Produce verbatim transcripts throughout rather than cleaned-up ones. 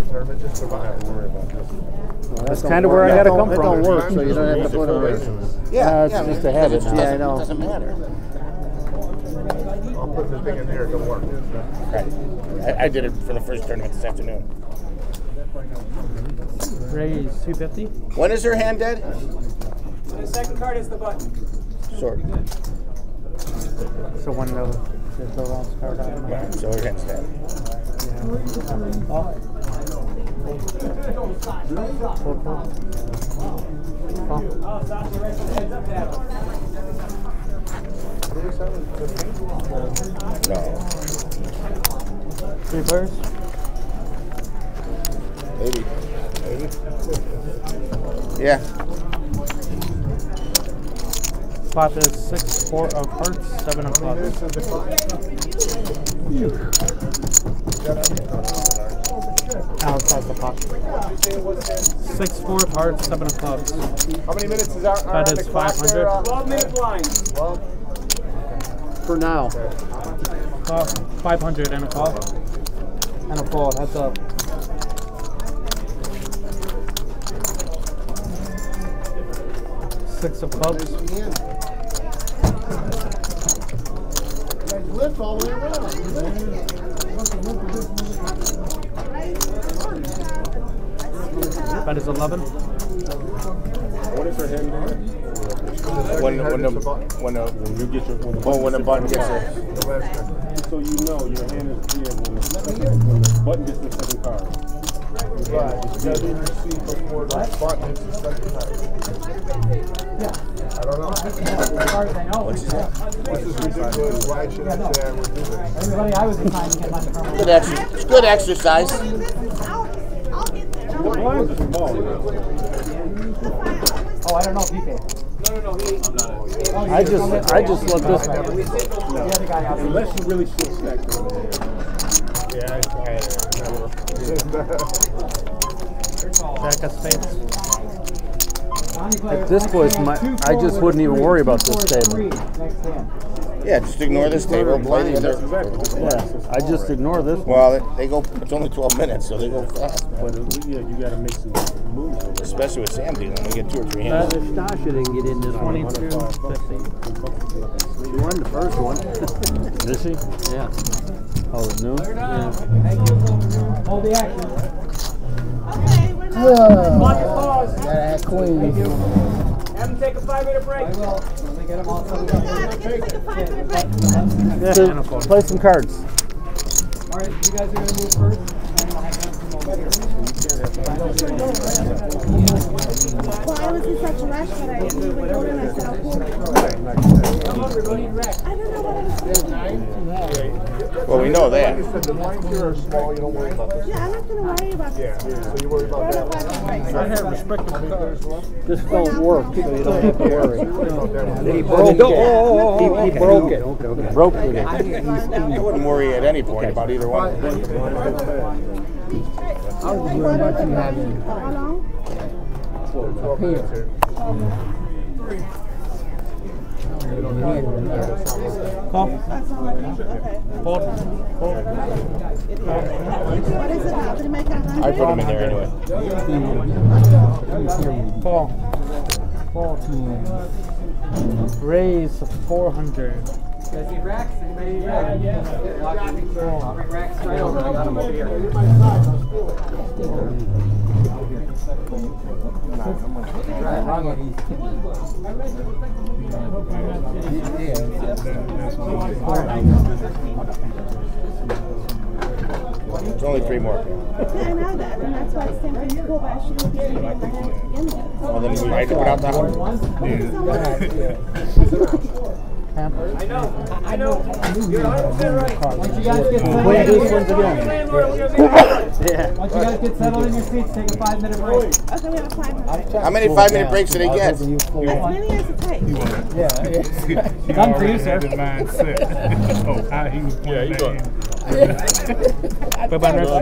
tournament just so I don't have to worry about this. Well, that's kind of where I got to come from. It don't work, so you don't have to put it away. Yeah, uh, it's yeah, just a habit now. Yeah, I know. It doesn't matter. I'll put the thing in here, it don't work. Right. I, I did it for the first tournament this afternoon. Raise two fifty. When is her hand dead? The second card is the button. Sure. So when the, the last card out of my Right, so her hand's dead. Yeah. Oh. Four, four. Oh. No. Three players? Maybe. Maybe. Yeah. Spot is six, four of hearts, seven of clubs. Alex has the pot. Six, four of hearts, seven of clubs. How many minutes is our, our That is five hundred. twelve minute blind. For now. Uh, five hundred and a call. And a fold. Heads up. Six of clubs. Lift all the way around. That is eleven. What is her hand? When when the when the When you get your when the oh when the button gets it. so you know your hand is clear when the, when the button gets the second card. Right. Because you see before the button hits the second card. I don't know. What's that? This is ridiculous. Why should I say I would do this? Everybody, I was inclined to get my phone. Good exercise. It's good exercise. The blinds are small. Oh, I don't know if he can. No, no, no, he. I just, I just let this. The other guy out. Unless you really should stack them. Yeah, I, I never. Jack of spades. At this point, my, I just wouldn't even worry about this table. Yeah, just ignore this table. Play the other. Yeah, I just ignore this one. Well, they, they go. It's only twelve minutes, so they go fast. Man. But yeah, you got to make some moves. Especially with Sam dealing, we get two or three hands. Stasha didn't get in this one. Twenty-two fifty. She won the first one. Did she? Yeah. Oh, no? Yeah. Hold the action. Oh, Block your paws. gotta have queens. Have them take a five minute break. I will. Let me get them all set up. Yeah, play some cards. All right, you guys are going to move first. Well, I was in such a rush that I didn't even go to myself. I don't know what I was doing. Well, we know that. Like I said, the blinds here are small. You don't worry about this. Yeah, I'm not going to worry about Yeah, this. so you worry about that. I have respectable cards. This don't work, so you don't have to worry. He broke it. He, he broke it. Broke it. I wouldn't worry at any point about either one. I was worried about you having How long? twelve minutes here. Call. That's all I know. Okay. Fold. Fold. What is it now? Did it make it a hundred? I put them in there anyway. Call. Fold. Raise four hundred. Guys need racks? Anybody need racks? Yeah. I'll bring racks right over. I got them over here. There's only three more. Yeah, I know that, and that's why it's tempting to go, but I shouldn't be able to get my hand to begin with. Well, then we had to put out the house. I know. I know. You're one hundred percent right. Once you guys get settled, Play these ones again. Yeah. Once you guys get settled in your seats, take a five minute break. Okay, we have a five minute. How many five minute breaks do they get? As many as it takes. Done for you, sir. Oh, how he was playing. Yeah, you Bye bye, Yeah,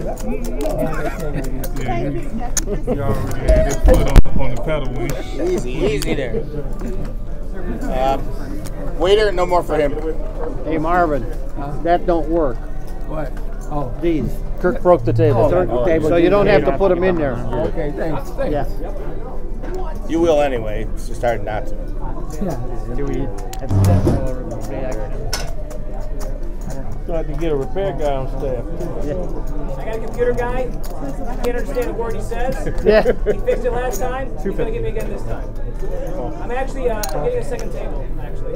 Thank you, you. you already had his foot on, on the pedal when Easy, easy there. Um, waiter, no more for him. Hey Marvin, that don't work. What? Oh. These. Kirk broke the table. Okay, so you don't have to put them in there. Okay, thanks. thanks. Yeah. You will anyway. It's just hard not to. Do we have to reaction? So I have to get a repair guy on staff. I got a computer guy. I can't understand a word he says. Yeah. He fixed it last time. He's going to get me again this time. I'm actually uh, I'm getting a second table, actually.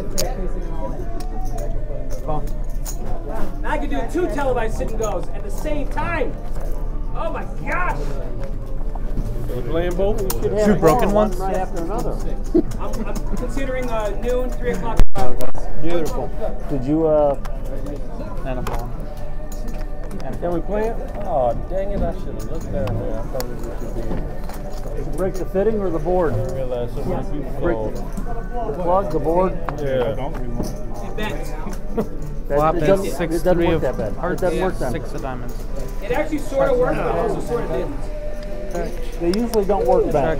Now I can do two televised sit and goes at the same time. Oh my gosh! You playing both? Two broken ones? Right after another. I'm, I'm considering uh, noon, three o'clock. Beautiful. Did you, uh, And a phone. Can we play it? Oh, dang it, I should have looked down there. I thought we should be. did you break the fitting or the board? I didn't realize so many people Break called. the plug, the board? Yeah. It bent. That, Flop it is doesn't, six it doesn't three work of that bad. It hearts, doesn't work that six of diamonds. It actually sort of worked, but it also sort of didn't. They usually don't work bad.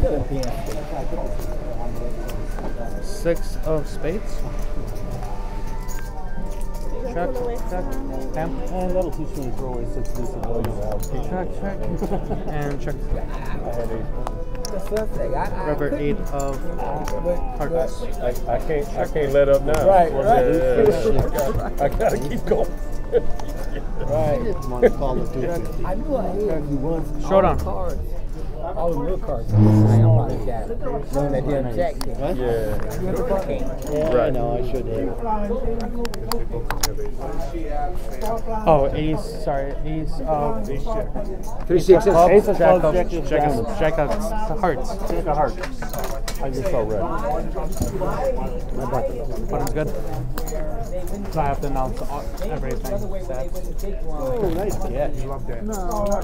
Six of spades. Check, check, and, And that'll teach me to throw away six decent ways. check, check, and check. Rubber eight of hearts. I, I can't I can't let up now. Right, right. I gotta keep going. Right. Call it two. I knew I had you once. Showdown. Cards. All the real cards. I probably got it. Knowing that damn jack thing. Yeah. Yeah, I know, I should have. Oh, ace, sorry, ace of Three sixes. Ace of jack clubs, of jack of jack diamonds. of jack of hearts. Jack of hearts. I just saw red. Button's good. So I have to announce all, everything. Stats. Oh, nice catch. Love that. No, not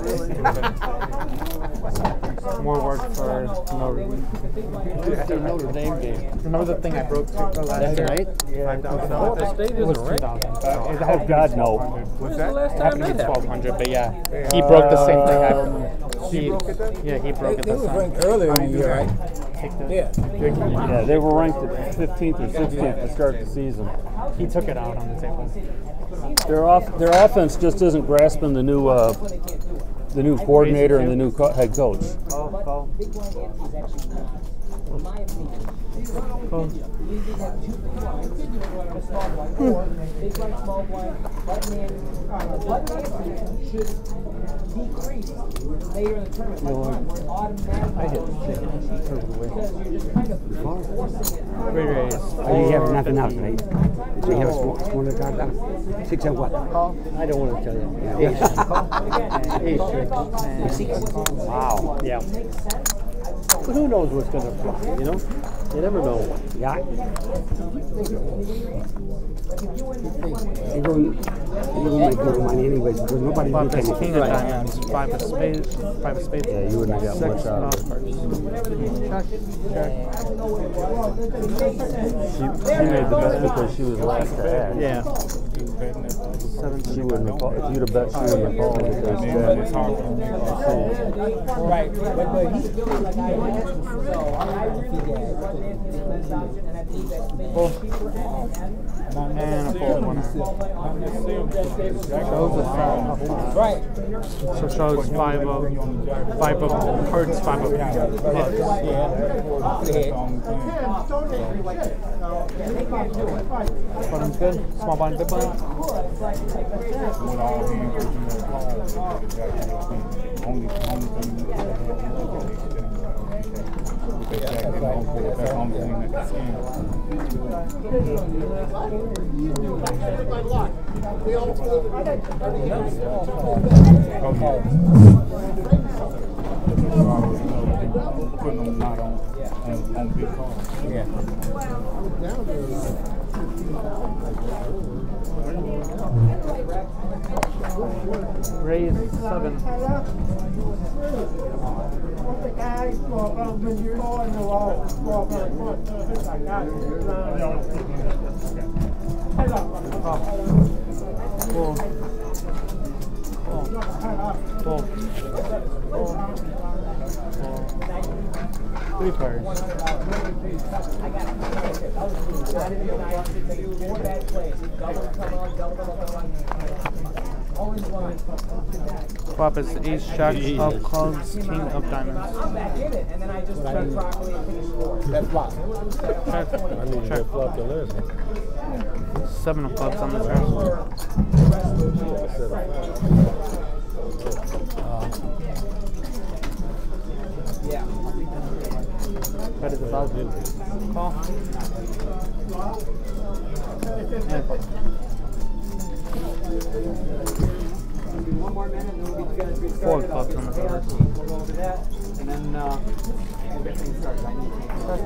really. More work for Notre Notre Dame game. Remember the thing I broke to last That's year? right. Five thousand Oh, the dollars. state It was isn't two right. thousand. Oh, God, no. What's that? It happened to be twelve hundred, but yeah, he broke the same thing. I, he, broke it then? Yeah, he broke it They this was time. ranked earlier in the year, right? Yeah. Yeah, they were ranked at fifteenth or sixteenth to start the season. He took it out on the table. Their off, their offense just isn't grasping the new, uh, the new coordinator and the new co- head coach. Oh, oh. Oh. I hit Three raise. Oh, you have nothing else, right? So you have a small, smaller card now? Six and what? I don't want to tell you. Ace. Ace. Wow. Yeah. But who knows what's going to fly, you know? You never know. Yeah. You're going, you're going to make good money anyways because nobody's Five looking is at king of diamonds. Five of spades. Five of spades. Yeah, you wouldn't have got much out of it. Check. Check. She, she made the bet because she was last to act. Yeah. She wouldn't have called, if you'd have bet, she wouldn't have called because It's that, hard for me. Right. But, but he feels like I asked him, so I really And a fold winner. Shows a five. Right. So shows five of five of hearts, five of clubs. Button's good. Small blind, big blind. With all hands in that call, that's only, only thing that that's the only thing that putting them not on, on, on big calls. Yeah. Raise seven. Cool. Cool. Cool. Three pairs. Flop is ace, jack of clubs, king of diamonds. That flop. Check. I need to Check. get flop the last one. Seven of clubs on the turn. Bet is a thousand. Call. And call. One more minute, and then we'll get you guys Four restarted. clubs on the turn. We'll go over that, and then uh, we'll get things started. I need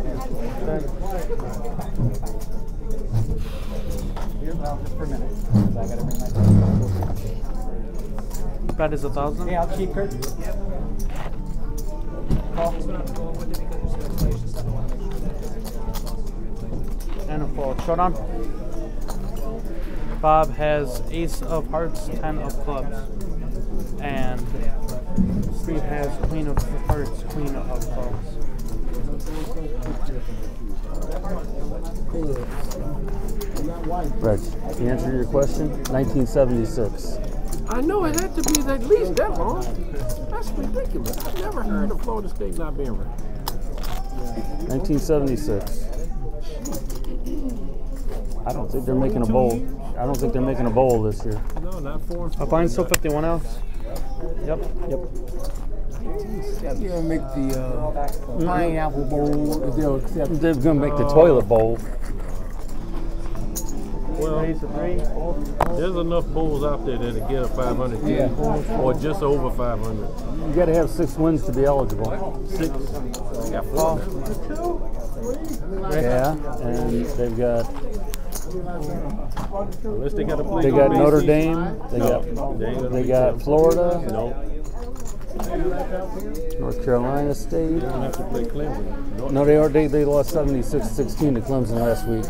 Here, well, just for a minute. 'Cause I gotta bring my phone. Bet is a thousand. Hey, I'll cheat, Kurt. Call. And a full showdown. Bob has ace of hearts, ten of clubs. And Steve has queen of hearts, queen of clubs. Reg, to answer your question, nineteen seventy-six. I know it had to be at least that long. That's ridiculous. I've never heard of Florida State not being ranked. nineteen seventy-six. I don't think they're making a bowl. I don't think they're making a bowl this year. No, not four and four. A blind still fifty-one else. Yep. Yep. You don't make the uh, pineapple bowl if they'll accept. They're gonna make the toilet bowl. Well, Raise a three. there's enough bowls out there that'll get a five hundred Yeah. or just over five hundred. You got to have six wins to be eligible. Six. They got four. Yeah, and they've got Unless they got to play. they got Notre Dame. They No, got they ain't gonna they be got tough. Florida, No, North Carolina State. they don't have to play Clemson. No, they are. They, they lost seventy-six sixteen to Clemson last week.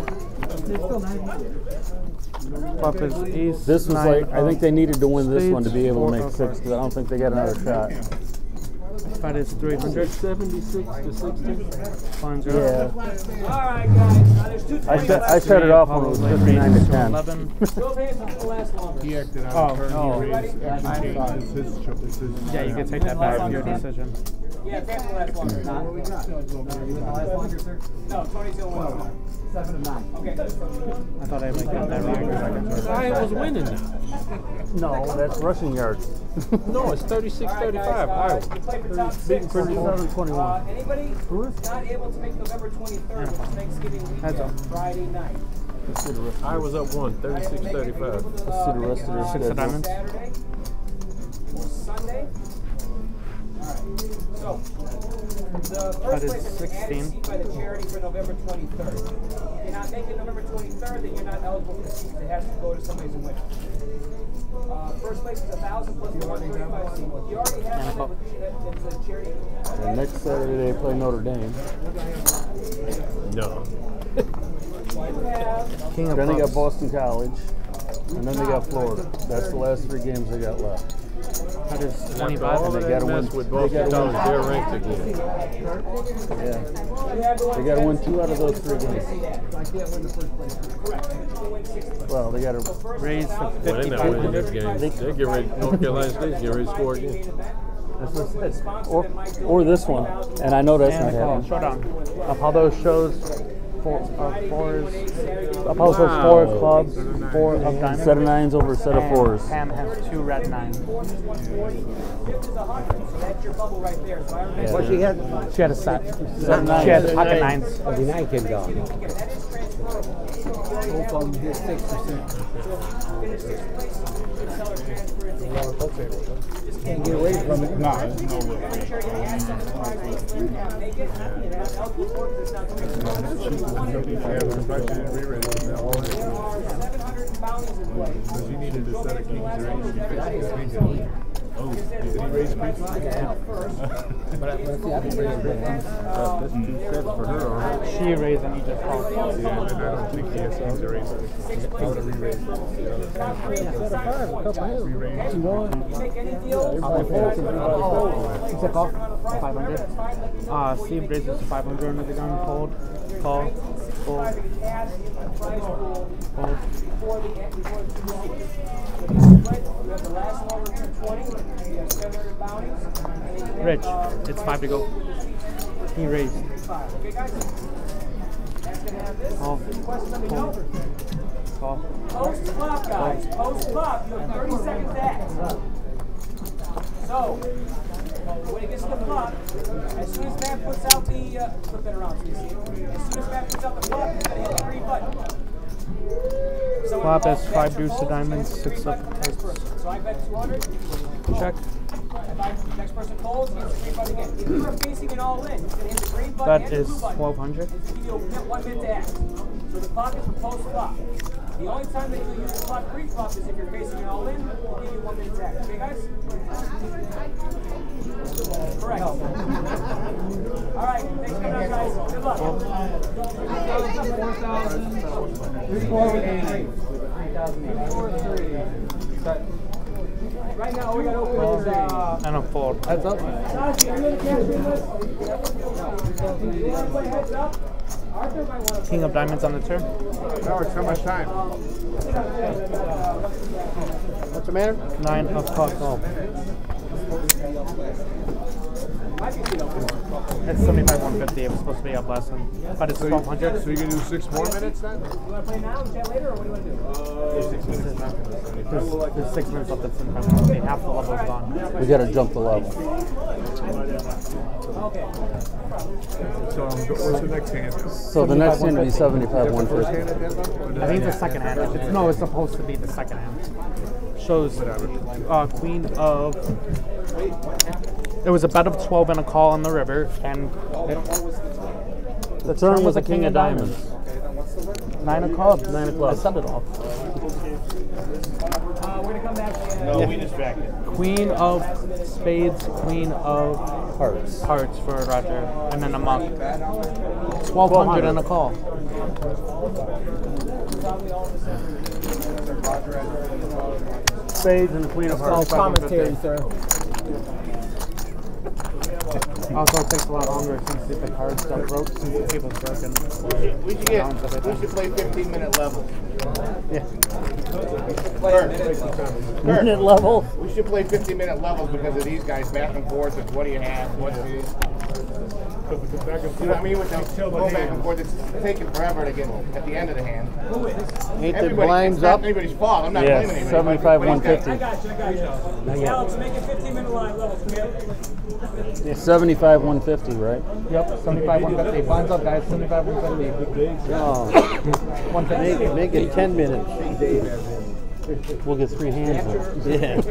Flop is ace. This was nine like I of think they needed to win this one to be able to spades, make four six of because I don't think they got another shot. Bet is three hundred. seventy-six to sixty. Blind Yeah, zero. All right, guys. Now there's two I twenty shut I left. shut it off when it was Probably fifty-nine to raises ten. eleven. Show of hands who's gonna last longer. He acted out Oh, of turn. oh. He raised action change. It's his, cho- it's his Yeah, you can take that back for your decision. Yeah, Tampa will last longer. Not. What we got? You gonna last longer, sir? No, Tony's gonna win. Seven of nine. Okay. I thought I like got that wrong because I got Iowa's winning now. No, that's rushing yards. No, it's thirty-six thirty-five. Iowa. You play for top six. Big for twenty-seven twenty-one. Uh, anybody not able to make November twenty-third, which is Thanksgiving Heads up. weekend, Friday night. Let's see the rest, Iowa's up one, thirty-six thirty-five. let's see the rest of their Six of schedule. diamonds. Saturday or Sunday. All right. So the That first is place is added sixteen. seat by the charity for November twenty-third. If you're not making November twenty-third, then you're not eligible for the seats. It has to go to somebody's winner. Uh, first place is a thousand plus the one thirty-five seat. You already have it with the, it's a charity. And next Saturday they play Notre Dame. No. King of Then they got clubs. Boston College, and then they got Florida. That's the last three games they got left. That is After twenty-five. all they of gotta that win- mess with they Boston gotta win. College, they're ranked again. Yeah, they got to win two out of those three games. Well, they got to. Raise to Well, they're not winning this fifty-five game. They get ready. North Carolina State's getting ready to score again. That's what I said. Or, or this one, and I know that's and not a call. happening. Showdown. Apollo shows four, uh, fours. Apollo shows four of clubs, four of diamonds. Set of nines over a set of and fours. Pam has two red nines. That's your bubble right there. So I remember What she had? She had a set. Set of nines. She had pocket nines. Forty-nine came down. that is transferable. Both of them did six percent. Finish sixth place. Seller transfer it to you. Can't get away from it. Nah, there's no way. Make sure you get the make it. You're not eligible for it 'cause it's not Yeah, the question is re-raise. There are seven hundred bounties in play. Because he needed a set of kings or aces. Oh, did he raise preach? But I, but see, I can bring it back. That's two sets for her already. She raised and he just called. Yeah, and I don't think he has kings or aces. I would have re-raised those. Re-raised. You make any deal? What's it called? five hundred. Uh, Steve raises five hundred under the gun. Fold. Call. sixty-five to get cash in the prize pool Fold. before the end, before the two weeks. We have the last one, two twenty. We have seven hundred bounties. And then you Rich, have, uh, it's five to go. He raised. five. Okay, guys? That's going to have this. Call. Any questions, let me know. Call. Post flop, guys. Post flop. You have thirty seconds to act. So, when it gets to the flop, as soon as Matt puts out the, uh, flip that around so you see it. As soon as Matt puts out the flop, he's going to hit the green button. So Flop when is the five ball deuce of folds, diamonds, he hits the six green of button for the next hearts. person. So I bet two hundred. Check. If I, next person folds, he hits the green button again. If you are facing an all in, he's going to hit the green button That and the is blue button. twelve hundred. And give you a minute, one minute to act. So the clock is for post flop. The only time that you'll use the clock pre-flop is if you're facing an all in. We'll give you one minute to act. Okay, guys? Correct. All right. Thanks for coming out, guys. Good luck. Right now, all we got open is uh. And a fold. Heads up. Nazi, are you in the cash room list? You want to play heads up? Arthur might want to. King of diamonds on the turn. No, it's how much time? What's the matter? Nine of clubs. Oh. It's seventy-five one fifty. It was supposed to be a blessing, but it's twelve hundred. So you can do six more minutes then? You want to play now? Chat later, or what do you want to do? There's, there's six minutes left at seventy-five one fifty. Half the level is gone. We gotta jump the level. Okay. So um, what's the next hand? So the next hand will be seventy-five one First hand fifty. at that level? I think it's the second hand. It's, no, it's supposed to be the second hand. Shows uh, queen of. It was a bet of twelve and a call on the river, and The turn was a king of diamonds. Nine of clubs. Nine of clubs. I said it all. Uh, we're gonna come back to No, we distracted. Queen of spades, queen of Hearts. hearts for Roger, and then a monk. Twelve hundred and a call. Spades and the queen of All hearts. commentary, sir. Also, it takes a lot longer since the cards got broke, since the table's broken. We should get, we should play fifteen minute levels. Yeah. Kurt, Minute level. we should play fifteen minute levels because of these guys back and forth. It's what do you have? What's these? You know what I mean? With the go back and forth, it's taking forever to get at the end of the hand. Ain't the Everybody, blinds it's not up? anybody's fault. I'm not Yeah, blaming anybody. seventy-five but one these guys- fifty. I got you, I got you. Alex, make it fifteen minute live levels, come here. seventy-five one fifty, right? Yep, seventy-five one fifty. Blinds up, guys. seventy-five one fifty. Oh, one fifty. make, make it ten minutes. We'll get three hands in.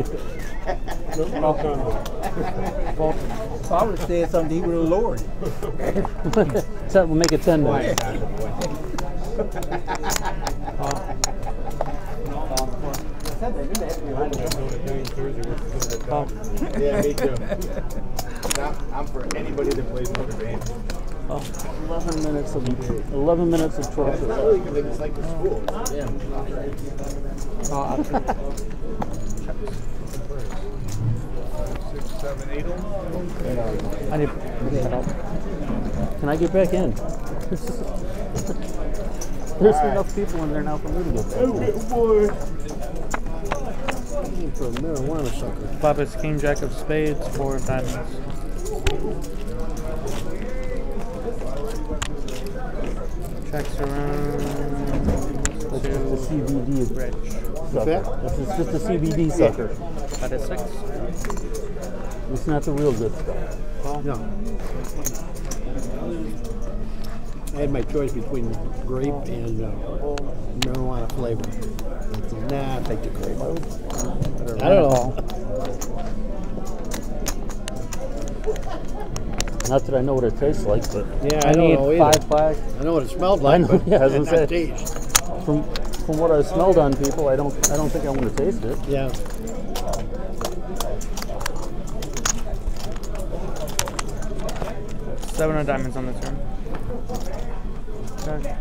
Well, If I would have said something, he would have lowered it. So we'll make it ten minutes. Yeah, me too. I'm, I'm for anybody that plays poker games. Oh, eleven minutes of eleven minutes of It's torture. not really good. It's like the school. Yeah. Six, seven, eight. I need. Can I get back in? There's enough people in there now for me to get back in. For a marijuana sucker. Flop is king jack of spades, four of diamonds. Checks around. That's just the C B D Rich. sucker. That's just, just the C B D sucker. That is six. It's not the real good stuff. No. I had my choice between grape and uh, marijuana flavor. I said, nah, I'll take the grape. I don't know. Not that I know what it tastes like, but Yeah, I, I don't need know five either. flags. I know what it smelled I like, know, but yeah, I was not gonna say. taste. From from what I smelled on people, I don't I don't think I want to taste it. Yeah. Seven of diamonds on the turn. Okay.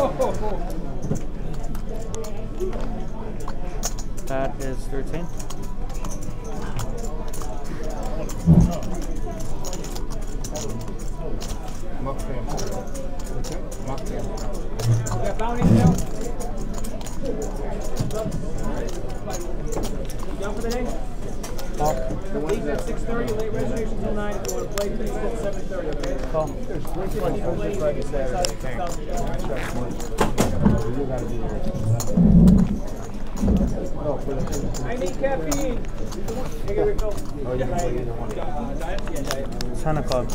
That is thirteen. Muck fan. Muck fan. Registration till nine. If you want to play, please at seven thirty. Okay. Call. Friday, Saturday, thanks. You gotta be there. I need caffeine. Take a refill. Ten o'clock.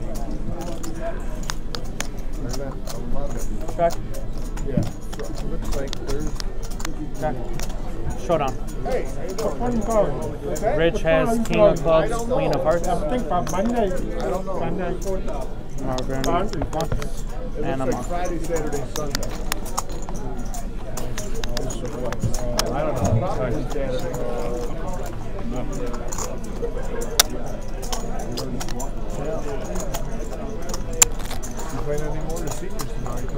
Check. Yeah. Looks like there's. Check. Showdown. Hey, one card. Rich has King of Clubs, Queen of Hearts. I think by Monday. I don't know. Monday. Morgan, and a Like month. Friday, Saturday, Sunday. I don't know. Probably Saturday. You playing any more of the seniors tonight?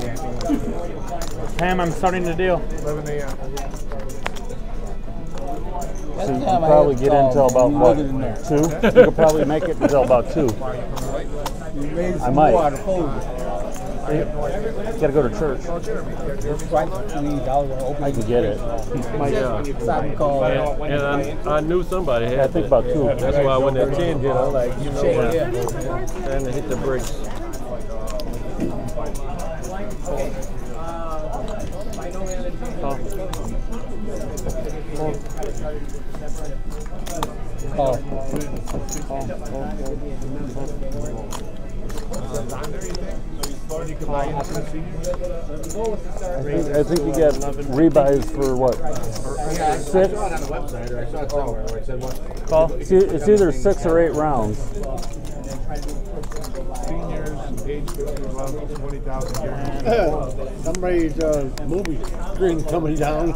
Pam, I'm starting the deal. eleven a m So you can probably get in until about what? Two? You could probably make it until about two. I might. You gotta go to church. I can get it. And I, I knew somebody had I think about two. That's why when that ten hit, I was like, you know what? Trying to hit the brakes. Call. Call. I think, I think you get rebuys for what? Six? Call. It's e- it's either six or eight rounds. Seniors, age fifty, about twenty thousand years. Somebody's uh, movie screen coming down.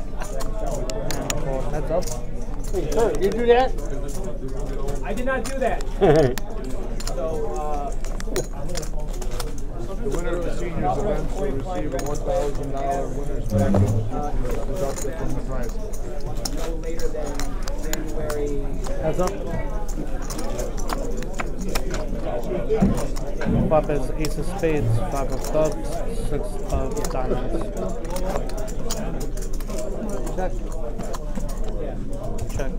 Heads up. Hey, Kurt, you do that? I did not do that. So, uh, The winner of the seniors event will receive a one thousand dollar winner's package deducted from the prize. no later than January. Heads up. Flop is Ace of Spades, Five of Clubs, Six of Diamonds. Check. Check.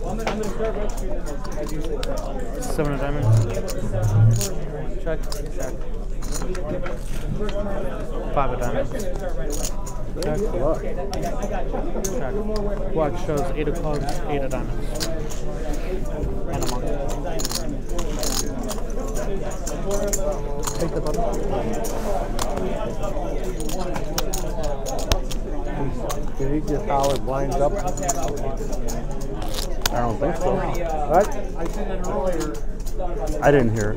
Seven of Diamonds. Check. Check. Five of Diamonds. Check. Check. Watch shows Eight of Clubs, Eight of Diamonds. And a monk. Take the button. Did he just holler blinds up? I don't think so. What? I seen it earlier. I didn't hear it.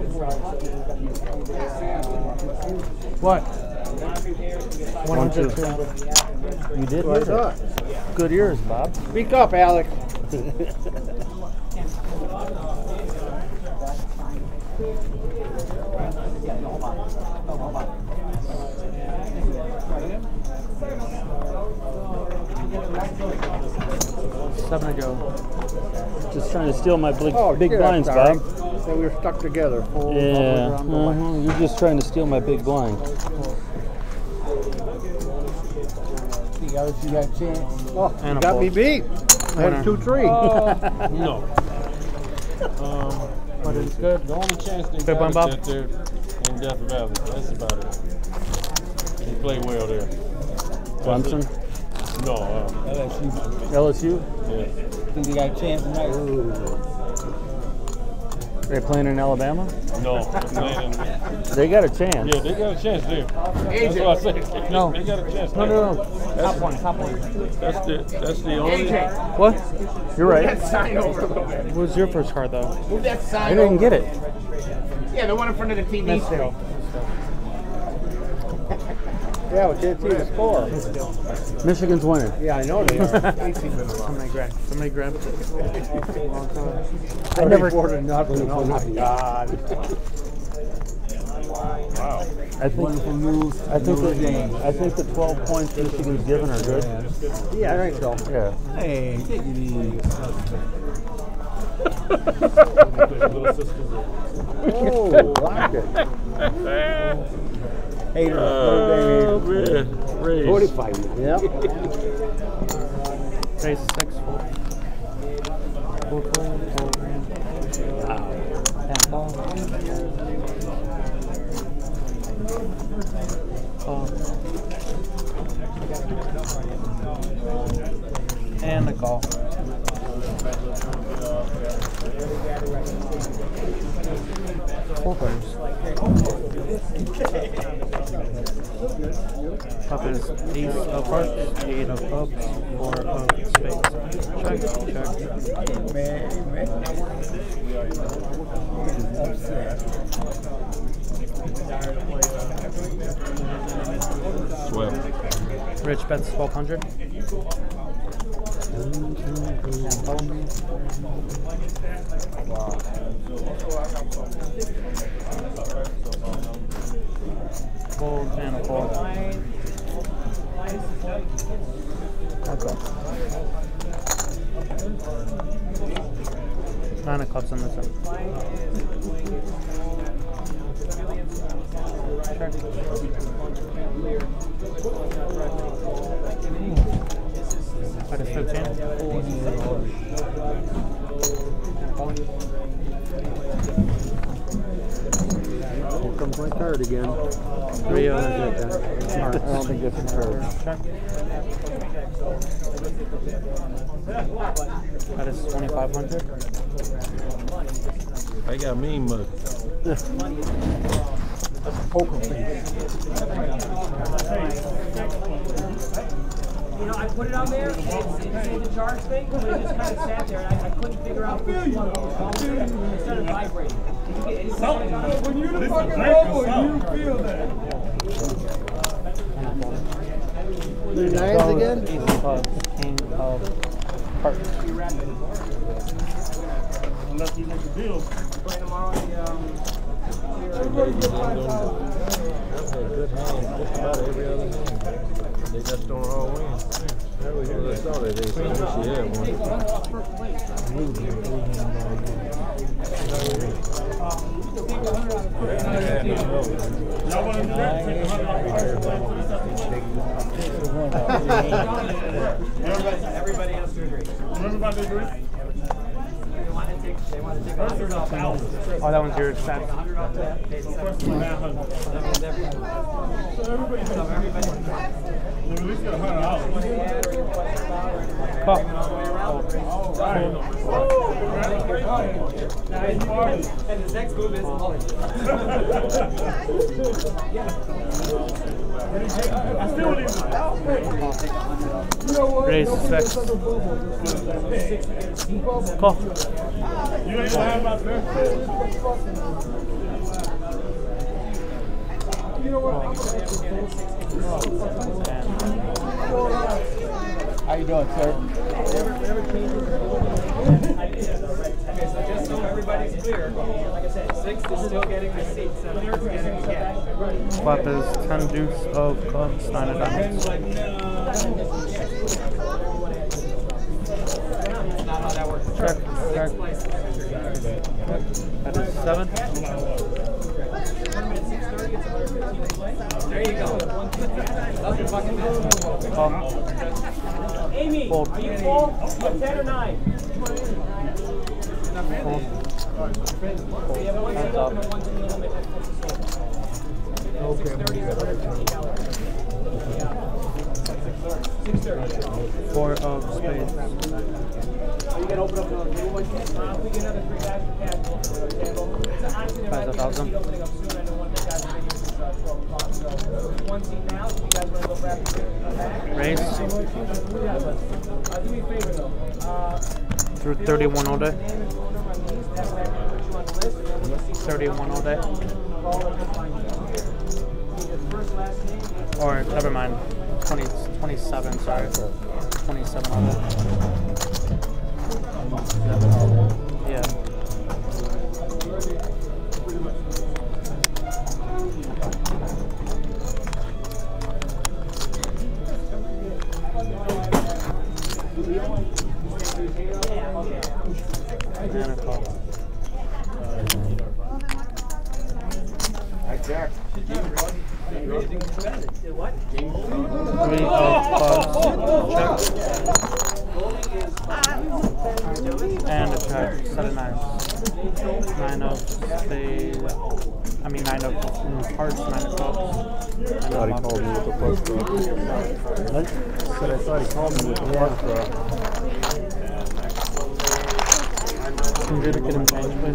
What? One, two. two. You did What's hear up? it. Good ears, Bob. Speak up, Alex. Seven to go. Just trying to steal my big, Oh, big shit, blinds, I'm sorry. Bob. So we were stuck together. Full Yeah, around the way. uh-huh. You're just trying to steal my big blind. You got a chance. Oh, And you a got me fold. beat. I Winner. had two, three. No. Um, What is good? the only chance they Big got one, is Bob? that they're in Death Valley. That's about it. They play well there. Clemson? No, um, L S U. L S U? yeah. Think they got a chance tonight? They playing in Alabama? No, they're playing in- They got a chance. yeah, they got a chance there. That's what I say. No. They got a chance. No, there. no, no. Top one, top one. That's the that's the only. What? You're right. That sign over a little bit. What was your first card, though? Move that I sign didn't over. get it. Yeah, the one in front of the T V screen. Yeah, we can't see the score. Michigan's winning. Yeah, I know they are. Somebody grab. Somebody grab. I never. Thirty-four to nothing. Oh my God. Wow. I think. I think. The, I think the twelve points Michigan's given are good. Yeah, I think so. Yeah. Hey, take it easy. Oh, locked it. Hater. Oh, man. Raise. forty-five. Yeah. Raise six, four. Four, four, four, grand. I And ball. Call. And a call. Four players. Up is ace of hearts, eight of clubs, four of spades. Check, check. Swell. Rich bets twelve hundred. Wow. Fold and a fold. Okay. Nine of clubs on this one. Check. That is fifteen. Here comes my card again. Three of I don't think it's a card. check. That is twenty-five hundred. I got mean mug. That's a poker face. You know, I put it on there, and it's, it's the charge thing, but it just kind of sat there, and I, I couldn't figure out which one it started vibrating. Did you get any something on it? When you're the fucking robot, you feel that. Two nines again? Ace of clubs, king of hearts. Unless we make a deal. Play tomorrow, the, um, I've had good hands just about every other hand. They just don't all win. Well, I saw that they said she had one. Y'all want to do that? Take a hundred. everybody has to agree. Everybody agree? They want to take, they want to take First there's a thousand. Oh, that one's your set. So first one nine hundred. So everybody, so everybody, at least get a hundred dollars. Call. And his next move is I still need Raise six. Call. You ain't gonna have my best. How you doing, sir? Okay, so just so everybody's clear, like I said, sixth is still getting the seat, seventh is getting the cash. Flop is ten deuce of clubs, nine of diamonds. That's not how that works. Check, check. That is seven. There you go. Nothing fucking matters. Call. Amy, Fold. are you full? You have ten or nine? Fold. We have one Hands two up. open and one two limit. six thirty is one hundred twenty dollars. six thirty. Four of spades. Are you going to open up another new one? Uh, we get another three guys for cash for the table. So actually, there Five might be thousand. a seat opening up soon. I know one of the guys are here since uh, twelve o'clock. So one seat now. So you guys want to go grab the back? Raise. Uh, do me a favor though. Uh, Through thirty-one all day. name and phone number on these. That way I can put you on the list. And then when you see thirty-one all day. call and find you. Your first, last name. Or, never mind. twenty, twenty-seven, sorry. twenty-seven all day. Yeah. And a call. I checked. Three of clubs. Check. And a check, set of nines. Nine of spades. I mean, nine of hearts, nine of clubs. I thought he called me with the flush draw. What? I said I thought he called me with the flush draw. Can you get him change, please?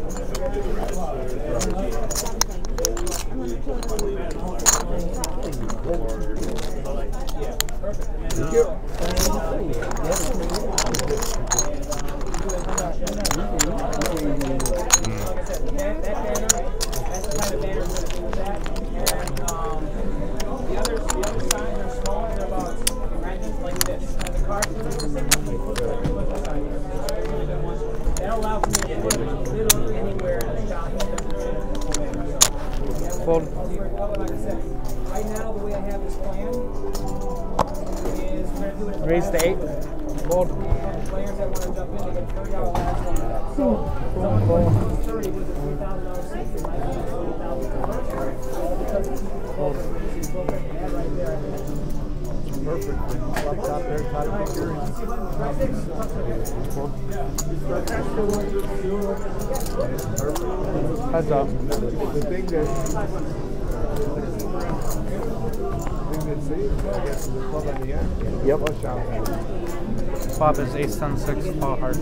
Fold. Right now, the way I have this plan is we're going to do it. Raise the eight. Fold. And players that want to jump in, they get thirty dollars last one. So, someone who's thirty with a three thousand dollars seat, they might get twenty thousand dollars because this is both that you have right there. Perfect. Top there, top figure. Heads up. The thing that thing that saves, I guess, is the club on the end. Yep. Flush out. Flop is ace ten six, all hearts.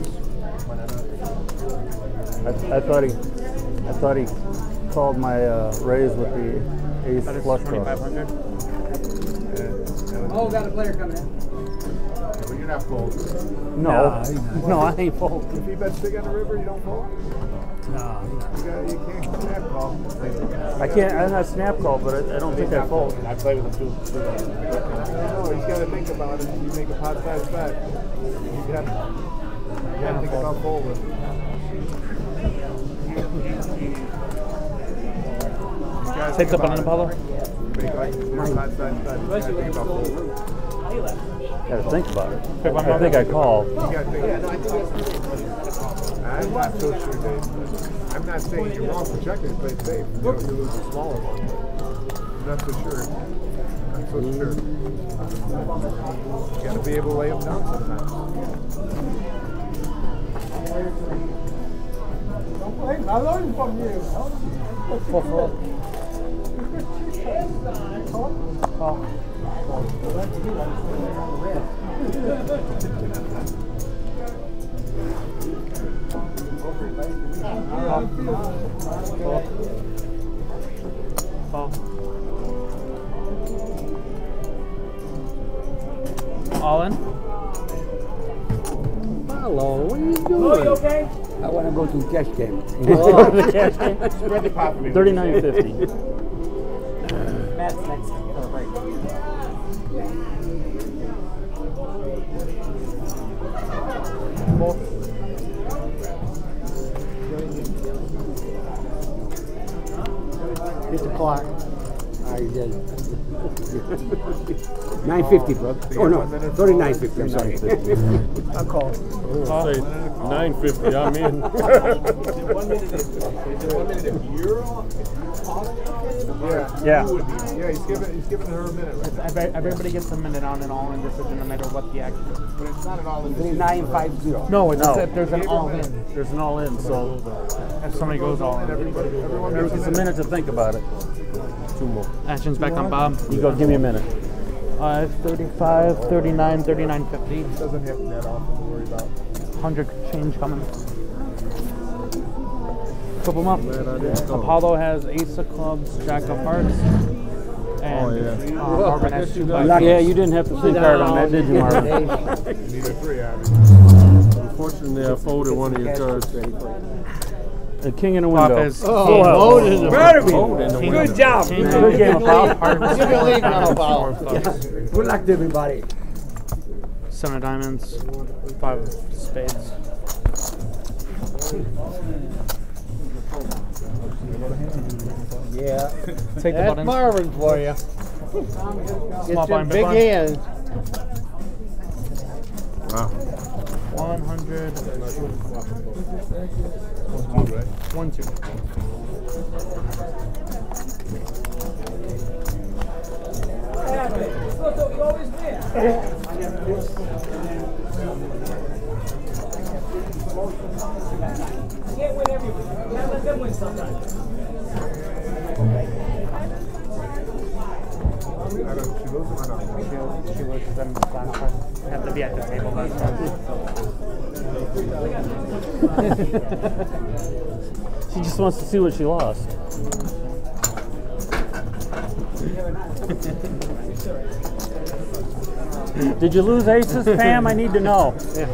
I, I thought he, I thought he called my uh, raise with the ace That is flush draw. twenty-five hundred. Oh, got a player coming in. But you're not fold. No, no, I ain't fold. If you bet big on the river, you don't fold? No. You, got, you can't snap call. I can't, I'm not snap call, but I, I don't think I fold. I play with him too. too. No, he's got to think about it. You make a pot size bet. You got you got to think about folding. Take the banana Apollo. Make like a pot size bet. You got to think about folding. Gotta think about it. Pick one I more. think I called. You got to think. Yeah, no, I think I'm not so sure, Dave. I'm not saying you're wrong for checking it, play it safe. You know, you lose a smaller one. I'm not so sure. I'm so sure. You got to be able to lay them down sometimes. I learned from you. Four, four. Call. Call. All in? Hello, what are you doing? Oh, you okay? I want to go to the cash game. The cash game? Spread the pot for me. thirty-nine fifty. Matt's next for a break. Hit the clock. I did. nine fifty, bro. Oh no, thirty-nine fifty. I'm sorry. I'll call. Say nine fifty. I'm in. Yeah. Yeah. Yeah, he's giving he's giving her a minute right now. Every- Everybody gets a minute on an all-in decision no matter what the action. But it's not an all in Nine five zero. No, it's No. if there's an all-in. There's an all in, so If somebody goes all-in. Everybody, everyone gets a it's a minute. minute to think about it. Two more. Action's back on Bob. You go, give me a minute. Uh, thirty-five, thirty-nine, thirty-nine fifty. Doesn't happen that often to worry about. one hundred change coming. Flip them up. Man, I didn't call. Apollo has ace of clubs, jack of hearts, and Oh, yeah. uh, Marvin has two bucks. Yeah, you didn't have to think hard on that, did you, Marvin? You need a three out of Unfortunately, I folded one of your cards. The king in the Flop window. is Oh, king, load in the Fold in the king, window. Good job. king, Good game, Apollo. hearts, You can leave now, four Apollo. clubs, Good luck to everybody. seven of diamonds, five of spades. Yeah. Take the That's button. Marvin for you. Small Get your blind, big big blind. hands. Wow. one hundred. One, two. What happened? So, so you always win. can't win every week. You gotta let them win sometimes. She loses them last time. Have to be at the table last time. She just wants to see what she lost. Did you lose aces, Pam? I need to know. Yeah.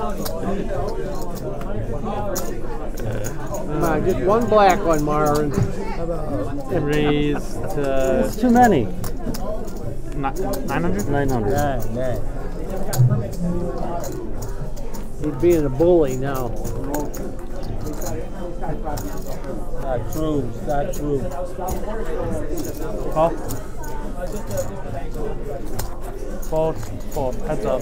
Come on, just one black one, Marvin. Raise to It's too many. nine hundred? nine hundred. Nine, nine. He's being a bully now. Not true. It's not true. Call. Fold. Fold. Heads up.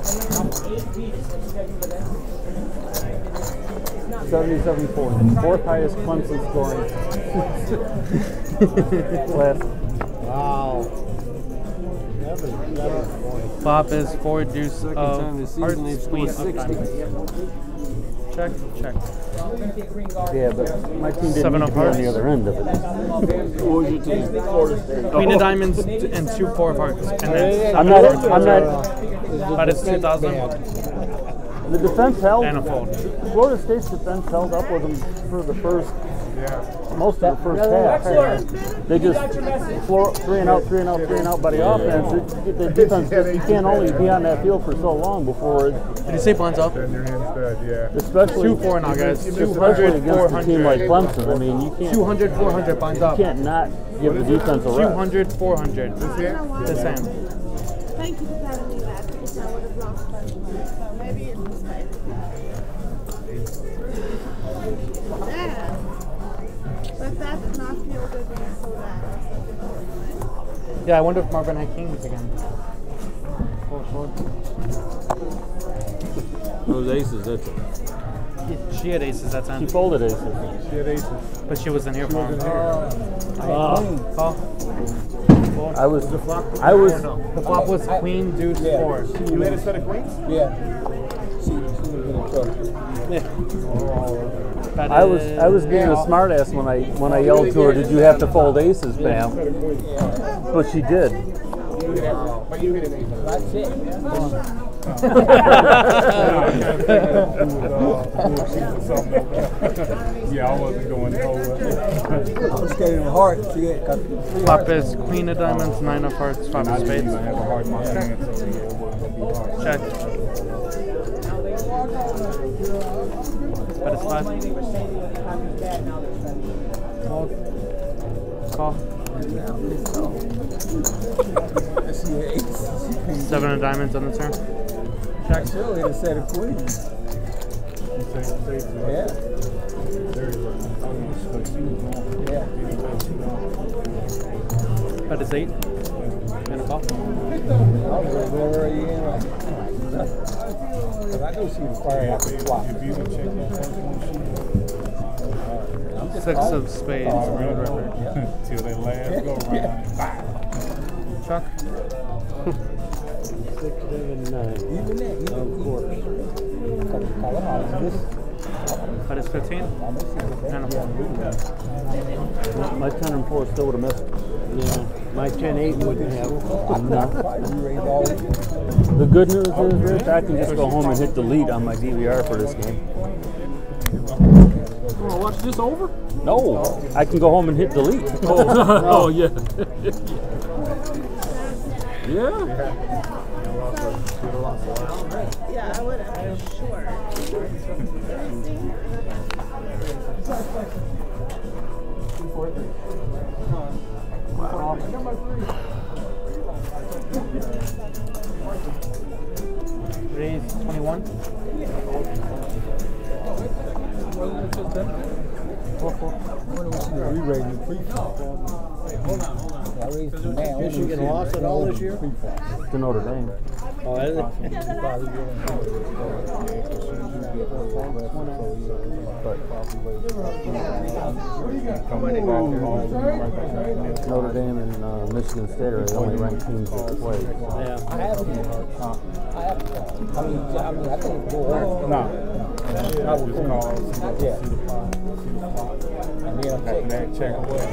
seventy-seven forty. Fourth highest Clemson scoring. Last. Wow. Never, never. Flop is four deuce Second of time this season they've hearts, queen scored of sixty. diamonds. Check, check. Yeah, but my team didn't Seven need of to be on hearts. the other end of it. Who was your team? Florida State. Queen of diamonds and two four of hearts. And then I'm not. I'm not. But it's two thousand The defense held. and a fold. Florida State's defense held up with them for the first, Yeah. most of the first half. They just floor, three and out, three and out, three and out by the offense. It, the defense, you can't only be on that field for so long before, it, Did you say blinds up? Turn your hands dead, yeah. especially, Two four now, guys. Two especially hundred, against four a team like hundred. Clemson. I mean, you can't, Two hundred, four hundred blinds you up. can't not give the defense a Two rest. hundred, four hundred. I don't know why. The same. Thank you for telling me that because I would have lost that. Maybe it's a mistake. Yeah. But that did not feel good when I saw that. Yeah, I wonder if Marvin had kings again. Fold, fold. Those aces, that's it. Yeah, she had aces that She time, folded aces. She had aces. but she wasn't here for him. Oh, Call. Fold. I was, I was, The flop was queen, deuce, Yeah. four. You had a set of queens? Yeah. She, she was in trouble. That I was, is- I was being a smartass when I, when I yelled to her, "Did you have to fold aces, Pam?" But she did. But you hit an ace. That's it. Yeah, I wasn't going to hold I was getting hard to get. got three Flop hearts. is queen of diamonds, nine of hearts, five of I didn't spades. even have a heart in my hand, so it wasn't going to be hard. Check. But it's five. Fold. Call. I see an ace. Seven of diamonds on the turn. Check. Surely a set of queens. Yeah. Yeah. But it's eight. And a call. I was like, where are you in? Because I knew she was firing off the flop. If you can check that first one, she Six of spades. Till that last go round. Chuck. Six, seven, nine. Even that, even Of course. This, But it's fifteen. And a fold. My ten and four still would have missed. Yeah. My ten eight wouldn't have. I'm not. you raise all these. The good news is, Rich, I can just go home and hit delete on my D V R for this game. Oh, watch this over? No, I can go home and hit delete. Oh, yeah. Yeah? Yeah, I would have. Sure. Raise twenty-one. Four, four. Re-rating the pre-flop. I raised the man. Michigan lost it all this year? To Notre Dame. Oh, is it? Notre Dame and uh, Michigan State are the only ranked teams that play. Yeah. I have to. I have to. I mean, I mean, I can't go home. No. I would call. Yeah. And then I'm taking That check.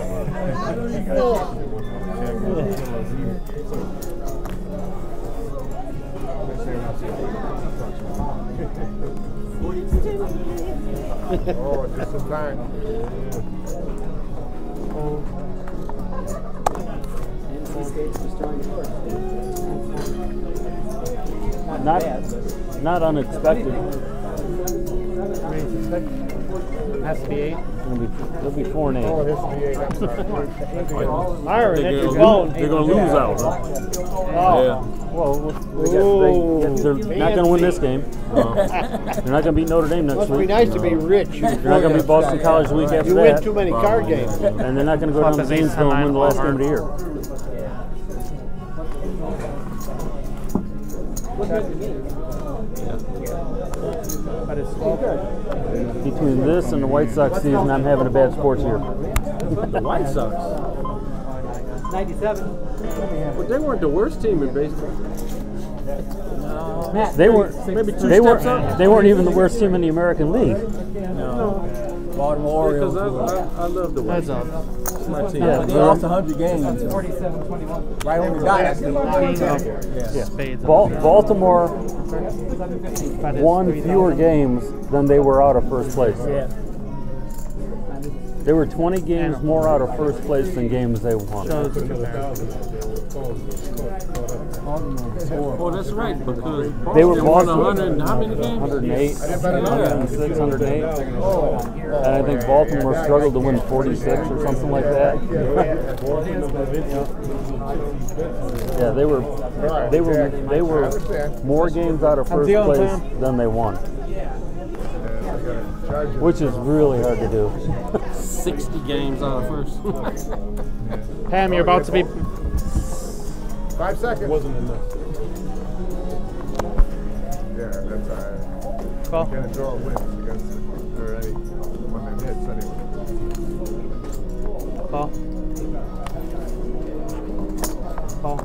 Oh, just in time. N C State's destroying yours. Not, not unexpected. Has to be eight. It'll be, it'll be four and eight. Oh, it has to be eight. I'm sorry. Myron, They're that's your gonna, phone. lose, they're gonna lose out. Huh? Yeah. Well, they guess they, they're not going to win this game. Uh, they're not going to beat Notre Dame next Must week. be nice to be rich. They're not going to beat Boston College the week after You that. win too many card games. And they're not going to go down to Zanesville and win the last game of the year. Between this and the White Sox season, I'm having a bad sports year. The White Sox. ninety-seven. But they weren't the worst team in baseball. Matt, They weren't. Maybe two They steps weren't. up. They weren't even the worst team in the American League. Baltimore Because Orioles. I, I, I love the White Heads up. Sox. It's my team. Yeah, They lost one hundred games. forty-seven twenty-one. Right on the dot. Yeah. Spades. Bal- Baltimore seven fifteen. That is won three fewer thousand. games than they were out of first place. Yeah. They were twenty games more out of first place than games they won. Shows the comparison. Oh, that's right. Because They were Boston won Boston. one hundred. How many games? one hundred eight, one hundred six, one hundred eight. And I think Baltimore struggled to win forty-six or something like that. Yeah, they were they were they were more games out of first place than they won, which is really hard to do. sixty games out of first. Pam, you're about to be. Five seconds. Wasn't enough. Yeah, that's all right. Call. Gonna draw wins against it already. When they hits anyway. Call. Call.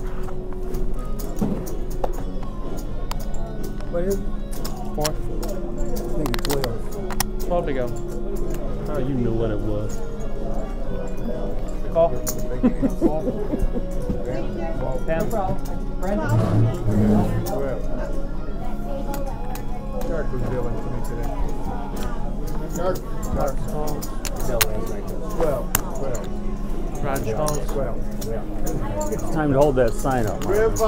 What is it? Four. I think it's twelve. Twelve to go. How you knew what it was? Call. No problem. Brandon? Shark was dealing to me today. Shark. Shark. Twelve. Twelve. Raj calls. Twelve. It's time to hold that sign up. River.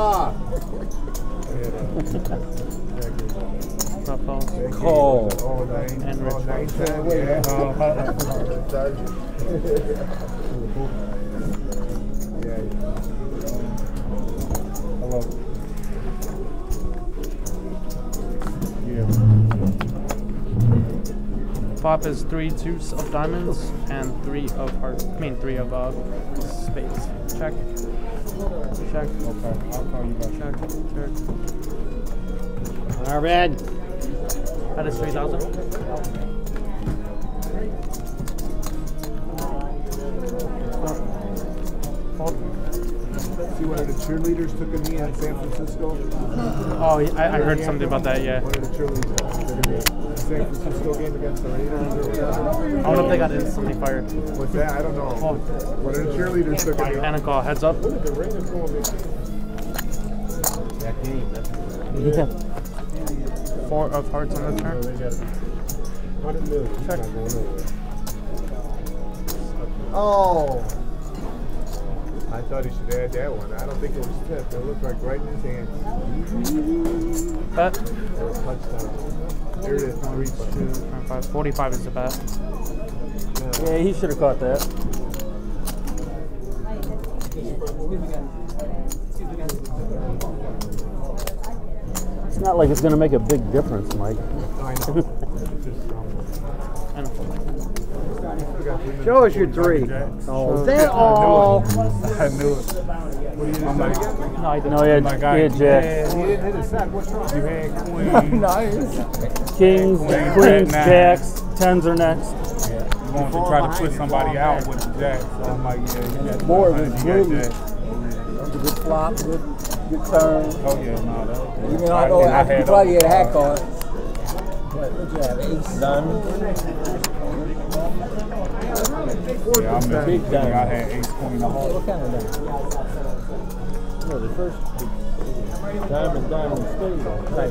Not calls. Call. Oh, nine. And Oh, Rich. nine, ten. Yeah. Hello. Flop is three twos of diamonds and three of hearts. I mean, three of uh, spades. Check. Check. Okay, I'll call you back. Check. Check. Marvin. That is three thousand. See, one of the cheerleaders took a knee on San Francisco. Oh, I, I heard something about that. Yeah. One of the cheerleaders took a knee. San Francisco game against the Raiders or whatever. I don't know if they got instantly fired. What's that? I don't know. Oh. One of the cheerleaders took a knee. And a call. Heads up. Yeah. Four of hearts on the turn. Check. Oh! I thought he should add that one. I don't think it was tipped. It looked like right in his hands. Bet. Touchdown. Here it is. Three, two. Five. Forty-five is the bet. Yeah, he should have caught that. It's not like it's going to make a big difference, Mike. I know. And Show us your three. Oh, they're all. I knew it. What do you No, I didn't. No, he had, My he guy, had you jacks. had, he didn't hit his sack. What's wrong? You had queen. Nice. Kings, Queen, queens, jack, jacks, tens are next. You want to try to put somebody out with the jack. So I'm like, yeah, you got More one than hundred, you good. got jack. Good flop, good, good turn. Oh, yeah, no, that. Even though I know I, I probably had a hack on it. What, what'd you have? Ace? Diamond. Yeah, I'm a big diamond. I had ace queen of hearts. What kind of diamond? No, the first diamond, diamond, spade. Right.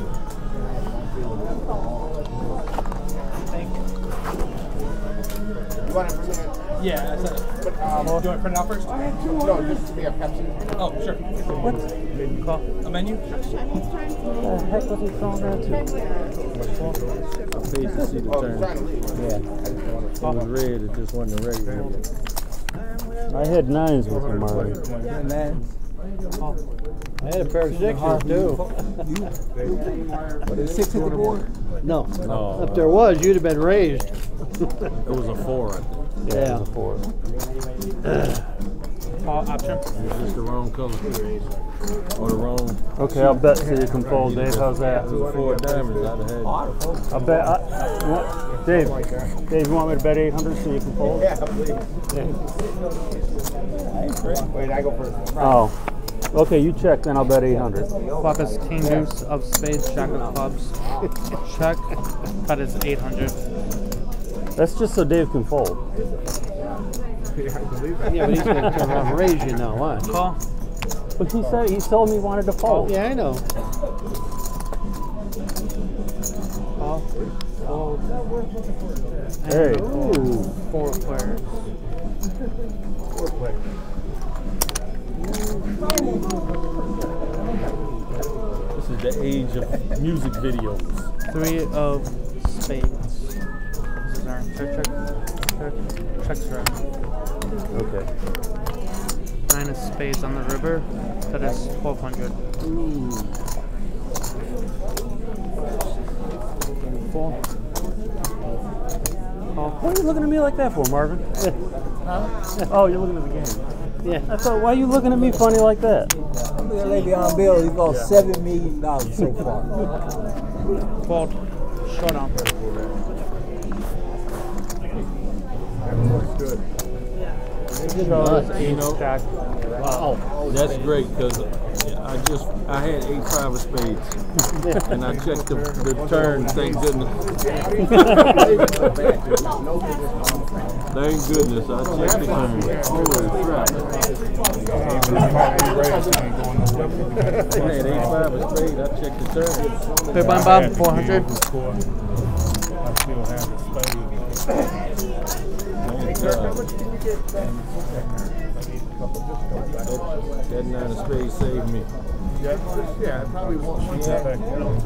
You want to bring it? Yeah, that's it. But, um, do you want to print it out first? No, just be a Pepsi. Oh, sure. What? Call a menu? What the heck was he throwing that to? I paid to see the Oh, turn. he's trying to leave. It was red, it just wasn't the regular. I had nines with him already. And then, I had a pair of sixes too. what is six at the board? No. No. If there was, you'd have been raised. It was a four, I think. Yeah, Yeah. it was a four. Call option. It was just the wrong color. Or the wrong. Okay, I'll bet so you can fold, Dave. How's that? It was four diamonds, I'd have had it. I'll bet. I, you want, Dave, Dave, you want me to bet eight hundred so you can fold? Yeah, please. Wait, I go first. Oh. Okay, you check, then I'll bet eight hundred. Flop is king deuce of spades, jack of clubs. Check. Bet is eight hundred. That's just so Dave can fold. Yeah, but he's going to turn around and raise you now, watch. Call. But he said he told me he wanted to fold. Yeah, I know. Call. Fold. Hey. Ooh. Four players. Four players. This is the age of music videos. Three of spades. This is our check, check, check. Check's right. Okay. Nine of spades on the river. That is twelve hundred. Ooh. Four. Call. What are you looking at me like that for, Marvin? Huh? Oh, you're looking at the game. Yeah. I thought, why are you looking at me funny like that? Look at Le'Veon Bell, he lost seven million dollars so far. Fold. Showdown. Looks good. Shows You ace know, jack. wow, that's great because I just I had eight five of spades and I checked the, the turn. Thank goodness. Thank goodness I checked the turn. Holy crap! I had eight five of spades. I checked the turn. Big blind Bob, four hundred. I still have the spade. Thank God. That nine of spades saved me. Yeah, yeah, it probably won't be that. Get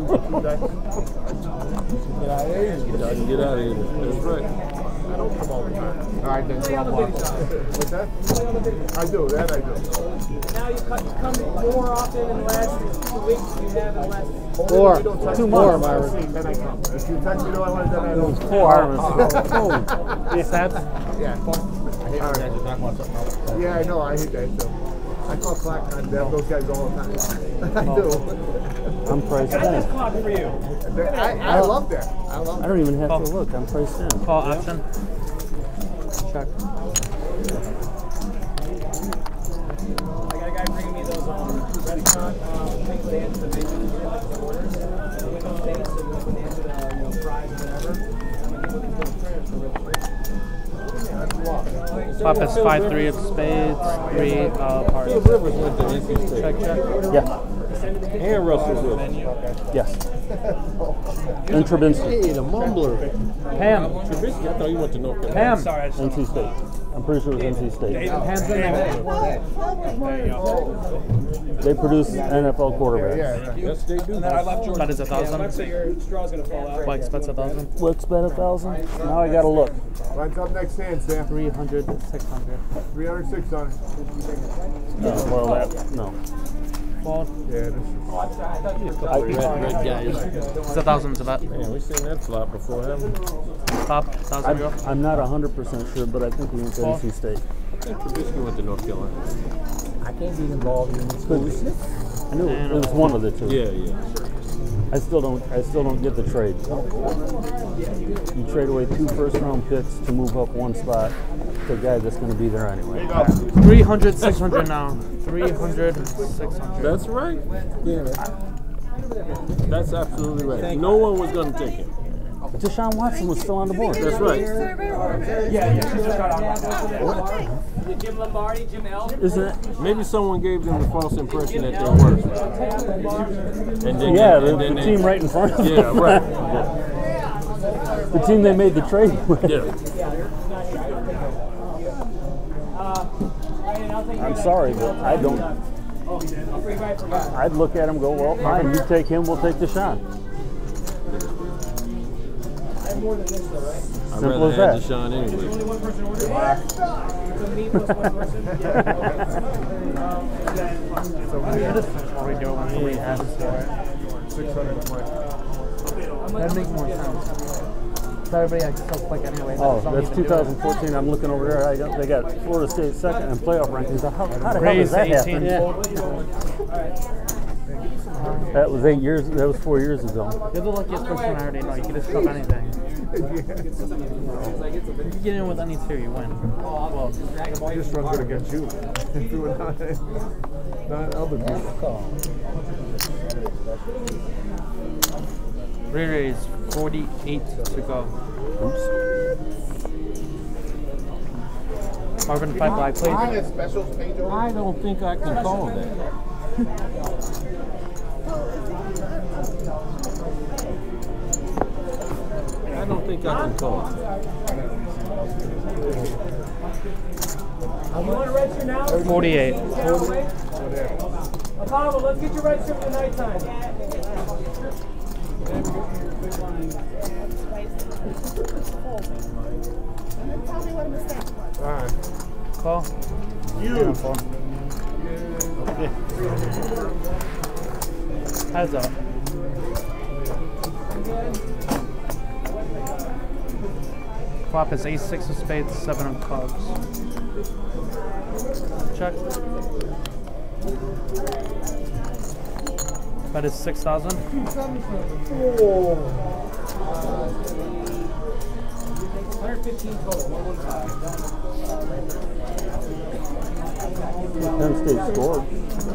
out, get out of here. That's right. I don't come all the time. All right, then. What's that? I do, that I do. Now you come, you come more often in the last two weeks than you have in the last Four. You don't text Two me, more, I'll Myron. see, then I come. If you text me, no, I want to, then I don't. Four. Yeah, Sab. Yeah. I hate when guys are talking about something else. Yeah, I know, I hate that too. I call clock time, damn those guys all the time. I do. I'm priced That's in. clock for you. I, I love that. I love I don't even have to look. I'm priced in. Call option. Check. I got a guy bringing me those um, restaurant um, things they answer the menu, like the orders. The window things, so you can answer the you know, fries or whatever. I'm like, look at those prayers for real quick. Flop is five three of spades, three of Phil hearts. Rivers went to N C State. Check, check. Yeah. And Russell Wilson. Yes. And Trubinsky. Hey, the mumbler. Pam. Trubisky, I thought he went to North Carolina. Pam. Sorry, I just N C State. I'm pretty sure it was N C State. Pam's in there. They produce N F L quarterbacks. Yes, they do. Bet is a thousand. So your straw's gonna fall out. Mike's bet's a thousand. Wix bet a thousand. Now I gotta look. When's up next hand, Sam? Three hundred, six hundred. three hundred, six hundred. Uh, well, that no. Fold. Yeah, this is. Red, red guys. It's a thousand, it's a bet. Man, we seen that flop before, haven't we? Top, thousand I'm, euro. I'm not one hundred percent sure, but I think he went to N C State. I think Trubisky went to North Carolina. I can't get involved in this foolishness. I knew it, it was one of the two. Yeah, yeah. I still don't. I still don't get the trade. You trade away two first-round picks to move up one spot to a guy that's going to be there anyway. three hundred, six hundred now. three hundred, six hundred. That's right. Yeah. That's absolutely right. No one was going to take him. Deshaun Watson was still on the board. That's right. Yeah, yeah, she just got on. Jim Lombardi, Jim L. Isn't it? Maybe someone gave them the false impression that they were. And then, Yeah, and the, then the they, team right in front of them. Yeah, right. The team they made the trade with. Yeah. I'm sorry, but I don't. I'd look at him and go, well, fine, you take him, we'll take Deshaun. I'd Simple rather as have that. Deshaun anyway. What we do when we have six hundred a That makes more sense. So everybody acts so quick anyway. Oh, that's two thousand fourteen. I'm looking over there. I got, they got Florida State second in playoff rankings. How, how the hell does Raise that eighteen. happen? That was eight years. That was four years ago. You're the luckiest person I already know. You can just shove anything. You can get in with any tier, you win. Well, I just run good against you. Do it not, not other people. re-raise, forty-eight to go. Marvin, five black, please. I don't think I can call that. I don't think I can call it. You want to register now? forty-eight. Apollo, let's get you registered for the nighttime. Tell me what a mistake was. All right. Call. You. Heads up. Flop is ace six of spades, seven of clubs. Check. That is six thousand. one hundred fifteen total, one Penn State scored.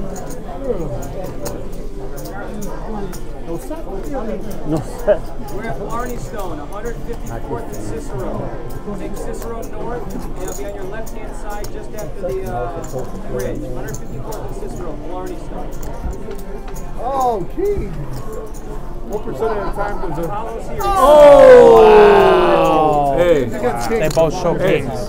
No set. No set. We're at Blarney Stone, one hundred fifty-fourth and Cicero. Take Cicero north, and it'll be on your left-hand side just after the uh, bridge. one hundred fifty-fourth and Cicero, Blarney Stone. Oh, gee. What percent of the time does it? Apollo's here. Oh! Hey, They both show Hey. kings.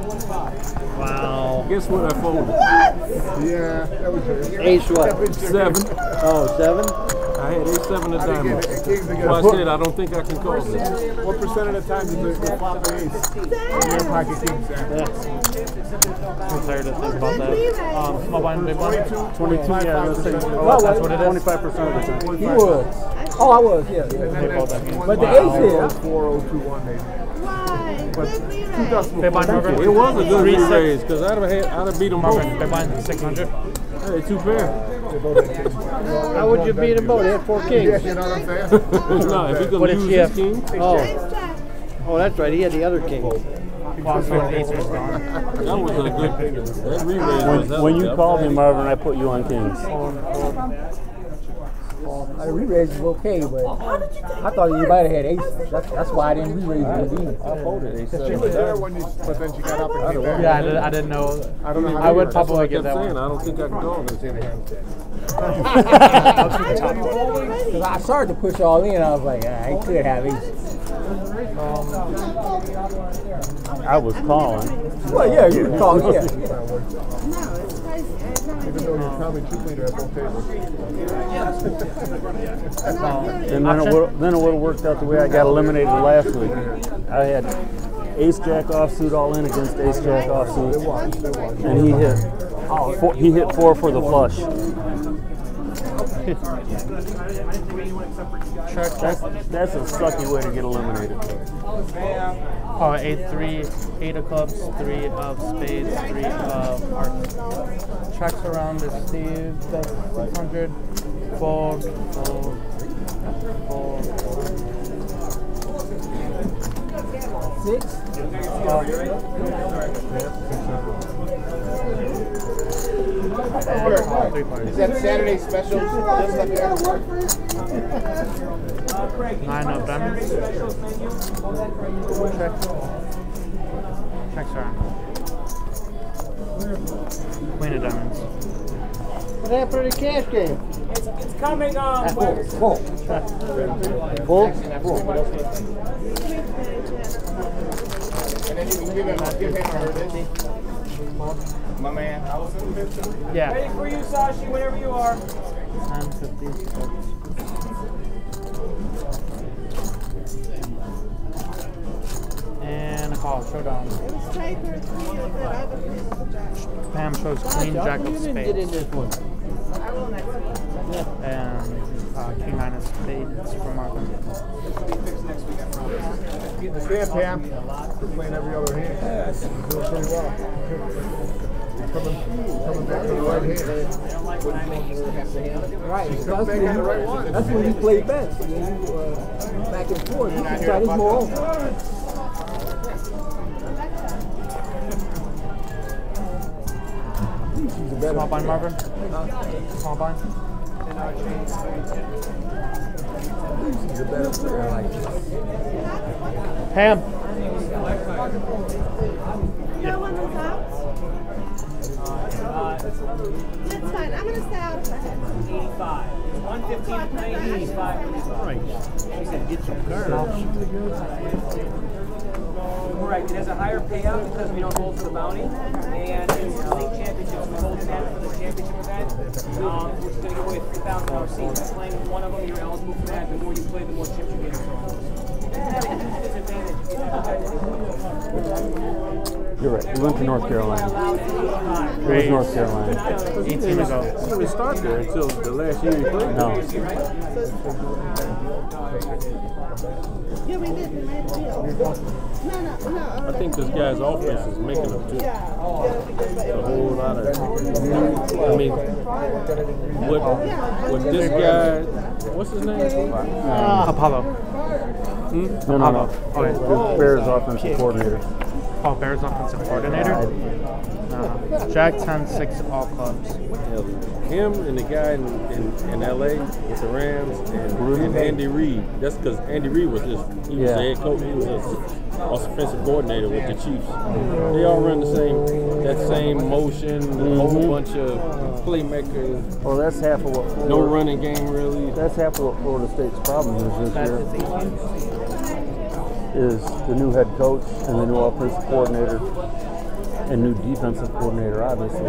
Wow. guess what I folded? Yeah, that was yours. Ace what? Seven. Oh, seven? I had ace seven of I didn't diamonds. get it. Kings again. So I said I don't think I can call this. What percent of the time does it flop the ace? In your pocket kings there? I'm tired to think about that. Um, small blind, big blind. twenty-two, yeah, let's say. Oh, that's what it is? twenty-five percent of the time. He was. Oh, I was, yeah. They both have kings. But the ace is. four oh two one maybe. Why? But Big two re-raise. decimal Big blind, points. Marvin. It was a good Three, six. re-raise because I'd have had, I'd have beat them both. Marvin, big blind, six hundred. Hey, two pair. How would you beat them both? They had four kings. Yeah, you know what I'm saying? No, if he could What did lose she his have? king, Oh, Ace jack. oh, that's right. He had the other king. Well, so the ace was gone. that was a good. That re-raise was. When, when you called me, Marvin, I put you on kings. I re-raised was okay, but I thought you might have had aces. That's, that's why I didn't re-raise it with you. I folded ace She seven. was there when you, but then she got up and came back. Yeah, I, did, I didn't know. I don't know how I you would were. That's what probably I get kept that saying. one. I don't think I can call this. Because I started to push all in, I was like, ah, I could have aces. I was calling. Well, yeah, you can call it, yeah. No, it's crazy. It's not Even though you're probably chip leader at both tables. And then it would then it would have worked out the way I got eliminated last week. I had ace jack offsuit all in against ace jack offsuit, and he hit four, he hit four for the flush. That's, that's a sucky way to get eliminated. Oh, eight, three, eight of clubs, three of spades, three of hearts. Checks around the Steve, that's six hundred. Fold, fold, fold. Six? Oh. Is that Saturday special? Just like that? Nine of diamonds. Check. Checks around. Queen of diamonds. What happened to the cash game? It's, it's coming on. Full. Full. Full? And then you can give him, give him or her this. My man. Yeah. Ready for you, Sashi, whenever you are. ten, fifty, six. And a call, showdown. It was straight or three of the other three of the jack. Pam shows queen, jack of You didn't get in spades. this one. I will next week. And uh, king nine of spades for Marvin. Understand, Pam? We're playing every other hand. Yes. You're doing pretty well. Coming, coming back to the right hand. Right. She's So coming that's back on the when right you, one. that's when you play best. When you, uh, back and forth. You can try this more often. Small blind, Marvin. Small blind. He's a better player like this. Pam. No one was out? That's fine. I'm going to stay out if I have to. eighty-five. It's one fifteen to play, eighty-five. Get some cards. Right, it has a higher payout because we don't hold for the bounty, and it's the league championships. We hold ten for the championship event, um, which is going to give away a three thousand dollars seat. By playing one of them, you're eligible for that. The more you play, the more chips you get. You're right. We went to North Carolina. It was North Carolina. eighteen ago. He didn't start there until the last year he played. No. Yeah, we did. We made a deal. No, no, no. I think this guy's offense is making him too. Yeah. A whole lot of. I mean, what what this guy? What's his name? Uh, Apollo. No, no, no. Oh, yeah. The Bears offensive coordinator. Oh, Bears offensive coordinator? No. Jack ten, six, all clubs. Him and the guy in, in, in L A with the Rams and, and Andy Reid. That's because Andy Reid was just, he was Yeah. the head coach, he was the offensive coordinator with the Chiefs. They all run the same, that same motion, a whole bunch of playmakers. Well, that's half of what Florida, No running game really. That's half of what Florida State's problem is this year. Is the new head coach and the new offensive coordinator and new defensive coordinator, obviously.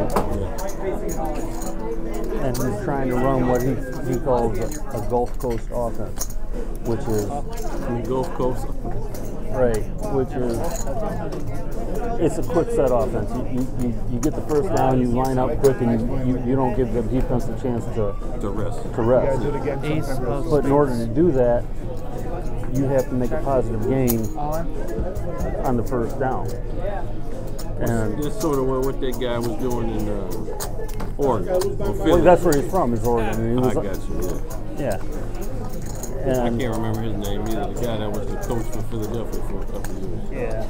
And he's trying to run what he he calls a, a Gulf Coast offense, which is Gulf Coast. right, which is it's a quick set offense. You you, you, you get the first down, you line up quick, and you, you, you don't give the defense a chance to To rest. to rest. Ace of But in order to do that, you have to make a positive gain on the first down. And That's sort of what, what that guy was doing in uh, Oregon. Or well, Philly. that's where he's from, is Oregon. And he I was, got you, yeah. yeah. I And can't remember his name either. The guy that was the coach for Philadelphia for a couple of years. Yeah.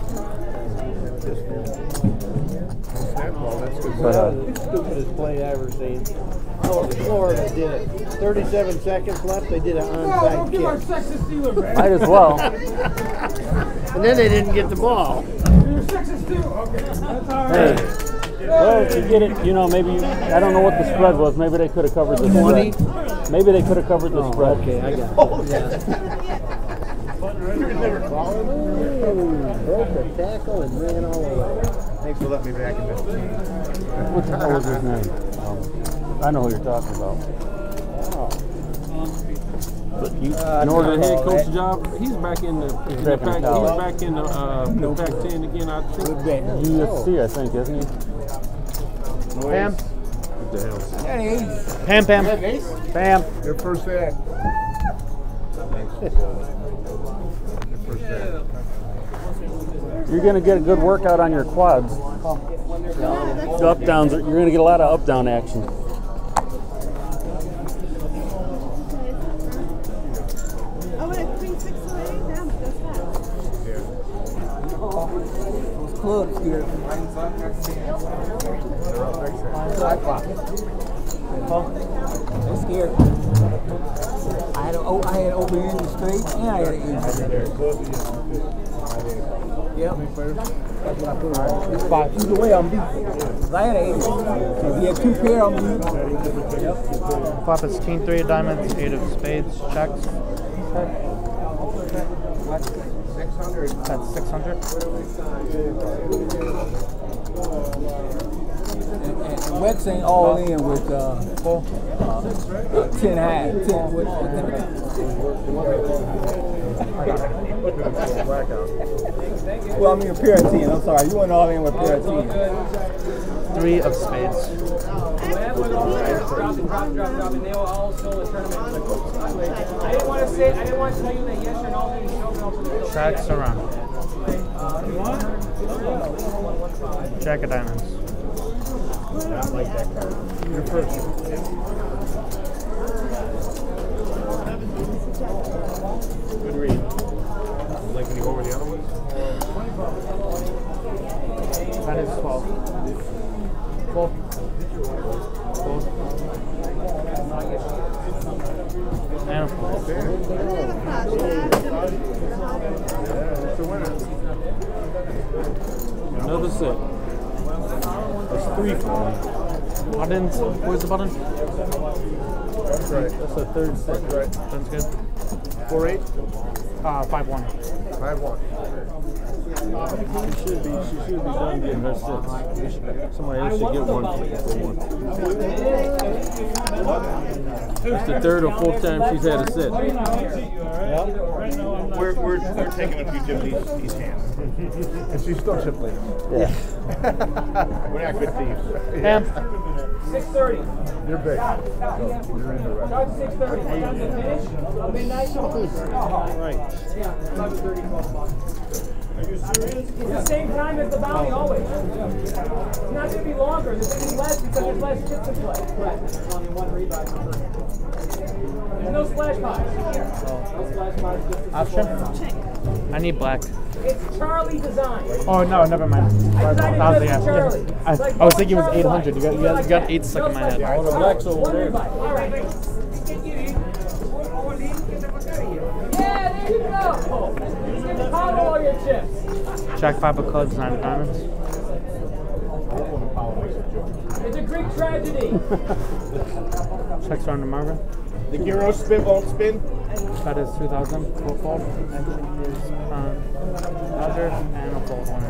but, uh, Stupidest play I ever seen. Oh, Florida did it. thirty-seven seconds left. They did an onside kick. might as well. And then they didn't get the ball. Hey, well, to get it, you know, maybe you, I don't know what the spread was. Maybe they could have covered the twenty? spread. Maybe they could have covered the spread. Okay, I got it. Yeah. Ooh, broke the tackle and ran all the way. Thanks for letting me back in this team. What the hell was his name? Um, I know who you're talking about. But you, Uh, in order the head to coach job, he's back in the, in the back in Pac, he's college. back in the, uh, the Pac ten again, I think. U S C, I think, isn't he? Pam? What the hell? I got an ace. Pam, Pam. Is that an ace? Bam. Your first ad. Your first ad. You're gonna get a good workout on your quads. The up downs. You're gonna get a lot of up down action. Oh, and it's three six eight. Damn, that's fast. Those clubs here. I'm scared. I had an oh, I had an open ended straight and I had an ace. Yep. Five. Either way, I'm beat. I had an ace. If you had two pair, I'm beat. Yep. Flop is king three of diamonds, eight of spades, checks. six hundred. That's six hundred. And, and Wex ain't all in with uh, Full. uh, ten high. ten with, well, I mean a pair of ten. I'm sorry, you went all in with a pair of ten. Three of spades. Drop, drop, drop, drop, and they were all still a tournament. I didn't want to say, I didn't want to tell you that yes or no. Checks around. Jack of diamonds. I like that card. You're first. Good read. Like when you go over the other ones? That is twelve. Twelve. Twelve. And a four. It's a winner. Another set. That's three for me. Buttons. Where's the button? That's right. That's the third set. That's right. That's good. Four eight? Uh, five one. Five one. She should be. She should be done getting her sets. Somebody else should get one for one. It's the third or fourth time she's had a set. We're, we're, we're taking a few of these, these hands. And she's still chip leading. Yeah. We're not good thieves. Pam. six thirty. You're big. So you're in the right. Start six thirty. Finish. Midnight. Right. Yeah. eleven thirty, twelve o'clock. Are you serious? It's the same time as the bounty always. It's not going to be longer. There's going to be less because there's less chips to play. Correct. There's only one rebuy. There's no splash pies. No splash pies. Option. I need black. It's Charlie design. Oh no, never mind. I That designed was it the just answer. for Charlie. I, It's like I was thinking it was Charlie eight hundred. You got, you got, you got eight stuck in my head. All the blacks over One there. rebuy. All right. Yeah, there you go. He's going to pound all your chips. Jack five of clubs, nine of diamonds. It's a Greek tragedy. Checks around to Marvin. The gyro spin won't spin. That is two thousand. Full fold. Action is um, Dodger and a fold one.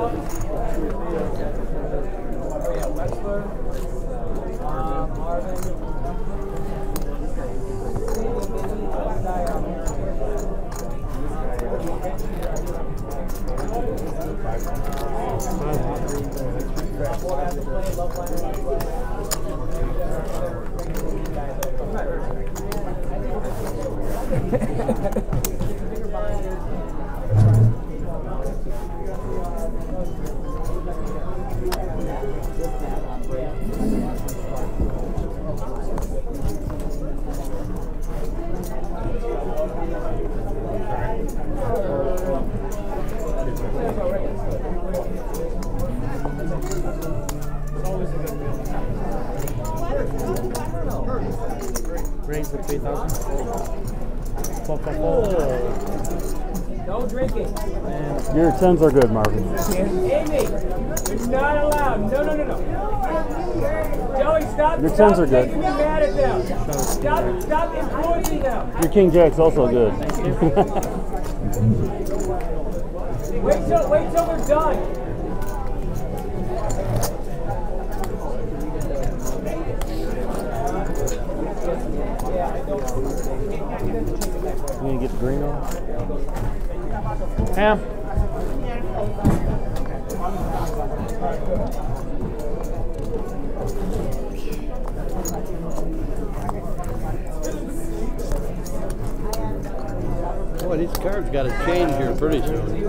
Raise the three thousand. Four, four, four. No drinking. And Your tens are good, Marvin. Amy, you're not allowed. No, no, no, no. Joey, stop. Your stop tens are good. making me mad at them. Stop, stop influencing them. Your king jack's also good. Wait till, wait till we're done. You gonna get the green off? Pam. card's got to change here pretty soon.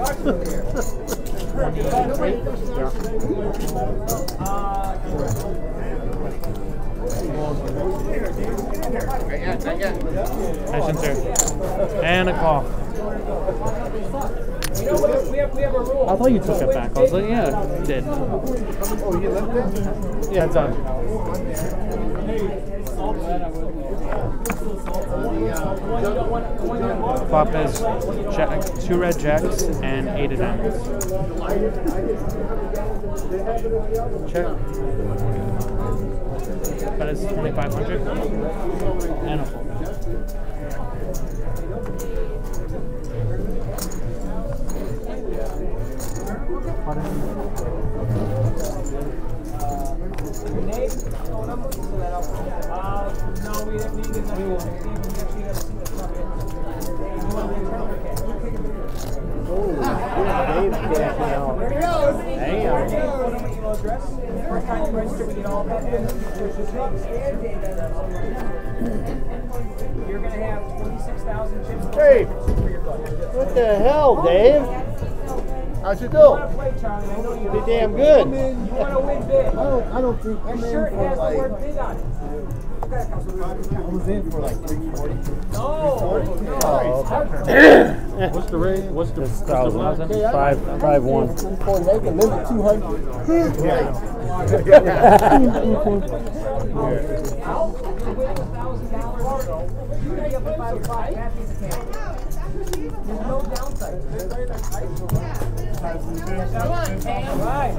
Nice enter. And a call. You know what? We have, we have a rule. I thought you took it back. I was like, yeah, you did. Oh, you left it? Yeah, it's done. Flop is jack, two red jacks and eight of diamonds. Check. That is twenty-five hundred. And a fold. No, we didn't need it. We won't. You're going to have twenty-six thousand chips. Hey! What the hell, Dave? How's it go? Pretty damn good. You want to win big. I don't, I don't think Your I'm shirt in has for the like, word big on it. I was in for like three forty. No. What's the rate? What's the, what's the Thousand. Five, five, one. They can limit two hundred. There's no downside. Right.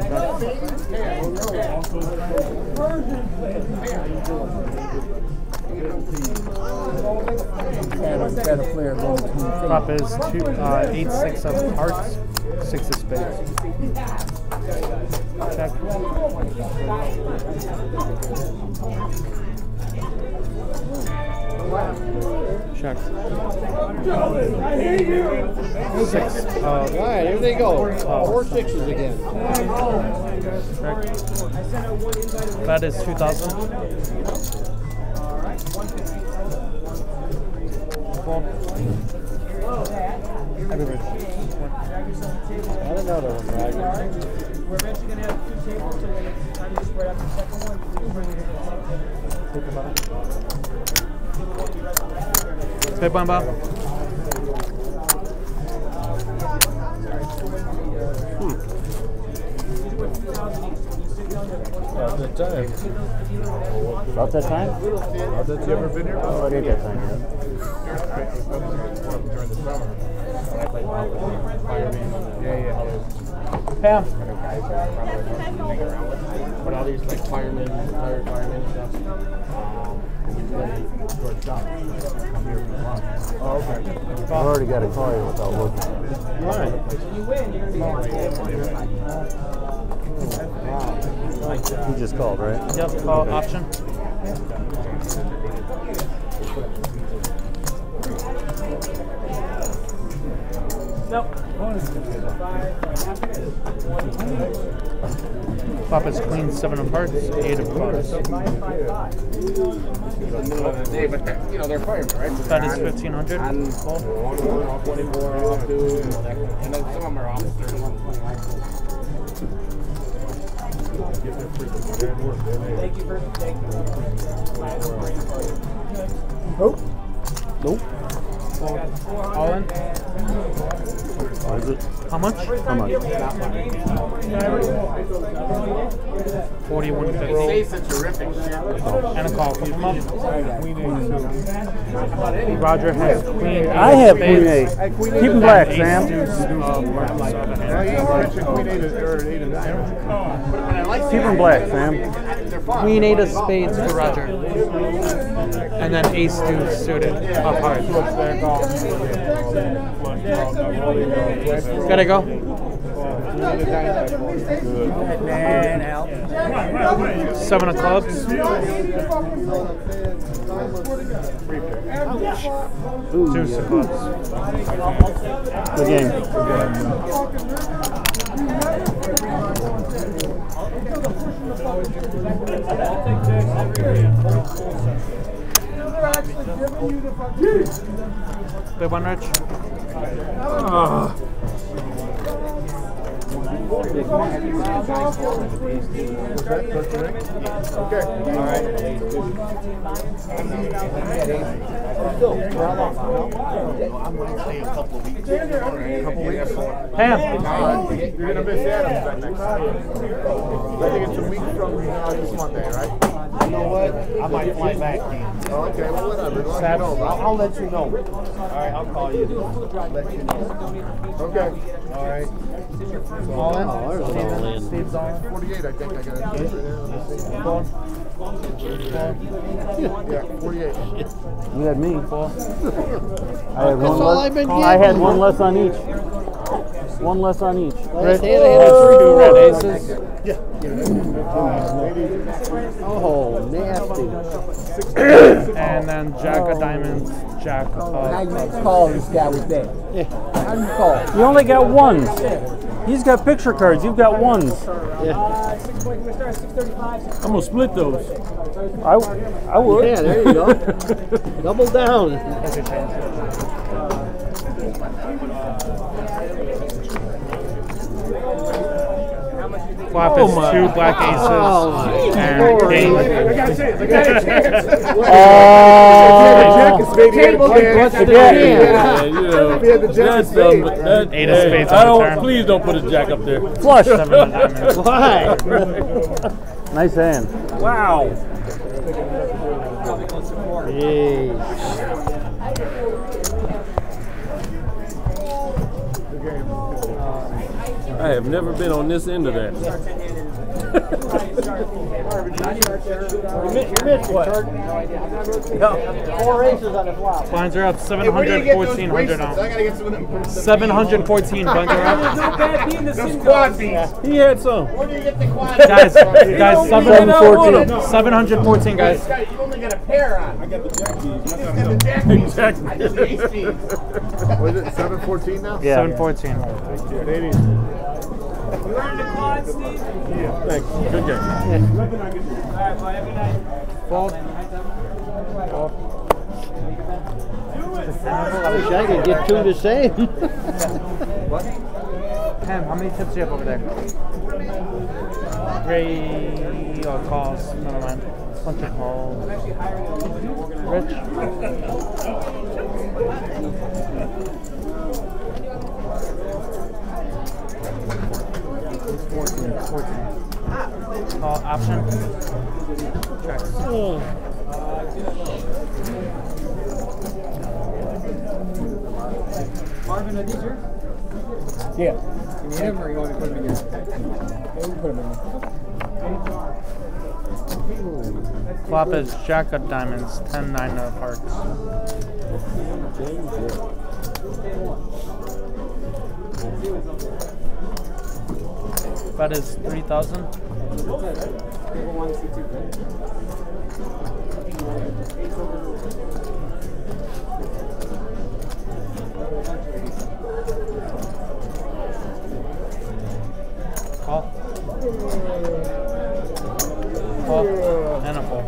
Flop is two, uh, eight, six of hearts, six of spades. Check. Check. Six. Uh, All right, here they go. Uh, four sixes again. check. That is two thousand. Four. Everybody. I don't know that one, Roger. We're eventually going to have two tables, so when it's time to spread out the second one, please bring it in. Spade one, Bob. About that time. About that time? About that you ever been here? Oh, it ain't that time yet. During the summer. Yeah, yeah. Pam. But all these like firemen, retired firemen and stuff. Um, we play George Dock. Oh, okay. I've already got to call you without looking. Right. You win, you're going to be You just called, right? Yep, call option. Nope. Flop is queen, seven of hearts, eight of clubs. In the middle of the day, but you know, they're firemen, right? So That is they're on- fifteen hundred. On call, one, one, off twenty-four, off two, you know, that kind of- and then some of them are off thirty-one, twenty-nine. Thank you for, thank you. Nope. Nope. All in? What is it? How much? How much? Forty-one They say fifty. such terrific shit. And a call. Keep 'em up. Roger has queen. I have queen eight. Keep them black, Ace Sam. deuce of hearts. Well, you mentioned Queen eight of- or eight of nine. Keep them black, Sam. They're fun. Queen eight of spades for Roger. And then ace deuce suited of hearts. Gotta go. Seven of clubs. Deuce of clubs. Good game. Big one, Rich. Ah. Okay. All right. I'm going to stay a couple of weeks. Couple weeks. Pam. You're gonna miss Adams that next time. I think it's a week from uh, this Monday, right? You know what? I might fly back, Dan. Oh, okay, well, whatever. Let me know, I'll, bro. I'll let you know. All right, I'll call you. Let you know. Okay. All right. All in? Oh, there's an all in. Steve's all in. forty-eight, I think I got it. Let me see. Yeah, forty-eight. You had me. I had That's one all less. I've been I getting. had one less on each. One less on each. Red, Two red aces. Oh, nasty. And then Jack of Diamonds, Jack How of. you call this guy with that? Yeah. How do you call? You only got ones. He's got picture cards. You've got ones. Yeah. I'm gonna split those. I, I would. Yeah, there you go. Double down. Flop Oh is my. two black aces Oh, my and Lord. king. I got a chance. I got a chance. Oh. Jack is maybe had a chance. What's the Yeah, chance? you know, If he had the jack that's of dumb, spades. but that, Eight of hey, spades I on the don't. turn. Please don't put a jack up there. Flush. Seven of diamonds. Why? Nice hand. Wow. Jeez. I have never been on this end of that. Four aces on the flop. Blinds are up seven Hey, where do you hundred, get those fourteen hundred bracelets? I now. gotta get some of them. seven hundred fourteen, blinds are up. Those quad beats. He had some. Where do you get the quad Guys, beats? guys, seven fourteen. seven hundred fourteen, guys. Scott, you only got a pair on. I got the jack beats. I got the jack beats. Jack I got the ace beats. What is it, seven fourteen now? Yeah. seven fourteen. Canadian. Thanks. Good game. Fold. I wish I could get two the same. What? Pam, how many tips do you have over there? Three oh, calls. Never mind. Bunch of calls. Rich. fourteen. fourteen. Call option. Checks. Marvin, are these yours? Yeah. You need them or you want to put them in here? Put them in here. Flop is Jack of Diamonds, ten nine of Hearts. Bet is three thousand. Call. Call. And a fold.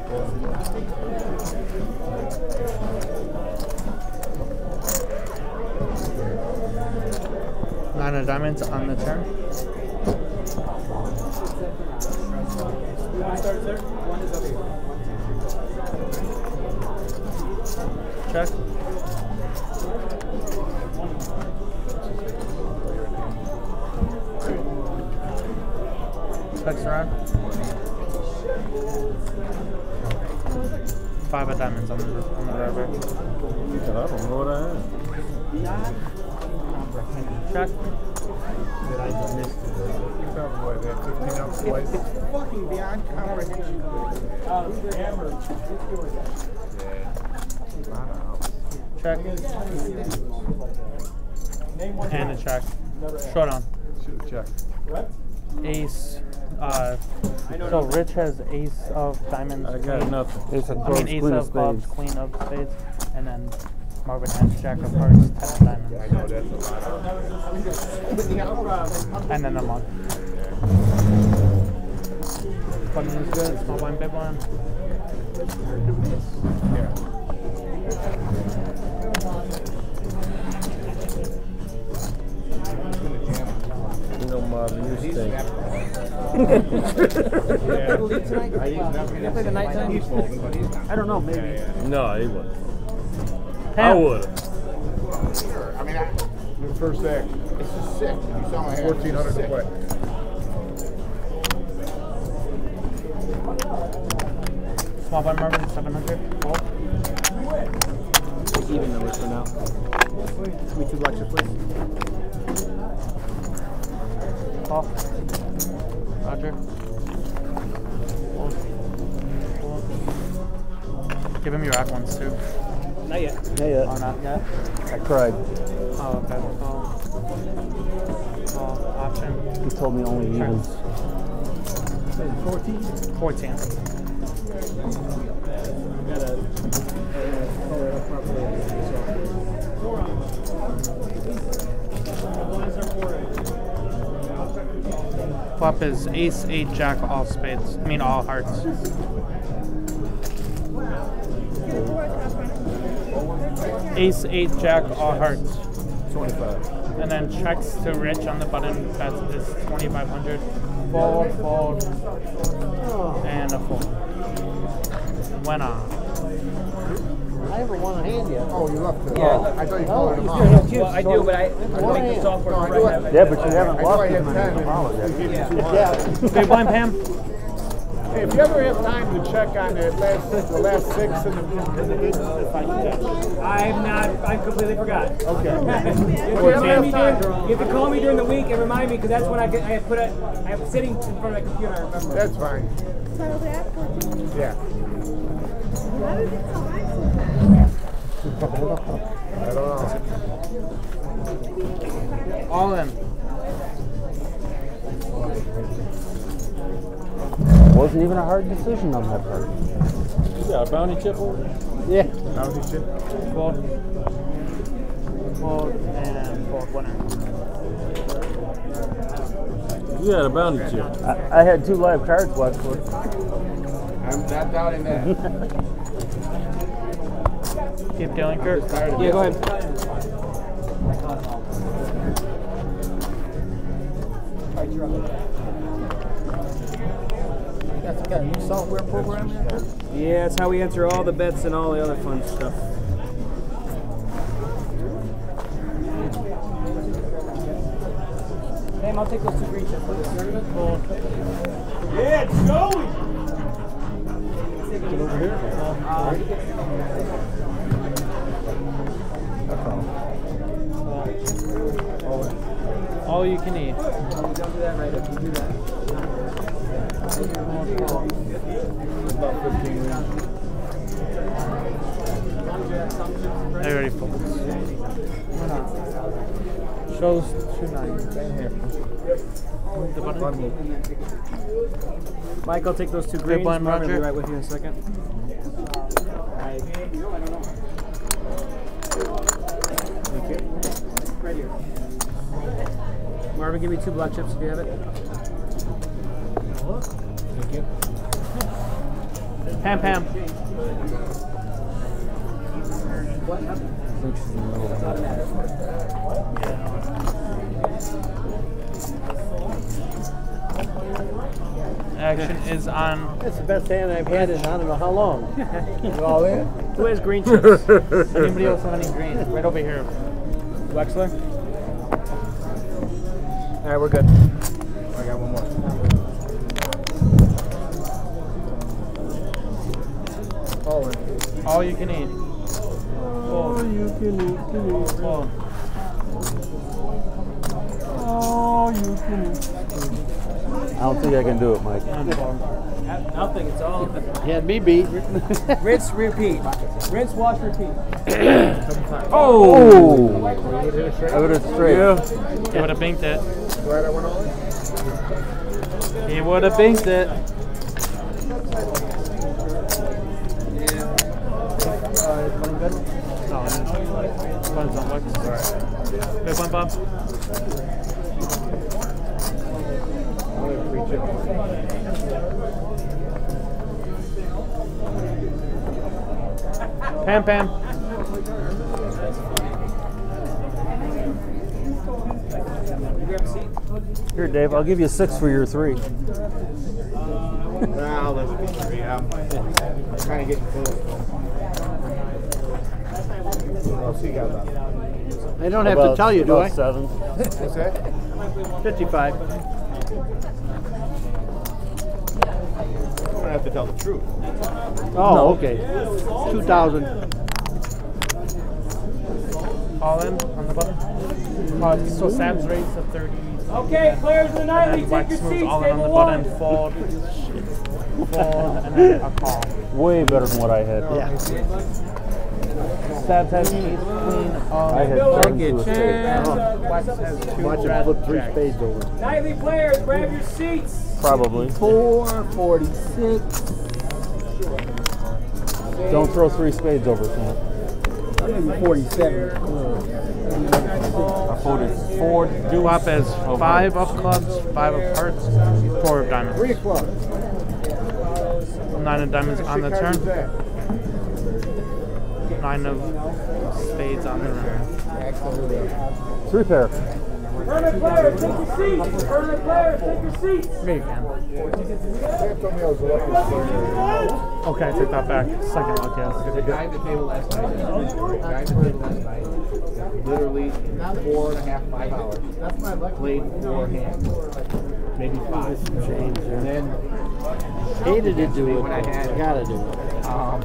Nine of diamonds on the turn. Check. Checks around. Five of diamonds on the on the river. I don't know what I have. Check. What, that fifteen ounce slice? Fucking beyond comprehension. Check. And a check. Showdown. Should have checked. Ace. Uh, so Rich has ace of diamonds. I got nothing. Ace of I clubs, mean ace queen of of clubs, spades. queen of spades, and then Marvin has jack of hearts, ten of diamonds. I know that's a lot. And then a monk. Button is good, small blind, big blind. Yeah. Uh, the new steak. I don't know, maybe. No, he wouldn't. I Pam. would. Sure. I mean, I, Your first act. it's just sick. You saw my hair. Fourteen hundred to Sick. play. Small blind Marvin, seven hundred. Fold. Even numbers for now. Give me two blocks, please. Call. Roger. Fold. Fold. Give him your rack ones too. Not yet. Yeah, yeah. Oh, not yet? I tried. Oh, okay. Call. Call. Option. He told me only evens. fourteen? fourteen. Gotta uh, color it up properly. Flop is ace, eight, jack, all spades. I mean, all hearts. Ace, eight, jack, all hearts. twenty-five. And then checks to Rich on the button. That's is twenty-five hundred. Fold, fold, and a fold. Winner. I haven't won a hand yet. Oh, you left it. Yeah. Oh, I thought you called it a Well, mom. I do, but I, I think the software No, I for knew right it. now. Yeah, but you haven't I knew lost I as had many ten. dollars yet. You gave me Yeah. two hundred. Yeah. Big blind, Pam. Hey, if you ever have time to check on the last, the last six in the, in the business, if I can. I'm not, I completely forgot. Okay. you, have to remind me during, you have to call me during the week and remind me because that's when I get, I put it, I'm sitting in front of my computer, I remember. That's fine. So that fourteen. Yeah. How did it so high so fast? I don't know. All in. Wasn't even a hard decision on that part. You got a bounty chip over there? Yeah. Bounty chip. Fold. Fold and fold. Winner. You got a bounty chip. I, I had two live cards left for it. I'm not doubting that. Keep dealing, Kurt. Yeah, go ahead. That's got a new software program in there? Yeah, that's how we answer all the bets and all the other fun stuff. Sam, I'll take those two green chips. Yeah, it's going! Get over here. That's all. All you can eat. Don't do that right if you do that. About fifteen minutes. I already folded. Shows two nine. The button. Mike, I'll take those two Big greens. blind, Marvin, I'll be Roger. right with you in a second. I, Thank you. Right here. Marvin, give me two black chips if you have it. Thank you. Pam Pam. What? It's automatic. Action is on. That's the best hand I've had in I don't know how long. You all in? Who has green chips? Anybody else have any green? Right over here. Wexler? All right, we're good. I got one more. All in. All you can eat. All you can eat, can eat. Fold. All you can eat. I don't think I can do it, Mike. And fold. Nothing, it's all. You had me beat. Rinse, repeat. Rinse, wash, repeat. Oh! You would hit a straight? I would have straight. He would have binked it. Glad I went all in? He would have binked it. No, one's on Wex. Big one, Bob. I'll have three chips. Pam Pam. You grab a seat? Here, Dave, I'll give you six for your three. Nah, I'll live with the three. I'm kind of getting close. I'll see you guys out. I don't have About- to tell you, do I? about seven. What's that? fifty-five. I'm gonna have to tell the truth. Oh, No. okay. two thousand. All in on the button. Uh, so Sam's rates of thirty. Okay, players of the night, And take Wax your moves seats. all in on the Table button. one. Fold. Fold and then a call. Way better than what I had. Yeah. Stabs has ace queen of I had seven to a spade. and Wax has two Watch him red flip three jacks. spades over. Nightly players, grab your seats. Probably. Four forty-six. Don't throw three spades over, Sam. forty-seven. I folded four Flop deuce. is five of clubs, five of hearts, four of diamonds. Three o'clock. Nine of diamonds on the turn. That. Nine of spades on the turn. Three pair. Permanent players, take your seats. Permanent players, take your seats. Here you can. Sam told me I was the luckiest player. Okay, I take that back. Second luck, yes. The guy at the table last night, the guy at the table last night, literally four and a half, five hours. That's my luck. Played four hands, maybe five. Change And then Hated to do it. when I had Gotta do it. um,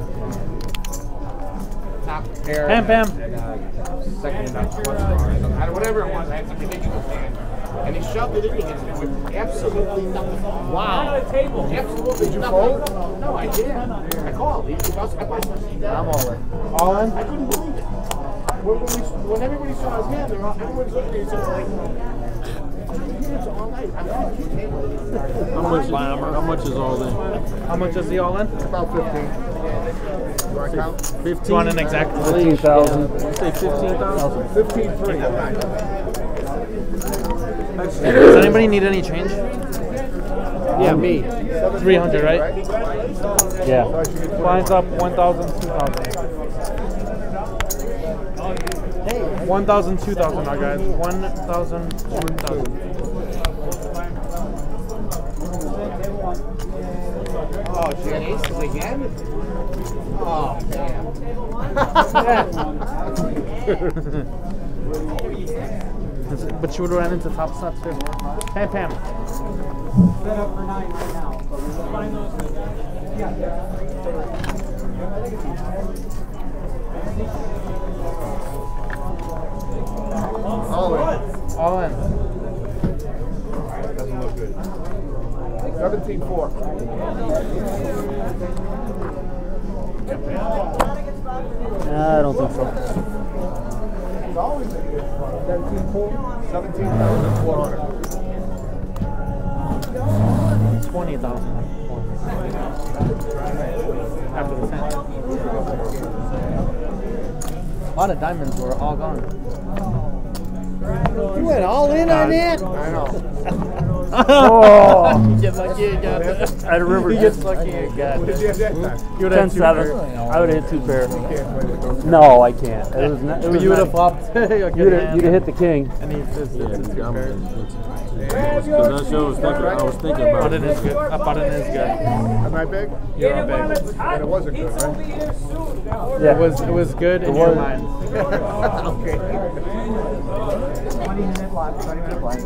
top pair, Pam, Pam. and uh, second uh, one star, or whatever it was. I had some ridiculous hand, and he shoved it in against me with absolutely nothing. Wow. The table. Absolutely Did you nothing. Fold? No, I didn't. I called. He, he was, I was, I'm all in. All in? I couldn't believe it. When, when, we, when everybody saw his hand, they're all, everyone's looking at each other like, it's all night. I'm not keep table. How much, how much is all in? How much is the all in? About fifteen. Do I count? Do you fifteen? want an exact? fifteen thousand. Say fifteen thousand? Fifteen three. Does anybody need any change? Yeah, me. three hundred, right? Yeah. Blinds up one thousand, two thousand. one thousand, two thousand now, guys. one thousand, two thousand. Oh, she had aces again? Oh, man. But she would have ran into top set too. Pam, Pam. Set up for nine right now. So we'll find those. All in. All in. Doesn't look good. Seventeen four. Nah, I don't think so. Seventeen thousand four hundred. twenty thousand. After the ten. A lot of diamonds were all gone. You went all in on that? I know. Oh! Just like you got it. I remember Just lucky you got What did you have that time? You would have ten two seven. pairs. I would have hit two pair. You can't play with those. No, I can't. It was not, it was You would have not, flopped. okay, you'd have, hand, you'd have hit the king. And he just Yeah, did the two I'm pairs. Because that's what I was thinking. I was thinking about Button it. is good. A button is good. Am I big? You're a big. And it wasn't good, Pizza will right? be here soon. Now order. Yeah. It was it was good in It your was. mind. Okay. twenty minute block, twenty minute block.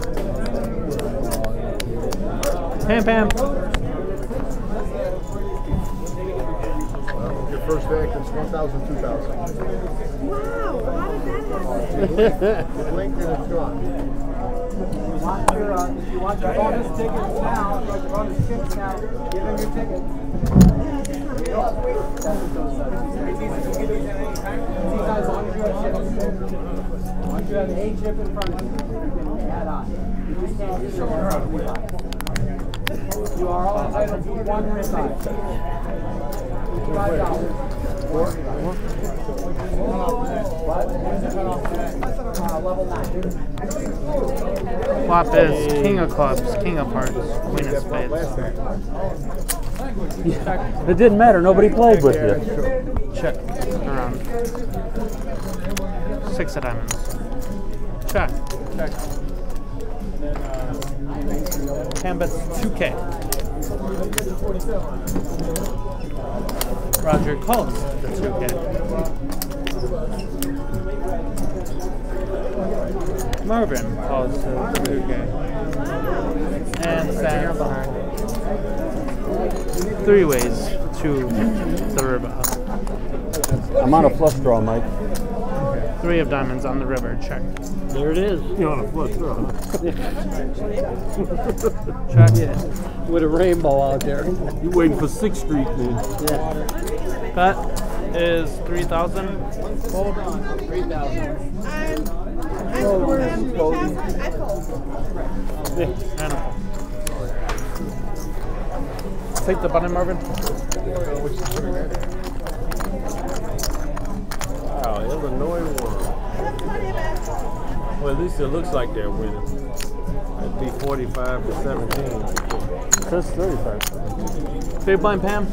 Pam, Pam. Your first act is one thousand, two thousand. Wow, how did that happen? Blink and it's gone. You want your, uh, you want your bonus tickets now, you want your bonus tickets now, give them your ticket. It's easy to get these at any time. It's easy as long as you have chips. Once you have a chip in front of you, you can add on. You just can't just show her up. You are all entitled to one ribeye. Five dollars. Uh, level nine. Flop is king of clubs, king of hearts, queen of spades. It didn't matter. Nobody played with you. Check around. Six of diamonds. Check. Check. Pam bets two K. Roger calls the two K. Marvin calls the two K. And Sam three ways to the river. I'm on a flush draw, Mike. Three of diamonds on the river. Check. There it is. You're on a flush draw, huh? Check. Yeah. With a rainbow out there. You waiting for sixth Street, man. Yeah. Bet is three thousand. Fold. three thousand. I'm, I'm folding. I'm folding. I fold. Yeah. And a fold. Take the button, Marvin. Wow, Illinois won. Well, at least it looks like they're winning. It'd be forty-five to seventeen. It says thirty-five. Big blind, Pam.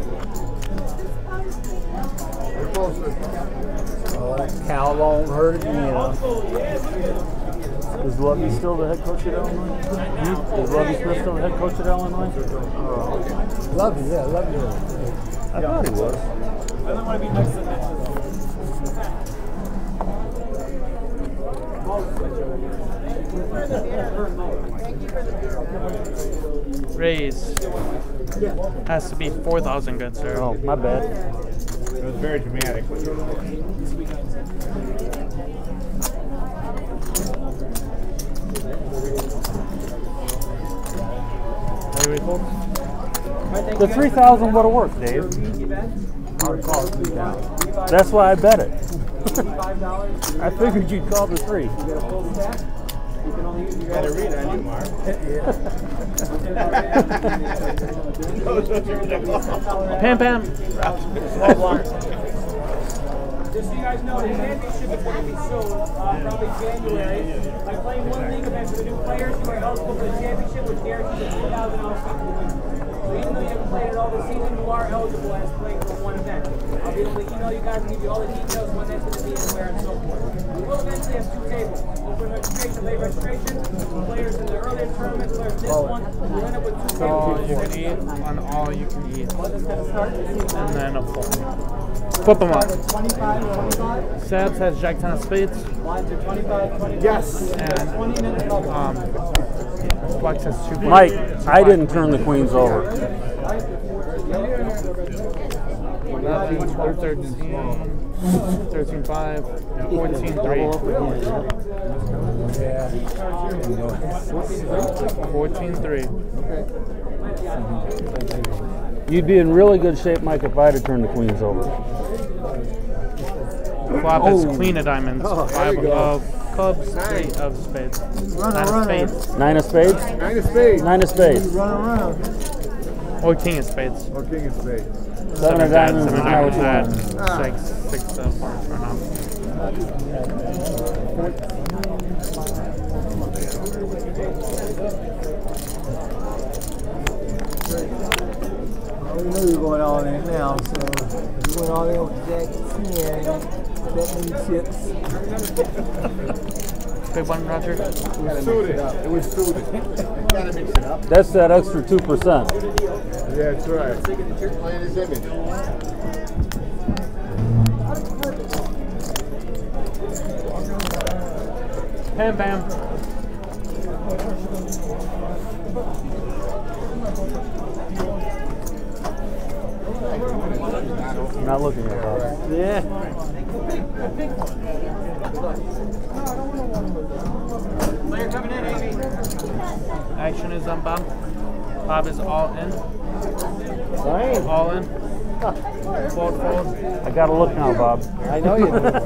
Oh, that cow won't hurt it, you know. Is Lovey still the head coach at Illinois? Hmm? Is Lovey Smith still the head coach at Illinois? Oh. Love you, yeah, love you. I thought he was. I don't want to be next to that. Raise. Has to be four thousand, good sir. Oh, my bad. It was very dramatic. Are you ready, The three thousand would have worked, Dave. That's why I bet it. I figured you'd call the three. You got to read on you, Mark. Pam Pam. Just so you guys know, the championship is going to be soon, uh, probably January. By playing one league event for the new players, you are eligible for the championship, which guarantees a two thousand dollars scholarship. So even though you haven't played it all this season, you are eligible as playing for one event. I'll be able to email you guys and give you all the details when that's going to be and where and so forth. We will eventually have two tables. Open registration, late registration. Players in the earlier tournament, players this one. We'll end up with two tables. All you can eat on all you can eat. And then a fold. Flip them up. Sabs has Jack ten of spades. Yes. And um, Flex has two. Mike, I didn't turn the queens over. thirteen five, fourteen three. fourteen three. You'd be in really good shape, Mike, if I'd have turned the queens over. Flop is queen of diamonds, five of clubs, three of spades. Nine of spades. Nine of spades? Nine of spades. Nine of spades. Run around. Or king of spades. Or king of spades. Seven of diamonds is Seven not of what you diamonds. want. Six, six of hearts run off. We know you're going all in now, so you went all in with Jack ten, bet me chips. Big one, Roger. It was suited. It was suited. Gotta mix it up. That's that extra two percent. Yeah, that's right. Playing his image. Pam Pam. Not looking at Bob. Yeah. Player coming in, Amy. Action is on Bob. Bob is all in. Right. All in. Fold, fold. I gotta look now, Bob. I know you do.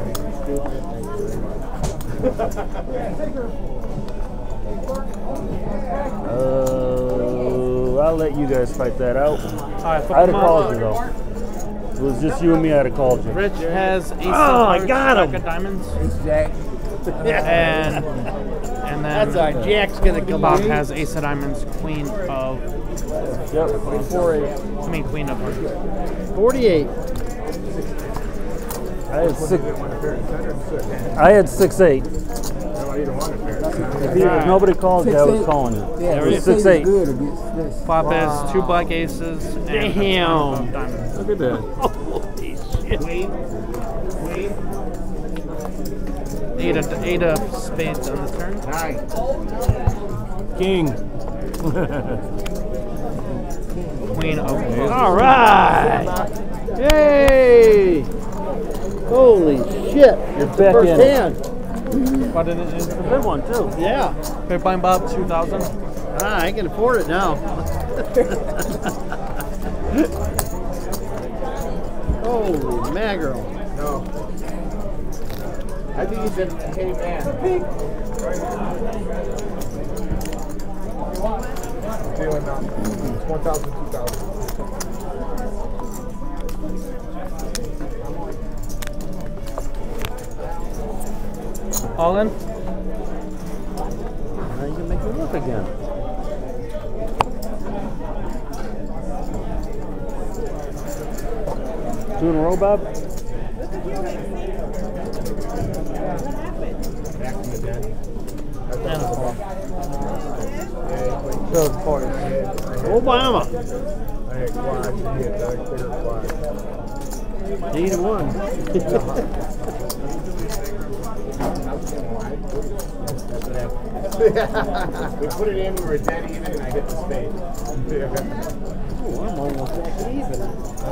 Uh, I'll let you guys fight that out. All right, flip I'd have them called up. you though. If it was just you and me, I'd have called you. Rich has ace Oh, of I hearts, got jack him. of diamonds, It's Jack. and and then That's our Jack's gonna come Bob out. has ace of diamonds, queen of Yep. Four eight. I mean queen of hearts. Forty-eight. I had six. I had six eight. No, either one is fair. If, you, if nobody called you, I was calling you. Yeah, It was six, six eight. good against this. Flop is two black aces and Damn. a diamond. Look at that. Holy shit. Wait, wait. Eight of, eight of spades on the turn. Nine. King. Queen of clubs. All right. Yay. Holy shit. You're It's the back first in. hand. But it is A good one, too. Yeah. Big blind Bob, two thousand. Ah, I can afford it now. Holy mackerel. No. I think he's a hey man. Dealing now. It's one thousand, two thousand. All in? Now you can make me look again. Two in a row, Bob? And a four. Yeah, So it's four. I had, I had, Obama. I had quads, and he had that bigger quad. Eight and one. We put it in, we were dead even, and I hit the spade. Oh, I'm almost actually even.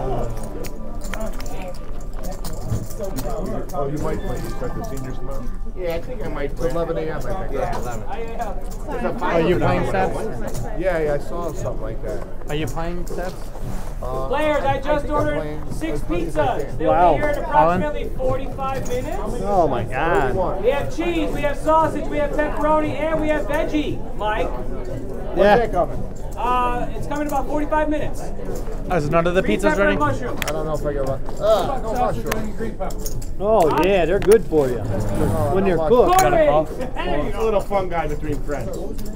Oh, you might play these at the seniors tomorrow? Yeah, I think I might play. eleven a m I think. Yeah, eleven. There's a Are final you tonight. playing sets? Yeah, yeah, I saw something like that. Are you playing sets? Uh, Players, I just think I'm ordered playing six as much as I pizzas. can. They'll Wow. be here in approximately forty-five minutes. Oh my God. thirty-one. We have cheese, we have sausage, we have pepperoni, and we have veggie. Mike, When's Yeah. that coming? uh, it's coming in about forty-five minutes. Is none of the Green pizzas pepper ready? and mushroom. I don't know if I got one. Ah, no mushroom. Oh yeah, they're good for you when they're cooked. Got a call? It's a little fun guy between friends.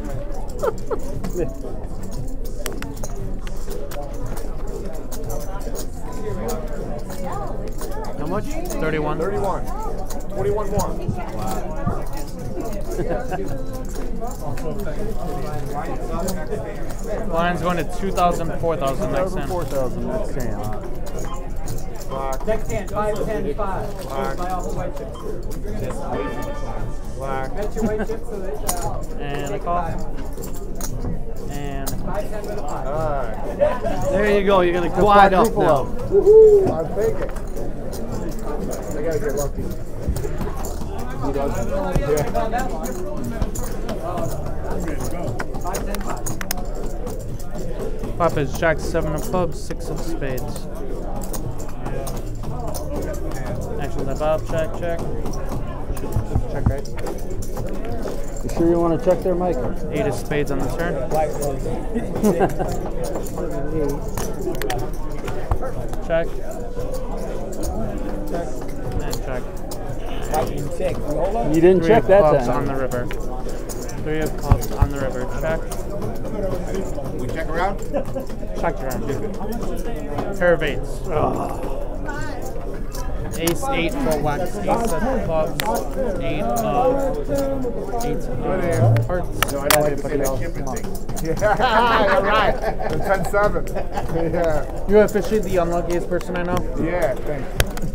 How much? thirty-one. thirty-one. twenty-one more. Line's going to two thousand, four thousand next hand. four thousand next hand. Black, Next hand, five, ten, five. Black. Buy all the white chips. black. Bet your white chips so that And a call. And five, ten, with a five. Alright. There you go. You're gonna quiet up now. Woohoo! I'm thinking. I gotta get lucky. Who does? Yeah. Five, ten, five. flop is jack, seven of clubs, six of spades. Actually, the Bob, check, check. Should check, right? You sure you want to check there, Mike? Eight of spades on the turn. Check. And check. You didn't Three check of that clubs time. on the river. Three of clubs on the river. Check. We check around? Check your arm. Pair of eights. Ace eight for wax. Ace of clubs. Eight of eight of hearts. No, I don't like to say that chipping thing. Yeah, you're right. The ten seven. Yeah. You're officially the unluckiest person I know. Yeah, thanks.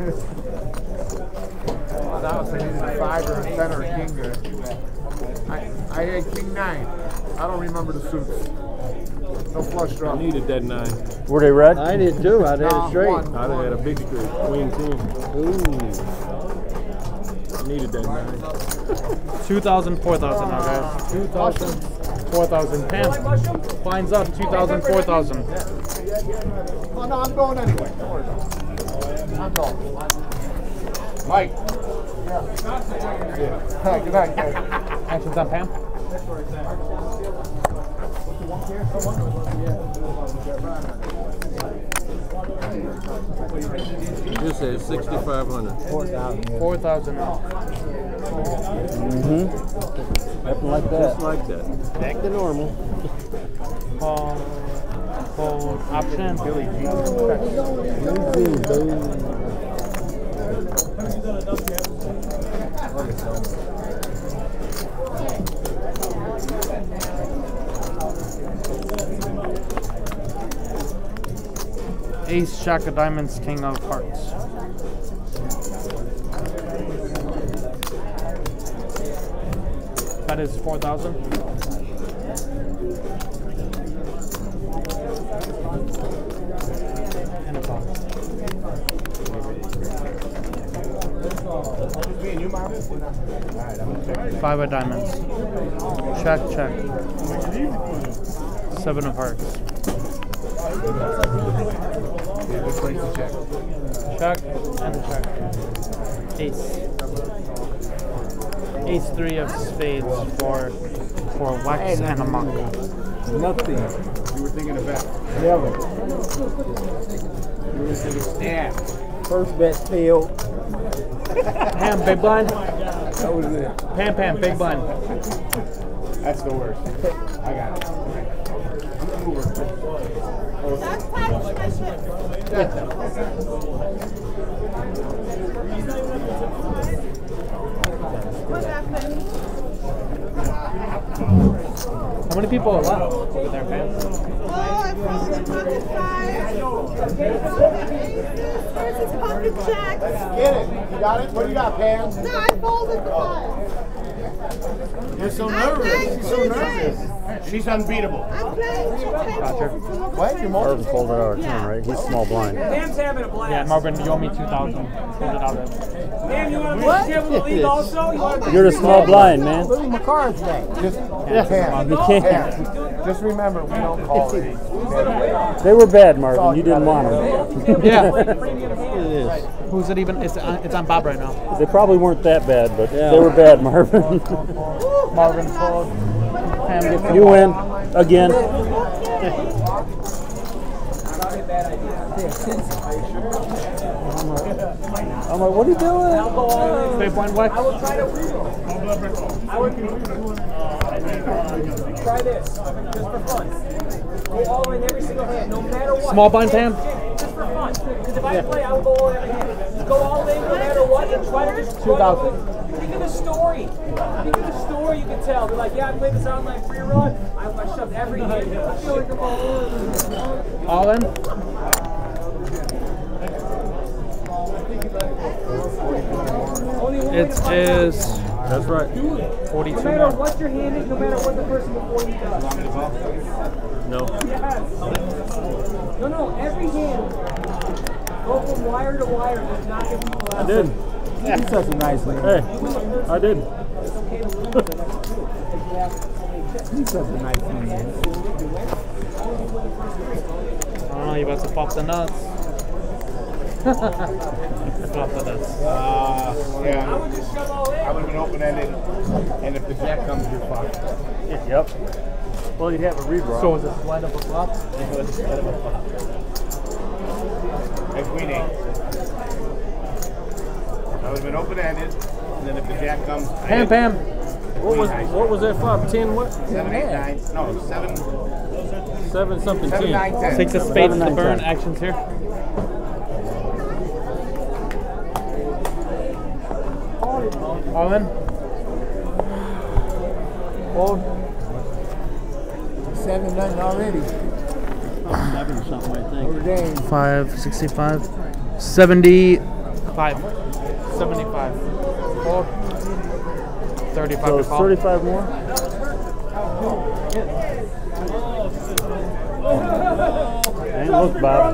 Well, that was I needed a five or a ten or a king there. I, I had king nine. I don't remember the suits. No flush draw. I needed that nine. Were they red? I did too. I did No, it straight. one. I'd have had a big straight. Queen ten. Ooh. I needed that nine. two thousand, four thousand now, guys. two thousand, four thousand. Pam. Blinds up, two thousand, four thousand. Oh, no, I'm going anyway. Don't worry about it. I'm going. Mike. Yeah. Yeah. Good night, guys. Actions on Pam. This says sixty-five hundred. four thousand now. Mm-hmm. Nothing like that. Just like that. Back to normal. Call. Fold. Option. Billy G. Ace, Jack of Diamonds, King of Hearts. That is four thousand. And a call. Five of diamonds. Check, check. Seven of hearts. Check and a check. Ace. Ace three of spades for for wax and a monk. Nothing. You were thinking of that. Never. You were thinking stab. First bet failed. Pam, big blind. That was it. Pam, Pam, big blind. That's the worst. I got it. I'm gonna move her. That's tight. What happened? How many people are left over there, Pam? Oh, I followed the pocket five. Versus pocket jacks. Get it. You got it? What do you got, Pam? No, I folded the five. You're so I'm nervous. playing She's so two nervous. She's unbeatable. I'm playing two Gotcha. What? You're more Marvin folded out of turn, right? He's small blind. Pam's having a blast. Yeah, Marvin, you owe me two thousand. Hold it out of Pam, you want to make the league also? You want to You're the small blind, man. Look at my cards back. Just, Yeah. Pam. You can't. Pam. Just remember, we don't call it. They were bad, Marvin. You didn't want them. Yeah. It is. Who's it even? It's on, it's on Bob right now. They probably weren't that bad, but they were bad, Marvin. Marvin fold. Pam gets the You ball. win again. I'm like, what are you doing? Big blind wax. I would try to. I would try this just for fun. Go all in every single hand, no matter what. Small blind, Pam. Just for fun. Because if I play, I will go all in every hand. Go all in no matter what and try to just two thousand. Think of the story. Think of the story you can tell. They're like, yeah, I played this online free run. I, I shoved every hand. I feel like I'm all in. All in. Only one It is That's right. forty-two No matter more. what your hand is, no matter what the person before you does. No. Yes. No, no, every hand. Go from wire to wire. Does not give people out. I did. He's such a nice man. Hey, I did. He's such a nice man. I don't know, you about to pop the nuts. Pop the nuts. Uh, yeah. I would just shove all in. I would have been open-ended, and if the jack comes, you're fucked. Yep. Well, you'd have a redraw. So is it slide up a flop? And queen eight. I would have been open-ended, and then if the jack comes, Pam, Pam. What was what was that flop? Ten what? seven, eight, nine, no, seven, Seven something seven, ten. nine, ten. Six of spades to burn. Actions here. All in. Fold. Seven nothing already. Seven or something, I think. Over game. Five, sixty-five, seventy-five, seventy-five. Fold. Thirty-five So to it's call. thirty-five more? And look, Bob.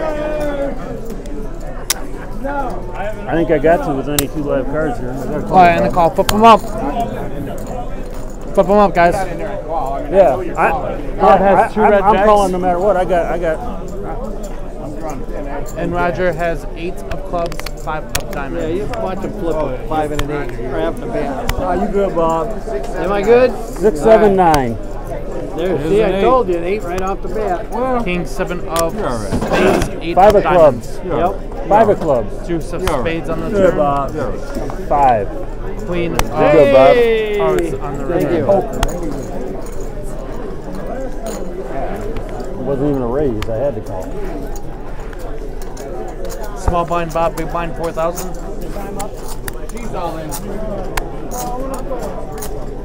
I think I got to with only two live cards here. I got a All right, and the call. Flip them up. Flip them up, guys. Yeah, I, Bob has I, two I, red I'm jacks. calling no matter what. I got, I got. And Roger has eight of clubs, five of Yeah, diamonds. you watch him flip a five and an eight. Or half the bat. Oh, you good, Bob? Am I good? Six, seven, nine. There, see, I told you, it ain't right off the bat. King, seven of spades, eight Five of of clubs. diamonds. Yep. Five of clubs. Deuce of spades on the Good, turn. Bob. Five. Queen of Good, Bob. hearts on the Thank river. you. It wasn't even a raise. I had to call. Small blind Bob, big blind four thousand. She's all in.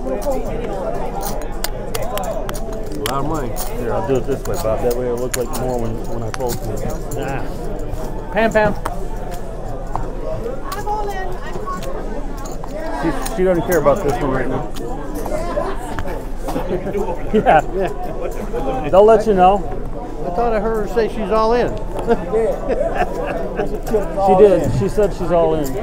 A lot of money. Here, I'll do it this way, Bob. That way it'll look like more when, when I fold to it. Ah. Pam, Pam. I'm all in. I'm on. She, she doesn't care about this one right now. Yeah. They'll let you know. I thought I heard her say she's all in. She did. She said she's all in.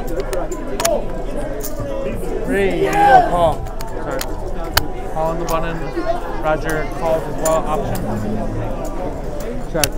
Three, yeah. Go call. Sorry. Call on the button. Roger calls as well. Option. Check.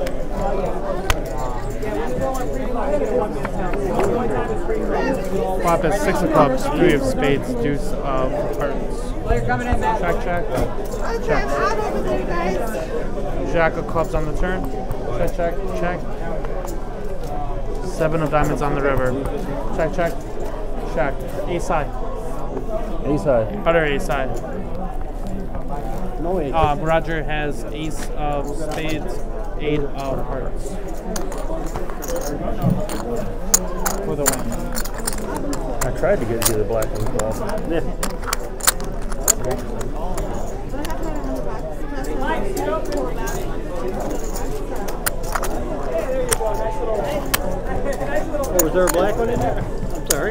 Flop is six of clubs, three of spades, deuce of hearts. Check, check. Okay, I'm out over there, guys. Jack of clubs on the turn. Check, check, check. Seven of diamonds on the river. Check, check, check. Ace high. Ace high. Better ace high. No ace. Uh, Roger has ace of spades, eight of hearts. For the win. I tried to get you the black one, Bob. Yeah. Oh, was there a black one in there? I'm sorry.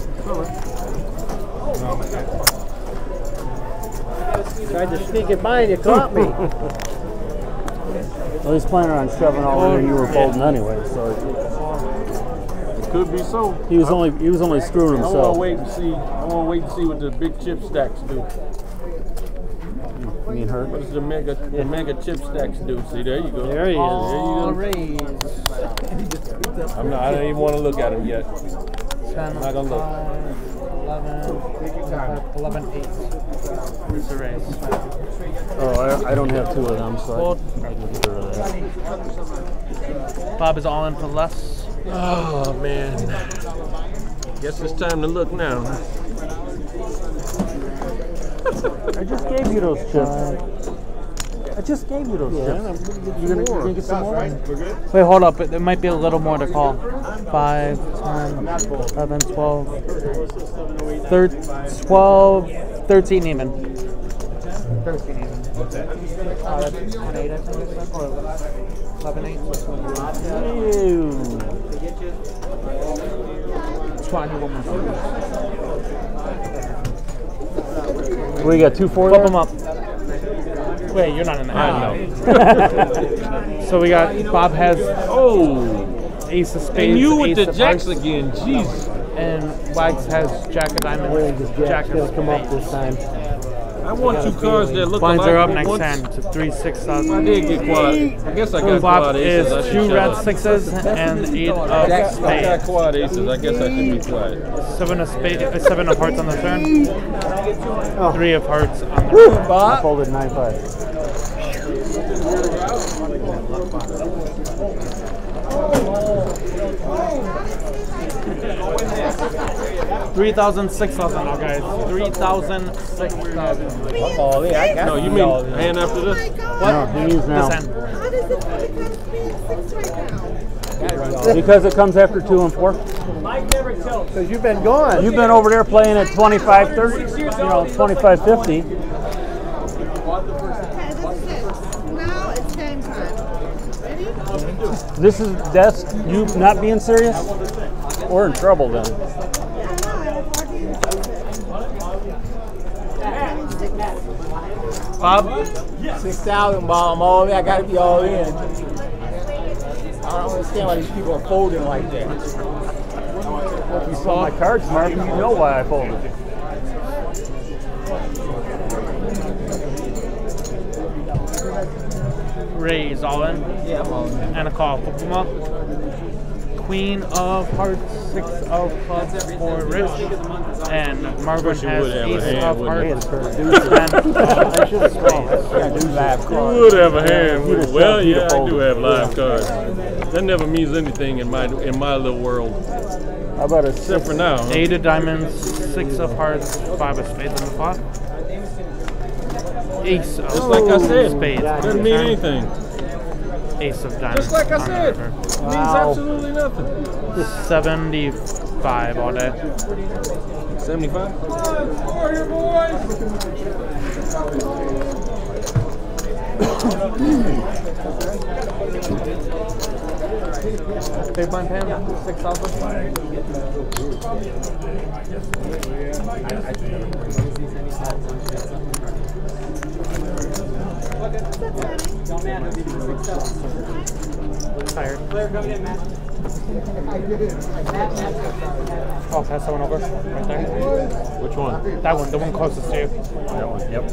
Tried to sneak it by and you caught me. Well, he's planning on shoving all in and you were folding anyway, so It could be so. he was only he was only screwing I want himself. to wait and see. I want to wait and see what the big chip stacks do. Me and her. What does the mega the mega chip stacks do? See, there you go. There he is. All raised. I'm not. I don't even want to look at him yet. ten, Not gonna look. eleven, eleven, eight. It's a raise. Oh, I, I don't have two of them, so Fold. I, I can get rid of that. Bob is all in for less. Oh man. Guess it's time to look now. I just gave you those chips. I just gave you those chips. You're gonna, you're gonna get some more? Wait, hold up. There might be a little more to call. five, ten, eleven, twelve, thirteen, twelve, thirteen even. thirteen even. Uh, that's ten, eight, I think it's or eleven, eight. Ew. twenty-one more. We got two for Flip there? them up. Wait, you're not in the I know. So we got Bob has Oh, ace of spades. and you with ace the of jacks hearts, again. Jeez. and Wags has jack of diamonds, jack Jack's of gonna come up spades. this time. I want two cards that look Blinds alike. are up but next once- hand to three six thousand. I did get quad. I guess I got Flop quad is aces. I should two shut red up. sixes and eight of I got spades. quad aces. I guess I should be quiet. Seven of spades, uh, seven of hearts on the turn. Oh. Three of hearts on the turn. I folded nine five. Three thousand, six thousand now, guys. Three thousand, six thousand. Oh, yeah, I got no, you mean hand after Oh my this? God. No, he is now. This end. How does it become being six right now? Because it comes after two and four. Because you've been gone. You've been over there playing at twenty-five thirty, you know, twenty-five fifty. Okay, this is it. Now it's game time. Ready? This is, that's you not being serious? We're in trouble then. Yeah, no, I have fourteen. Six. Bob? Six thousand ball, I'm all in. I gotta be all in. I don't understand why these people are folding like that. If you saw my cards, Mark, you know why I folded. Raise all in. Yeah, I'm all in. And a call. Flip them up. Queen of hearts, six of clubs for Rich. And Margaret Wish you has would have a ace hand, of wouldn't hearts. you? And uh, I should have called. Yeah, do live You cards. would have a hand. You'd have Well, shoved, you'd yeah, have I do folded. have live cards. That never means anything in my in my little world, How about a except six? for now. Huh? eight of diamonds, six of hearts, five of spades on the flop. Ace of Just like I said, spades. on doesn't the mean turn. anything. Ace of diamonds. Just like I on the said, river. means Wow. absolutely nothing. seventy-five all day. seventy-five? Come on, score here, boys! Big blind pan, six thousand. Tired. Player coming in, Matt. I'll pass that one over. Right there. Which one? That one, the one closest to you. That one, yep.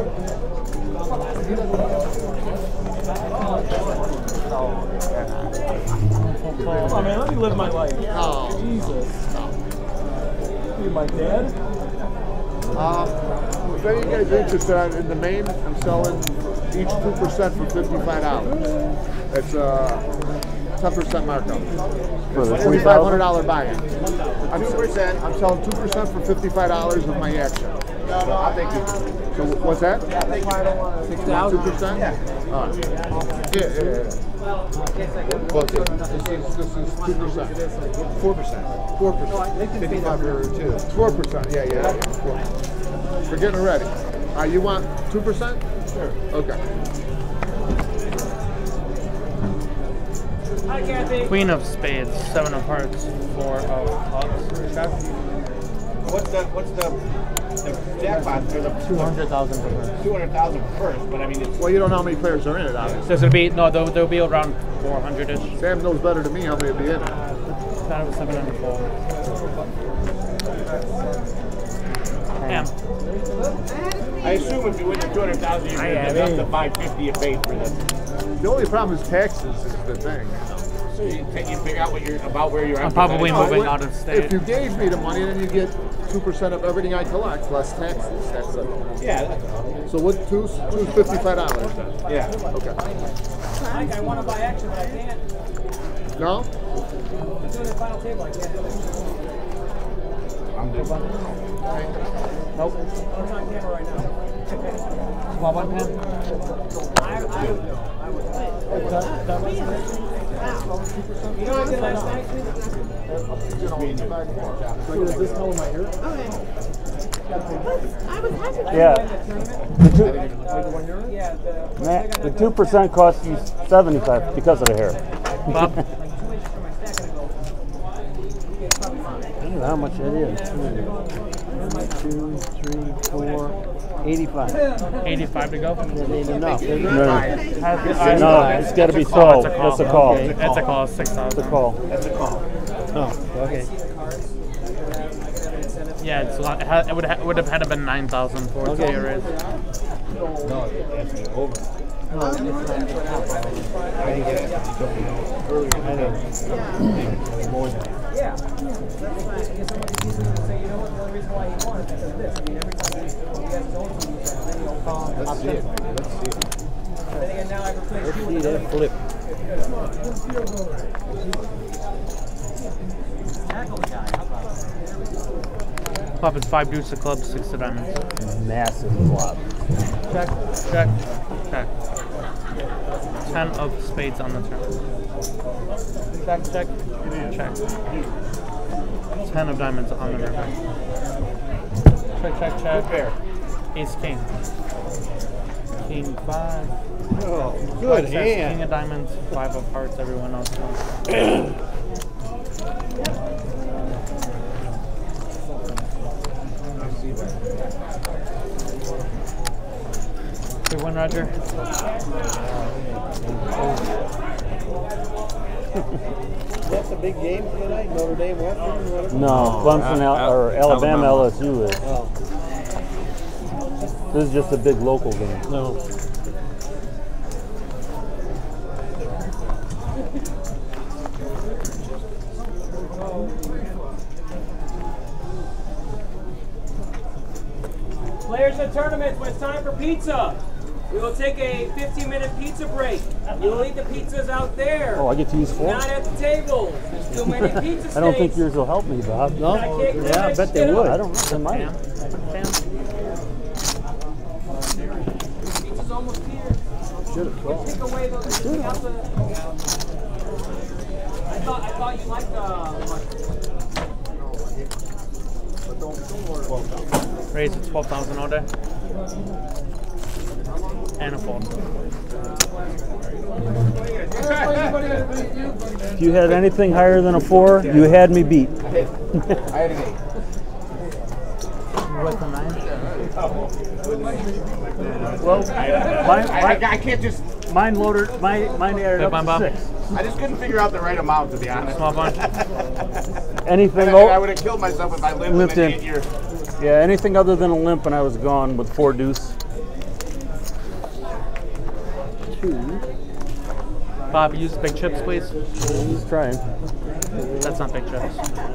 Come on, man, let me live my life. Oh. Jesus. You my dad? Um, if any of you guys are interested in the main, I'm selling each two percent for fifty-five dollars. It's a ten percent markup. For the forty-five hundred dollars buy-in. I'm, Two percent. I'm selling two percent for fifty-five dollars with my action. No, no, I'll take two. So what's that? I'll take six Two thousand. percent? Yeah. All right. Yeah, yeah, yeah. Well, this is this is two percent. Four percent. Four percent. Fifty-five or two. Four percent. Yeah, yeah. yeah. Four. We're getting ready. Uh, you want two percent? Sure. Okay. Hi, Kathy. Queen of spades, seven of hearts, four of clubs. Check. What's the what's the the jackpot for the Two hundred thousand for her. two hundred thousand first? But I mean, it's Well, you don't know how many players are in it, obviously. So it'll be no, there'll, there'll be around four hundred ish. Sam knows better than me how many will be in it. That was seven hundred four. Damn. I assume if you win the two hundred thousand, you're gonna get up to five fifty you paid for this. The only problem is taxes is the thing. So you, take, you figure out what you're about where you're. I'm probably Oh, moving wait, out of state. If you gave me the money, then you get two percent of everything I collect, less taxes. That's it. Yeah. That's So what? Two, two fifty-five dollars then. yeah. Okay. Mike, I want to buy action, but I can't. No? I'm doing the final table, I can't do it. I'm good. Nope. I'm on camera right now. Small one pan. I, I would know. I would know. You know what I did last night? Does this color my hair? Okay. I was happy. Yeah. The two, Yeah, the, Matt, the two percent costs you seventy-five because of the hair. Bob. like two inches from my stack, and I go, okay, it's probably mine. I don't know how much it is. Two, three, four, eighty-five. eighty-five to go. That ain't enough, is it? No, Has- no, it's got to be sold. That's a call. Okay. It's a call, six It's a thousand. call. That's a call. Oh, okay. Yeah, it's a lot. It, ha- it would ha- would have had to been nine thousand for it to Okay. be raised. No, that's the over. I didn't get it. I know. More than Yeah. That's fine. I guess somebody needs to say, you know what, the only reason why he won is because of this. I mean, every time he, he has his own team, he's got video call. Let's see it. Let's see it. Then again, now I've replaced you See with that flip. tackle the guy. How about that? Flop is five deuce of clubs, six of diamonds. Massive flop. Check, check, check. Ten of spades on the turn. Check, check, check. Ten of diamonds on the river. Check, check, check. Fair. Ace king. King five. Oh, Five good sets, hand. King of diamonds, five of hearts. Everyone else knows. Good one, Roger. That's a big game tonight? Notre Dame, Western, whatever? No, Clemson Al- Al- or Alabama, Alabama. L S U is. Oh, This is just a big local game. no. Players in tournaments, when it's time for pizza, we will take a fifteen minute pizza break. You will eat the pizzas out there, Oh, I get to use four? not at the tables. There's too many pizza states. I don't think yours will help me, Bob. No? I can't Yeah, I bet they get would. I don't know. They might. Pizza's almost here. Should have We'll take away those everything else. uh, I thought I thought you liked uh, Raise at twelve thousand all day. And a fold. If you had anything higher than a four, you had me beat. I had an eight. What's a nine? Well, mine, I, I, I can't just. mine loaded. My mine added up to six. I just couldn't figure out the right amount, to be honest. Small bunch. Anything? And I, I would have killed myself if I lived Limped in an in. eight year. Yeah, anything other than a limp, and I was gone with four deuce. Two. Bob, use big chips, please. He's trying. That's not big chips.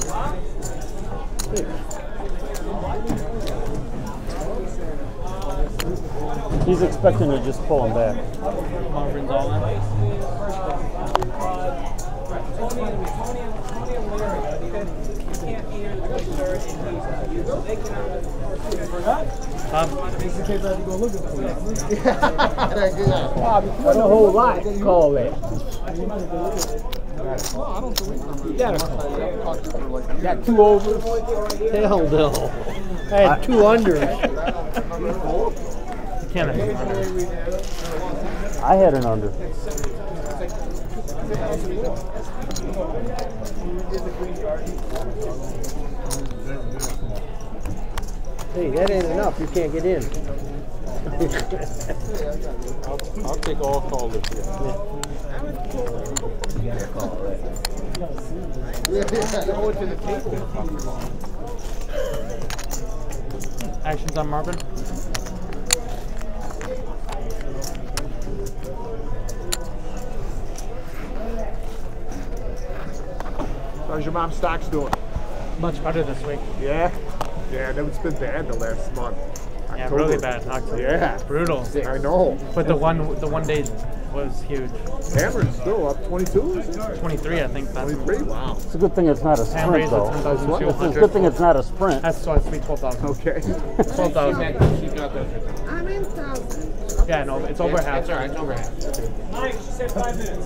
He's expecting to just pull him back. Marvin's all in. Bob. Not a whole lot, call that. You got a call. Got two overs? Hell no. I had two unders. You can't have an under. I had an under. Hey, that ain't enough. You can't get in. I'll, I'll take all call this year. Actions on Marvin. How's your mom's stocks doing? Much better this week. Yeah? Yeah, it's been bad the last month. Yeah, October. really bad. October. Yeah. Brutal. I know. But the one the one day was huge. Hammer's still up twenty-two, is it? twenty-three, I think. That's twenty-three? Wow. It's a good thing it's not a Ham sprint, raised though. at ten thousand two It's a hundred. good thing it's not a sprint. That's so it's twelve thousand. Okay. twelve thousand. I'm in thousand. Yeah, no, it's over half. That's all right, it's over half. Mike, she said five minutes.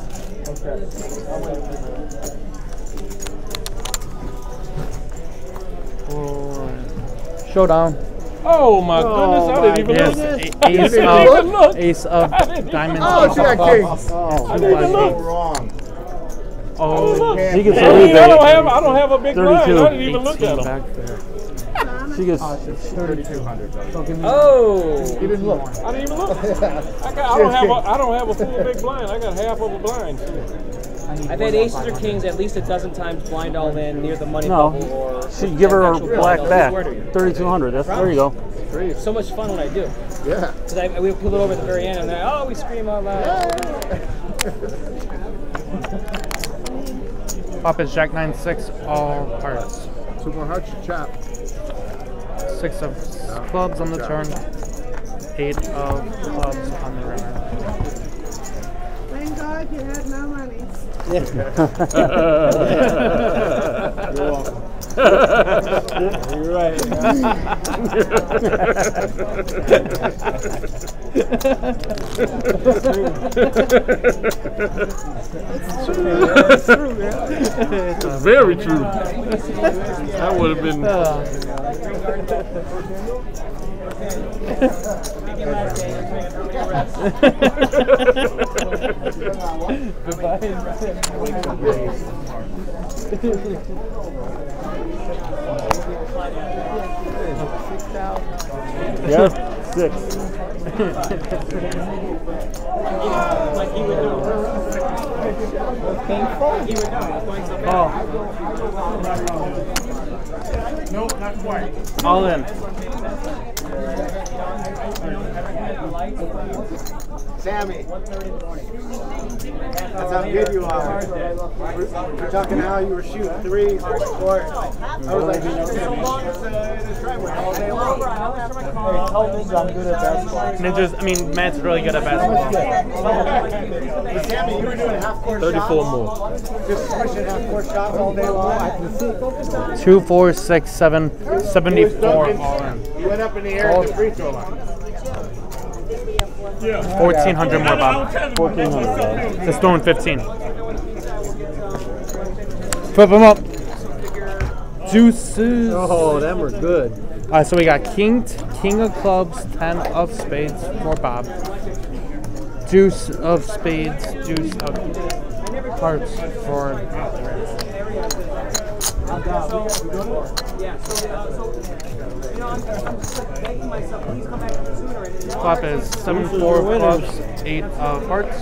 Showdown. Oh my goodness, I didn't even Yes, look. a- ace even of look. ace of diamonds. Oh, she got kings. Oh, I didn't even So look. wrong. Oh, She gets a I, mean, I don't rebate. have I don't have a big blind. thirty-two. I didn't even look at eighteen them. back there. She gets. thirty-two hundred. Oh! He didn't look. I didn't even look. I, got, I don't have a I don't have a full big blind. I got half of a blind. I've had aces or kings at least a dozen times blind all in near the money No. bubble or. She give her a actual black blind, I back. swear to you. thirty-two hundred. That's there you go. It's so much fun when I do. Yeah. Because I we pull it over at the very end and then oh we scream out loud. Pop is Jack nine six all hearts. Two more hearts to chop. Six of clubs on the turn. Eight of clubs on the river. Thank God you had no money. You're welcome. You're right. It's true, man. It's very true. That would have been. Yeah, six. Like he would know. Painful? He would know. He's going so fast. Nope, not quite. All in. Sammy. That's how good you are. You're talking how you were shooting three, four. I was like, so long as the driveway all day long. I'm good at basketball. Ninjas, I mean, Matt's really good at basketball. Sammy, you were doing half court Thirty-four shots. more. Just pushing half court shots all day long. Two, four, six, seven, seventy-four all in. You went up in the air at the free throw line. Fourteen hundred more, Bob. Fourteen hundred. It's throwing fifteen. Flip him up. Deuces. Oh, them are good. All right, so we got king, king of clubs, ten of spades for Bob. Deuce of spades, deuce of hearts for flop is seven four of clubs, eight of hearts,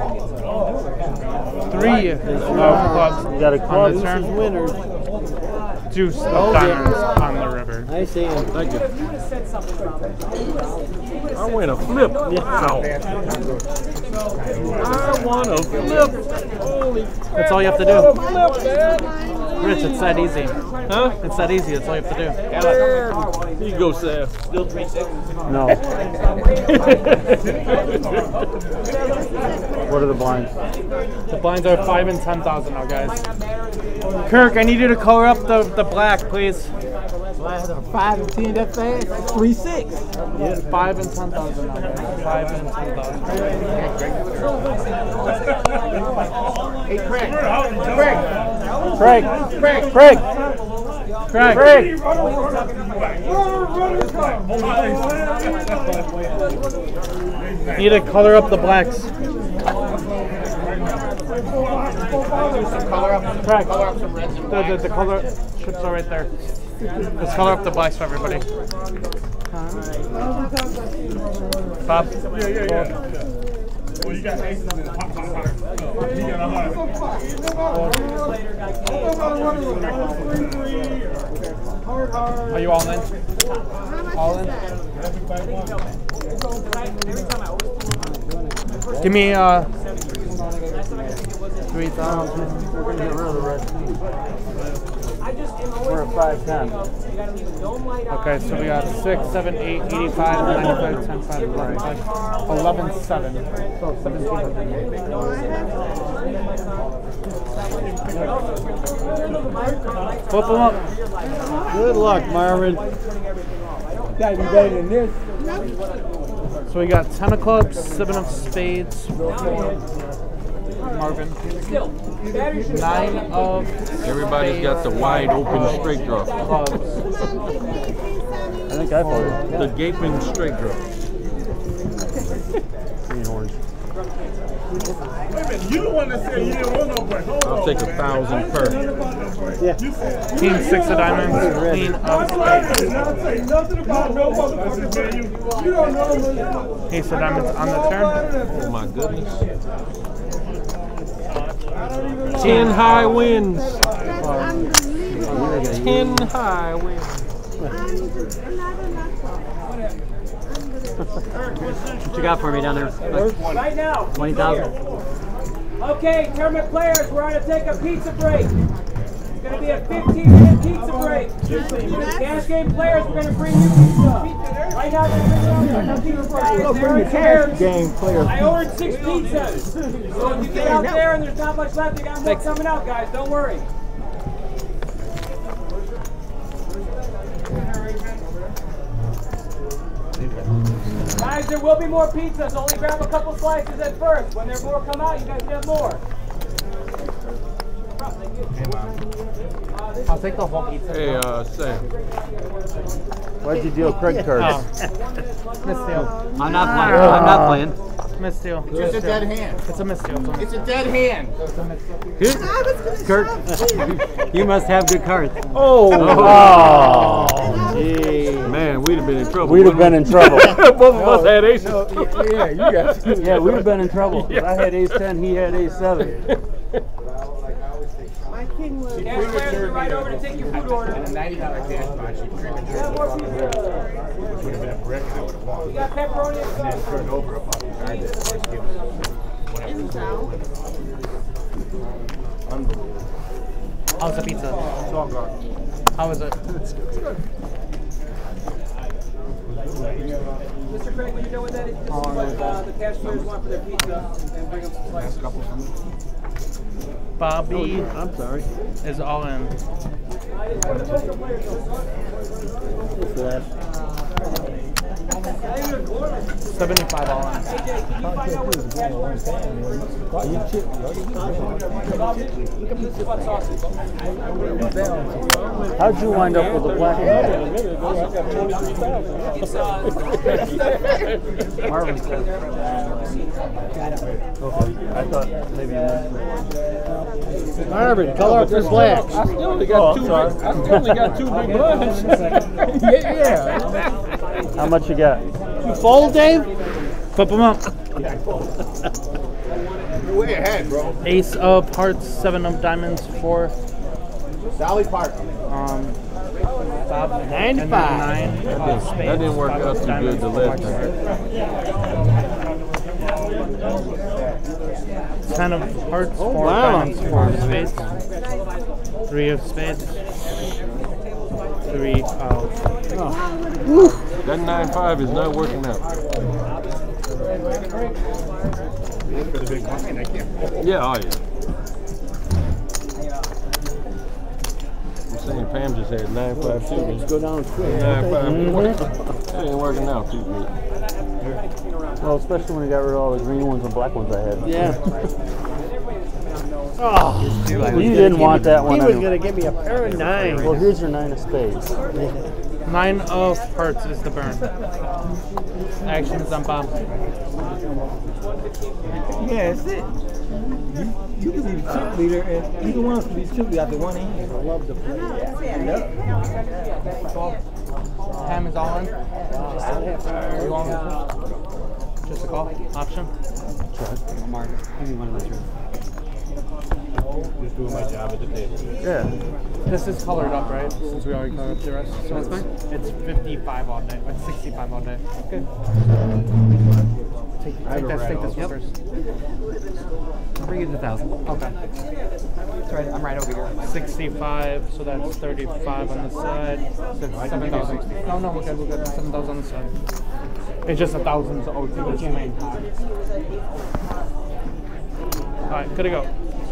three of clubs. You got a club. On the turn. Winners. Deuce of diamonds on the river. I see him. Thank you. I win a flip. Wow. I want a flip. Holy crap. That's all you have to do. Rich, it's that easy. Huh? It's that easy. That's all you have to do. Here you go, Sam. Still three seconds. No. What are the blinds? The blinds are five and ten thousand now, guys. Kirk, I need you to color up the, the black, please. Five and ten, that fast? Three six. Yeah, five and ten thousand now, guys. Five and ten thousand. Hey, Craig. Craig. Craig. Craig. Craig. Craig. Craig. Need to color up the blacks. Color up, Craig. color up some reds and The, blacks. the, the color chips are right there. Let's color up the blacks for everybody. Bob? Yeah, yeah, yeah. Well, you got aces in pop, pop, pop. You got a hundred. Are you all in? All in? Give me uh three thousand. We're gonna get rid of the red. We're at five ten. Okay, so we got six, seven, eight, eighty-five, ninety-five, ten, five, eleven, five, eleven, seven. So seventeen hundred. Flip them up. Good luck, Marvin. Gotta be better than this. So we got ten of clubs, seven of spades. Marvin. Nine of Everybody's got the wide open straight draw. clubs. I think I folded. The gaping straight draw. Green orange. Wait a minute, you the one that said you didn't want no break. Hold I'll on. take a thousand per. Yeah. King six of diamonds, queen of spades. Not say nothing about no motherfucking man. You, you don't know me. Ace of diamonds on the turn. Oh my goodness. Ten high wins. That's unbelievable. Ten high wins. What you got for me down there? Right now. twenty thousand? Okay, tournament players, we're going to take a pizza break. It's going to be a fifteen minute pizza break. Cash game players, we're going to bring you pizza. Right now, they're bringing out pizza break. There it is. Game player. I ordered six pizzas. So if you get out there and there's not much left, you got more coming out, guys. Don't worry. Guys, there will be more pizzas. Only grab a couple slices at first. When there more come out, you guys get more. I'll take the whole pizza. Hey, uh, Sam. Why'd you deal Craig cards? Oh. Misdeal. I'm not playing. I'm not playing. Misdeal. It's a dead hand. It's a misdeal. It's a dead hand. Good. Kurt, you must have good cards. Oh! Oh! Gee. Man, we'd have been in trouble. We'd have been in trouble. Both of us had aces. Yeah, you got it. Yeah, we'd have been in trouble. I had ace ten, he had ace seven. My king was. Cash players, you're right over to take your food order. And a ninety dollar cash box, you prematurely Yeah, more pizza. would have been a brick and I would have won. You got pepperoni and And then sauce. turned over a fucking card that just gives unbelievable. How's the pizza? It's all gone. How is it? It's good. It's good. Mister Craig, when you're done with that, this is what uh, the cash players want for their pizza. And bring them some slices. Bobby I'm sorry. is all in. seventy-five all in. How'd you wind up with the black one? Marvin said. Okay, I thought maybe you missed Marvin, color up your blacks. I still only got Oh, two. I'm Big, I still only got two big blinds. yeah, yeah. How much you got? You fold, Dave? Flip them up. You're way ahead, bro. Ace of hearts, seven of diamonds, four. Sally Park. Um, Bob, Nine to and then five. nine of spades. That didn't work five out of too diamonds, good the four last hearts. Ten of hearts, four wow. diamonds, four of spades. Three of spades. Three of. That nine five is not working out. Yeah, oh yeah. I'm saying Pam just had nine five two. Let's go down quick. Nine five. That ain't working out too good. Well, especially when you got rid of all the green ones and black ones I had. Yeah. Oh, Well, you didn't want that one. he I was knew. going to give me a pair of nines. Well, here's your nine of spades. Nine of hearts is the burn. Action is on Bob. Yeah, that's it. You, you can be the chip leader, and either one can be the chip leader after one hand. I love the play. Ham is all in. You all in? Just a call. Option. Mark, give me one of those. Just doing my job at the table. Yeah. This is colored up, right? Since we already colored up the rest. So That's it's, fine. it's fifty-five all day. It's sixty-five all day. Okay. Take, take, this, take this one first. I'll bring it to a thousand. Okay. That's right. I'm right over here. sixty-five, so that's thirty-five on the side. seven thousand. No, no, we're good, we're good. seven thousand on the side. It's just a thousand, so oh, it's the main. Alright, good to go.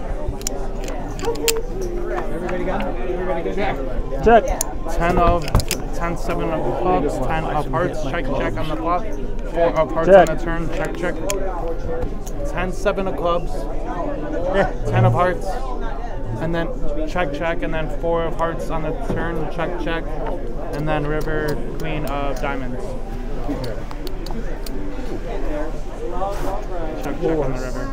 Everybody got it? Everybody good? Check. Check. ten of, ten, seven of clubs, ten of hearts, check, check on the flop. four of hearts Check. on the turn, check, check. ten, seven of clubs, ten of hearts, and then check, check, and then four of hearts on the turn, check, check, and then river, queen of diamonds. Check, check on the river.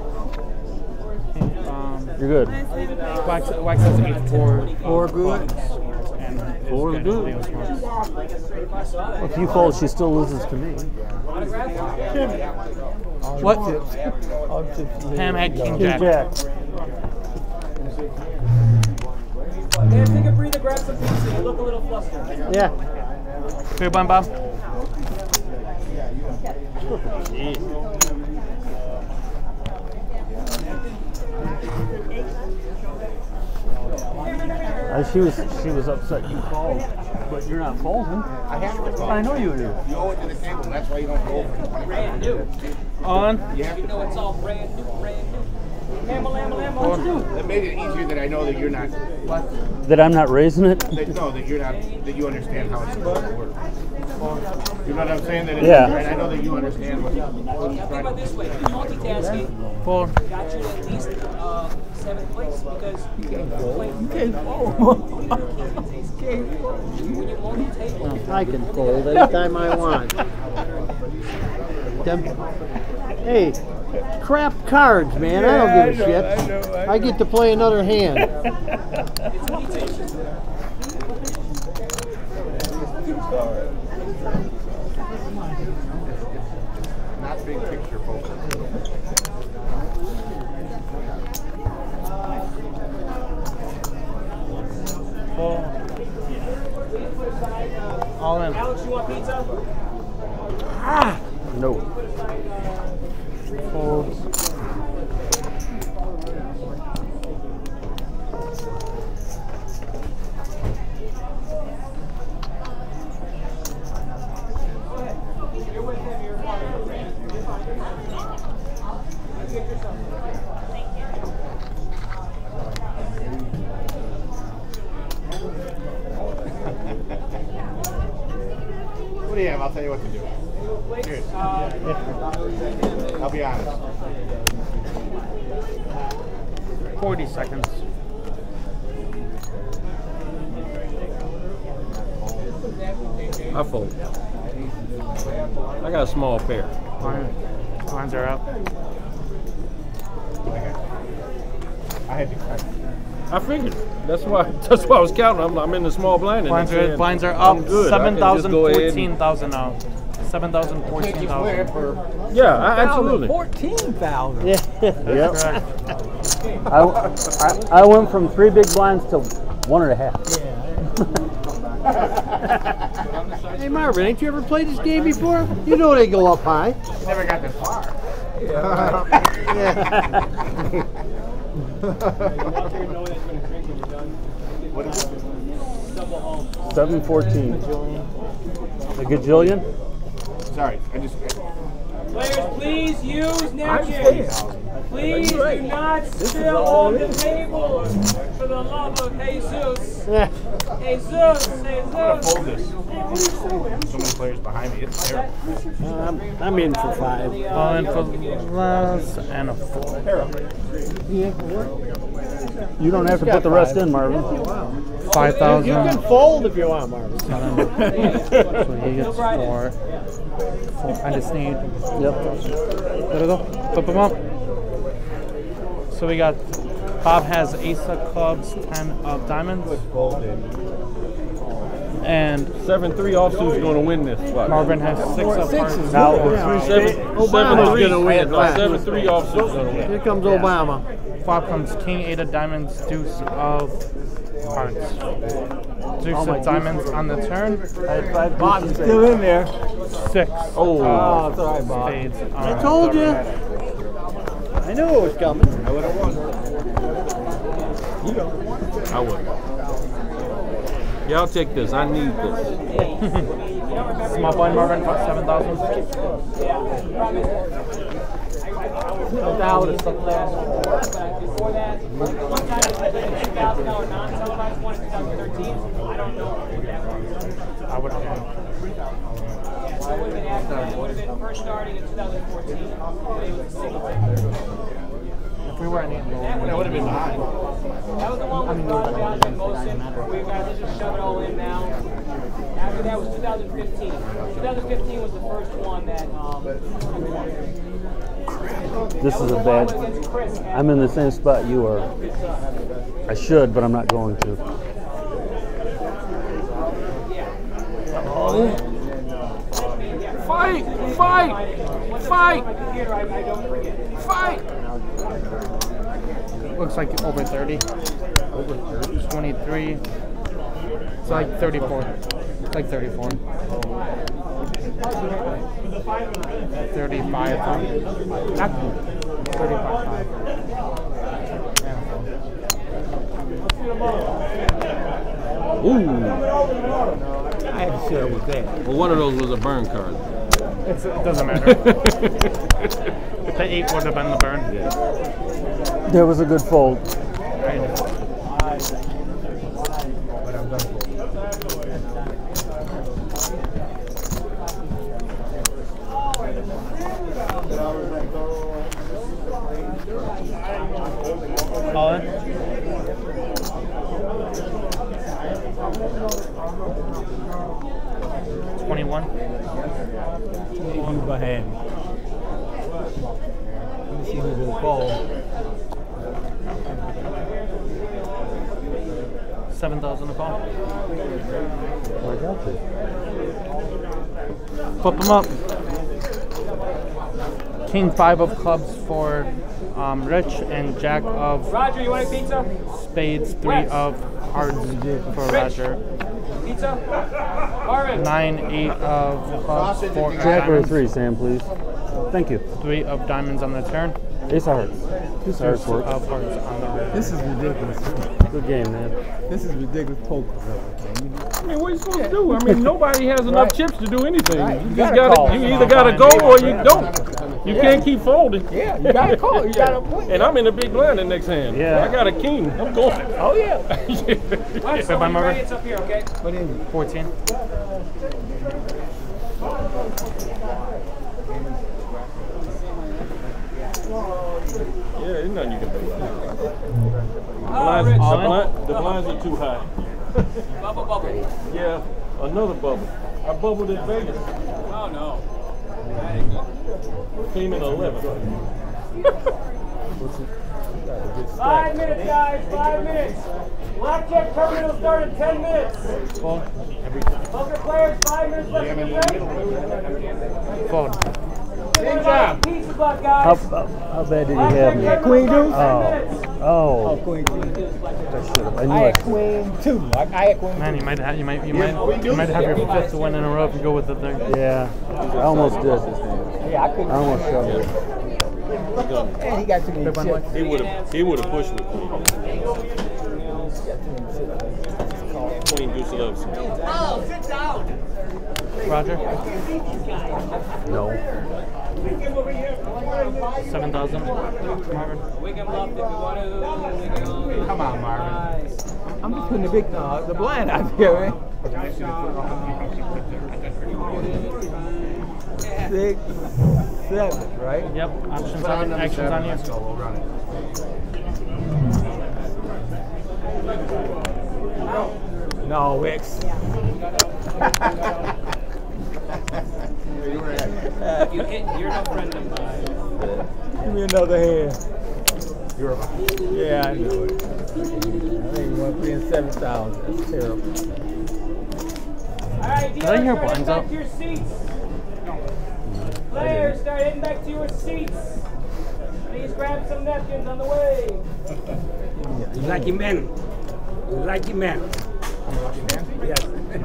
Um, You're good. Wax, wax has eight, four, Four good. and Four is good. Leo's marks. If you fold, she still loses to me. What? All tips. Pam had king King jack. Jack. Man, take a breather, grab some pizza. You look a little flustered. Yeah. Here, Bob, Bob. Uh, she was she was upset you called, but you're not folding. I have to call. I know you do. You owe it to the table. That's why you don't go for twenty-five Brand hundred. new. On. You have You to know it's all brand new, brand new. Lambo, lambo, lambo, what you do? That made it easier that I know that you're not. That I'm not raising it? That, no, that you're not. That you understand how it's supposed to work. You know what I'm saying? That it's, Yeah. And I know that you understand what. what he's Now think trying about to this way. Multitasking Four. got you at least uh, seventh place because you can't fold. You can't fold. When you multitask, I can fold anytime I want. Them, hey, crap cards, man. I don't give a shit. I know, I know. I get to play another hand. it's mutation. not big picture focus. Four. All in. Alex, you want pizza? Ah! No. Folds. tell you what to do. Cheers. I'll be honest. Forty seconds. I fold. I got a small pair. Line, lines are up. I had to. I figured. That's why. That's why I was counting. I'm, I'm in the small blind. And Blinds it's are, saying, blinds are I'm up. good. I seven can just thousand, go ahead and- fourteen thousand now. seven thousand, fourteen thousand. Yeah, I, absolutely. fourteen thousand. Yep. Correct. I, I, I went from three big blinds to one and a half. Hey Marvin, ain't you ever played this game before? You know they go up high. Never got this far. What is it? seven fourteen. A gajillion? Sorry, I just. Players, please use napkins. Please do not spill on the table. For the love of Jesus. Jesus, I'm gonna Jesus. fold this. So many players behind me. It's terrible. Um, I'm in for five. All in for less and a four. You don't have to put the rest in, Marvin. Five You thousand. can fold if you want, Marvin. So he gets four. four. I just need. Yep. There we go. Flip them up. So we got. Bob has ace of clubs, ten of diamonds. And Seven three offsuit's going to win this spot. Marvin has six of hearts. Now, Seven, Obama's seven three. gonna win. No, seven three offsuit's going to win. Here comes Obama. Flop comes king, eight of diamonds, deuce of hearts. Deuce of diamonds on the turn. I had five Bob's deuces. still in there. Six. Oh. Oh, it's all right, Bob. Spades. I told you. I knew it was coming. I would have won. I would. Yeah, I'll take this. I need this. Small blind Marvin, seven thousand. Down to something else. Before that, one time I did a two thousand dollar non-televised one in two thousand thirteen. I don't know what that was. I would have. So it would have been after, it would have been first starting in two thousand fourteen. It was a single thing. If we were in it, That would have been behind. That was the one with Carl Jones and Mosin, where you guys just shove it all in now. After that was two thousand fifteen. twenty fifteen was the first one that, um, This is a bad. I'm in the same spot you are. I should, but I'm not going to. Fight! Fight! Fight! Fight! looks like over thirty. Over thirty? twenty-three. It's like thirty-four. It's like thirty-four. thirty-five. Not thirty-five. Ooh. I had to share with that. Well, one of those was a burn card. It's, it doesn't matter. The eight would have been the burn. There was a good fold. All in? Twenty-one. You behind. Let me see who's going to call. Seven thousand a call. I got you. Flip them up. King five of clubs for um, Rich and Jack of Roger, you want a pizza? spades, three of hearts for Roger. Pizza? Marvin. Nine, eight of clubs for Jack or a diamonds. three, Sam, please. Thank you. Three of diamonds on the turn. Ace of hearts. Two Deuce hearts works. of hearts on the turn. This is ridiculous. Good game, man. This is ridiculous poker. I mean, what are you supposed to do? I mean, nobody has enough Right. chips to do anything. Right. You You just gotta gotta, call. you either gotta go or you don't. You Yeah. can't keep folding. Yeah, you got to call. You got to play. And I'm in the big blind the next hand. Yeah. I got a king. I'm going. Oh, yeah. Watch, so Bye, when Marvin. you're ready, it's up here, okay? What is it? fourteen. Yeah, there's nothing you can do. The blinds, the, blind, the blinds are too high. Bubble, bubble. Yeah, another bubble. I bubbled in Vegas. Oh, no. Came in eleven. Five minutes, guys. Five minutes. Blackjack terminal start in ten minutes. Fold. Poker players, five minutes left in the break. Fold. Good job. Pizza butt, How, guys. how, how bad did you have me? Blackjack Queen terminal deuce? start in ten minutes. Oh, Oh, queen two. I should have. I knew I I had should. queen two. I, I had queen Man, you two. might have you might you might you might have your fifth win in a row if you go with the thing. Yeah, I almost did. Yeah, I couldn't. I almost shoved it. And he got too many Big one, chips. Mike. He would have he would have pushed with Queen. Queen Deuce loves him. Oh, sit down. Roger. No. Seven thousand. Marvin. Wake him up if you want to. Come on, Marvin. I'm just putting the big, uh, the blind out here, man. Six, seven, right? Yep. Options on actions on you. We'll run it. No, Wicks. If you hit, you're no friend of mine. Give me another hand. You're yeah, I know it. I think one three and seven thousand. That's terrible. All right, Did I hear dealers, start blinds heading back up? to your seats. Players, start heading back to your seats. Please grab some napkins on the way. Lucky man. Lucky man. Yes.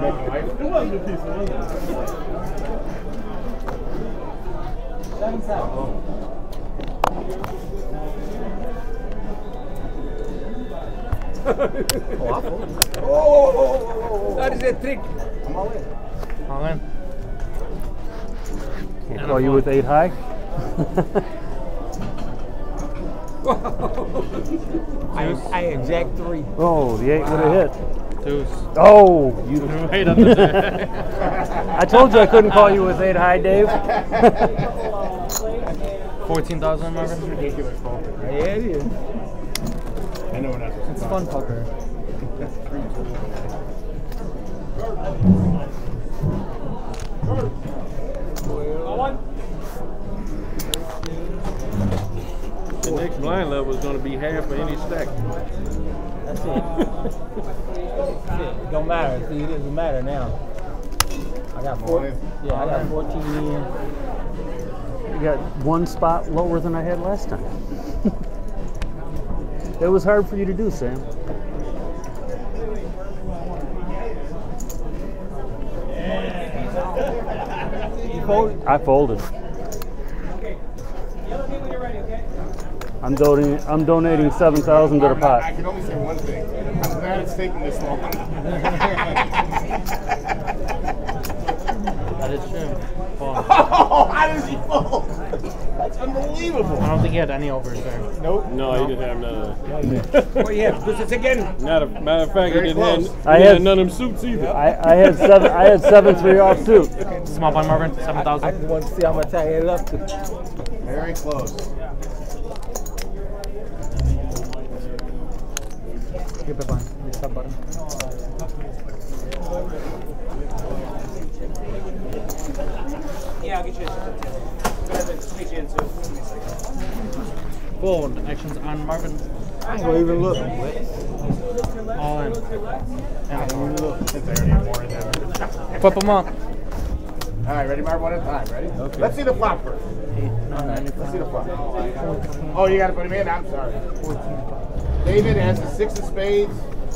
Seven seven. Oh, That is a trick. All in. Can't call you with eight high. I, I had jack three. Oh, the eight would have hit. Deuce. Oh, you. Wait up the I told you I couldn't call you with eight high, Dave. Fourteen thousand, Marvin. Ridiculous poker. Yeah, it is. I know we're not supposed It's fun poker. The next blind level is going to be half of any stack. That's it. That's it. It don't matter. See, it doesn't matter now. I got four. Yeah, I got fourteen in. You got one spot lower than I had last time. It was hard for you to do, Sam. You folded? I folded. Okay. Yellow team when you're ready, okay? I'm donating. I'm donating seven thousand to the I pot. can only say one thing. I'm glad it's taking this long. That is true. Fold. Oh, how does he fold? That's unbelievable. I don't think he had any overs there. Nope. No, he didn't have none of that. Oh yeah, do this again. Not a matter of fact, he Very didn't have, he I didn't have had- none of them suits either. I, I had seven. I had seven three offsuit. Small blind, Marvin. Seven I thousand. just want to see how much I had left. Very close. Give it blind. Give sub button. Yeah, I'll get you. Go ahead, squeeze you in too. Fold. Actions on Marvin. I ain't gonna even look. All in. And a fold. Look, since I already have more in there. Flip them up. All right, ready, Marv? One at a time. Ready? Okay. Let's see the flop first. Let's see the flop. Oh, you got to put him in? I'm sorry. David has a six of spades.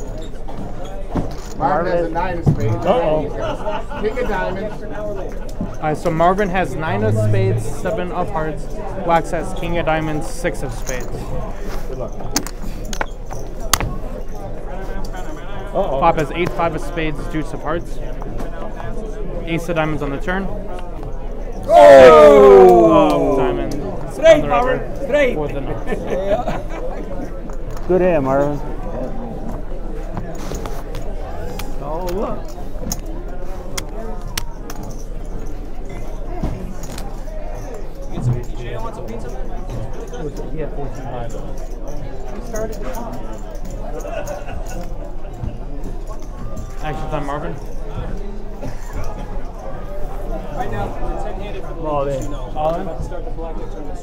Marvin has a nine of spades. Uh-oh. King of diamonds. All right, so Marvin has nine of spades, seven of hearts. Wax has king of diamonds, six of spades. Good luck. Uh-oh. Flop has eight, five of spades, deuce of hearts. Ace of diamonds on the turn. Oh! Of diamonds. Straight, on the river Marvin, straight. for the nuts. Good hand, Marvin. Oh, look. want some pizza? Yeah, fourteen five. You started? Actions on Marvin. Right now, the ten-handed. All in. All in? About to start the blackjack tournament.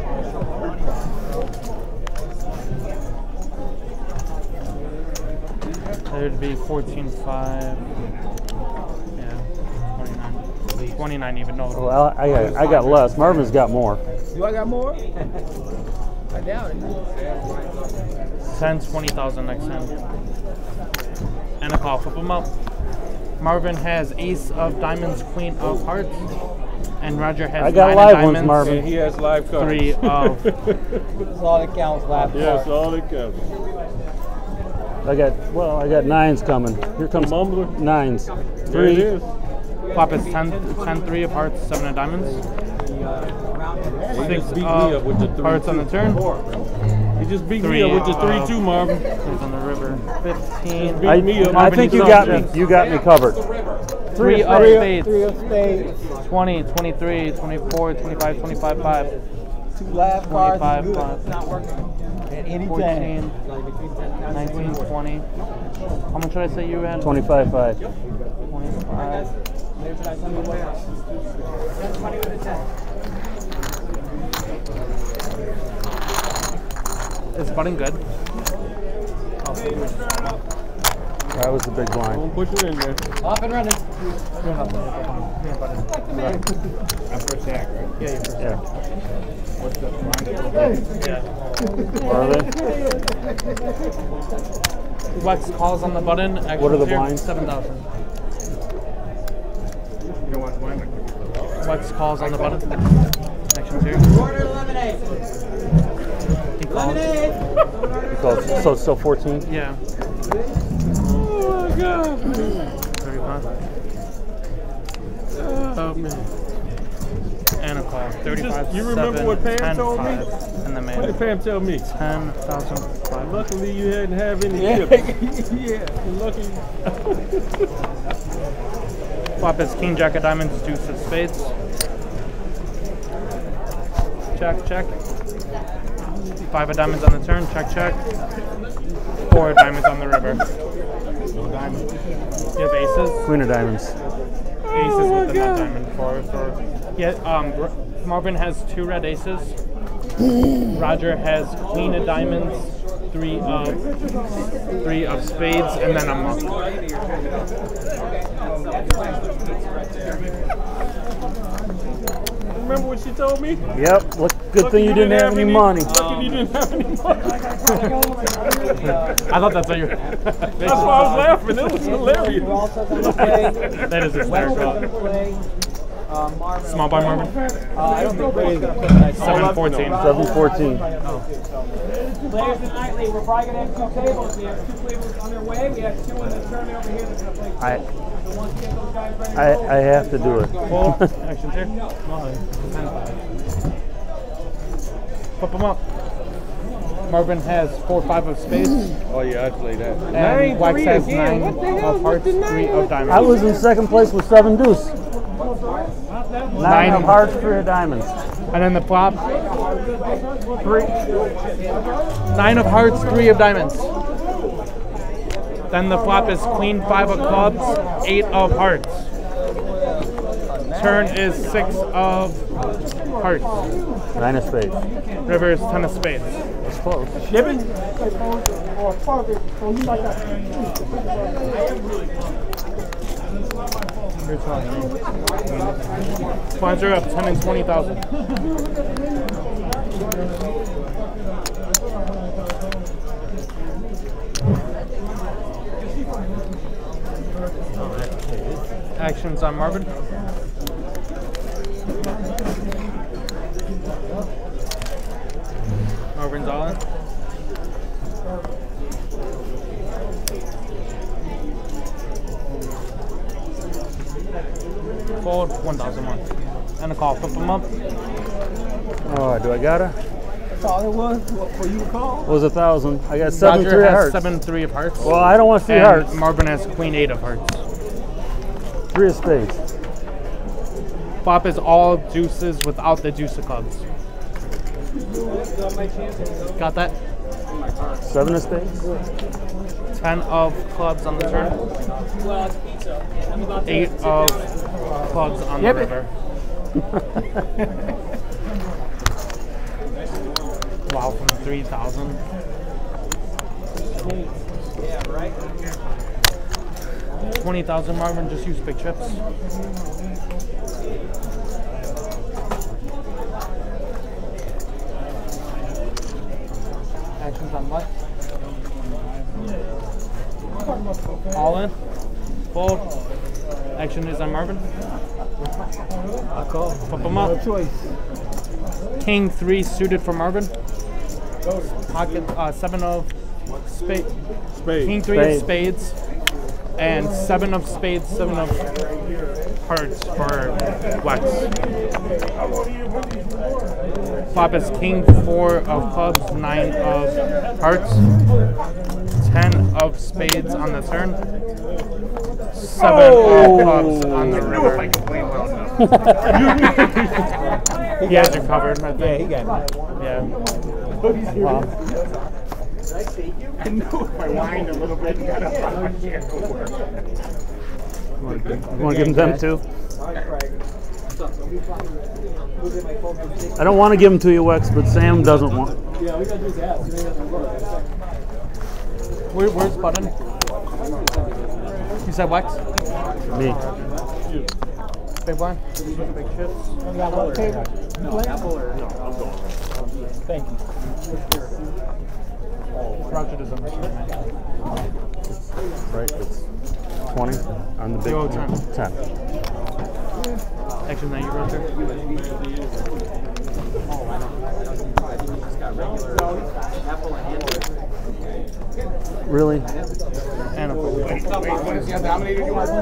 There'd be fourteen five. Yeah, twenty-nine. twenty-nine even. No. Well, I got, I got less. Marvin's got more. Do I got more? I doubt it. ten, twenty thousand next hand. And a call. Flip them up. Marvin has ace of diamonds, queen of hearts. And Roger has I got nine live of diamonds. ones, Marvin. And he has live cards. Three of. That's all that counts, last Yes, part. all it counts. I got, well, I got nines coming. Here comes Mumbler. nines. There Three. it is. Flop is ten, ten, three of hearts, seven of diamonds. He Six just beat me of up with the three hearts on the turn. He just beat Three me up with the three of- two, Marvin. He's on the river. fifteen. Beat I, me up. I Marvin, think he's you on got the me. You got me covered. Three of Three of- spades. Three of spades. twenty, twenty-three, twenty-four, twenty-five, twenty-five, five. Two last cards. twenty-five, Good. five. Not working. At any fourteen, time. nineteen, twenty. How much did I say you had? twenty-five five. twenty-five. Is button good? That was the big blind. Don't push it in there. Off and running. I'm first hack, right? Yeah, you're first. Yeah. What's the blind? Yeah. What are they? Flex calls on the button. What are the blinds? seven thousand. You don't want blind? Flex calls on the button. Action two. He calls. So, so it's still fourteen? Yeah. Oh my God. thirty-five. Oh man. And a call. thirty-five, You remember seven, what Pam ten, told me? five, and the What did man. Pam tell me? ten thousand five. Luckily you hadn't have any Yeah. chips. Yeah. Lucky. Flop is king, jack of diamonds, deuce of spades. Check, check. Five of diamonds on the turn, check, check. Four of diamonds on the river. No diamond. You have aces? Queen of diamonds. Aces with the nut diamond. Four, four. Yeah, um, R- Marvin has two red aces. Roger has queen of diamonds, three of three of spades, and then a monk. Remember what she told me? Yep. Look, good Lucky thing you didn't have any money. Lucky you didn't have any money. I thought that's what you were. That's why I was laughing. It was hilarious. That is hysterical. Uh, Marvin. Small by Marvin. Uh, I don't think Ray's gonna put that. seven fourteen. seven fourteen. Players and Nightly, we're probably going to have two tables. We have two tables on their way. We have two in the tournament over here that's going to play. I, So once we get those guys ready to I, go, I have to do it. Full action two. Flip them up. Marvin has four, five of spades. Oh yeah, I'd play that. And Wax has nine of hearts, three of diamonds. I was in second place with seven deuce. Nine, Nine. of hearts, three of diamonds. And then the flop, Three. nine of hearts, three of diamonds. Then the flop is queen, five of clubs, eight of hearts. Turn is six of hearts. Nine of spades. River is ten of spades. That's close. Shipping? Blinds are up ten and twenty thousand. Actions on Marvin. Marvin's all in. Fold, one thousand one. And a call, flip them up. Oh, do I got her? That's all it was. What for you to call? It was a thousand. I got seven, Roger three of has hearts. seven, three of hearts. Well, I don't want three and hearts. Marvin has queen, eight of hearts. Three of spades. Flop is all deuces without the deuce of clubs. Got that? Seven of spades. Ten of clubs on the turn. Eight of clubs on the river. Wow, from three thousand. Yeah, right. twenty thousand, Marvin, just use big chips. Actions on what? All in. Fold. Action is on Marvin. I call. Pump him up. No choice. King three suited for Marvin. Pocket uh, seven of spades. Spade. King three Spade. of spades. And seven of spades, seven of hearts for Wax. Flop is king four of clubs, nine of hearts, ten of spades on the turn, seven Oh. of clubs on the river. He has you covered, I Yeah, think. he got me. Yeah. Wow. I knew if I whined a little bit, you got up on my chair. You want to give him them too? I don't want to give them to you, Wex, but Sam doesn't want. Yeah, we gotta do that. Where, where's Button? You said Wax? Me. Big blind? Big chips? Got one paper? No, apple or no. Thank you. Roger doesn't understand that. Right, it's twenty on the big Yo, ten. ten. Action that you Roger. Really? And a fold. Wait, what is the dominator you want?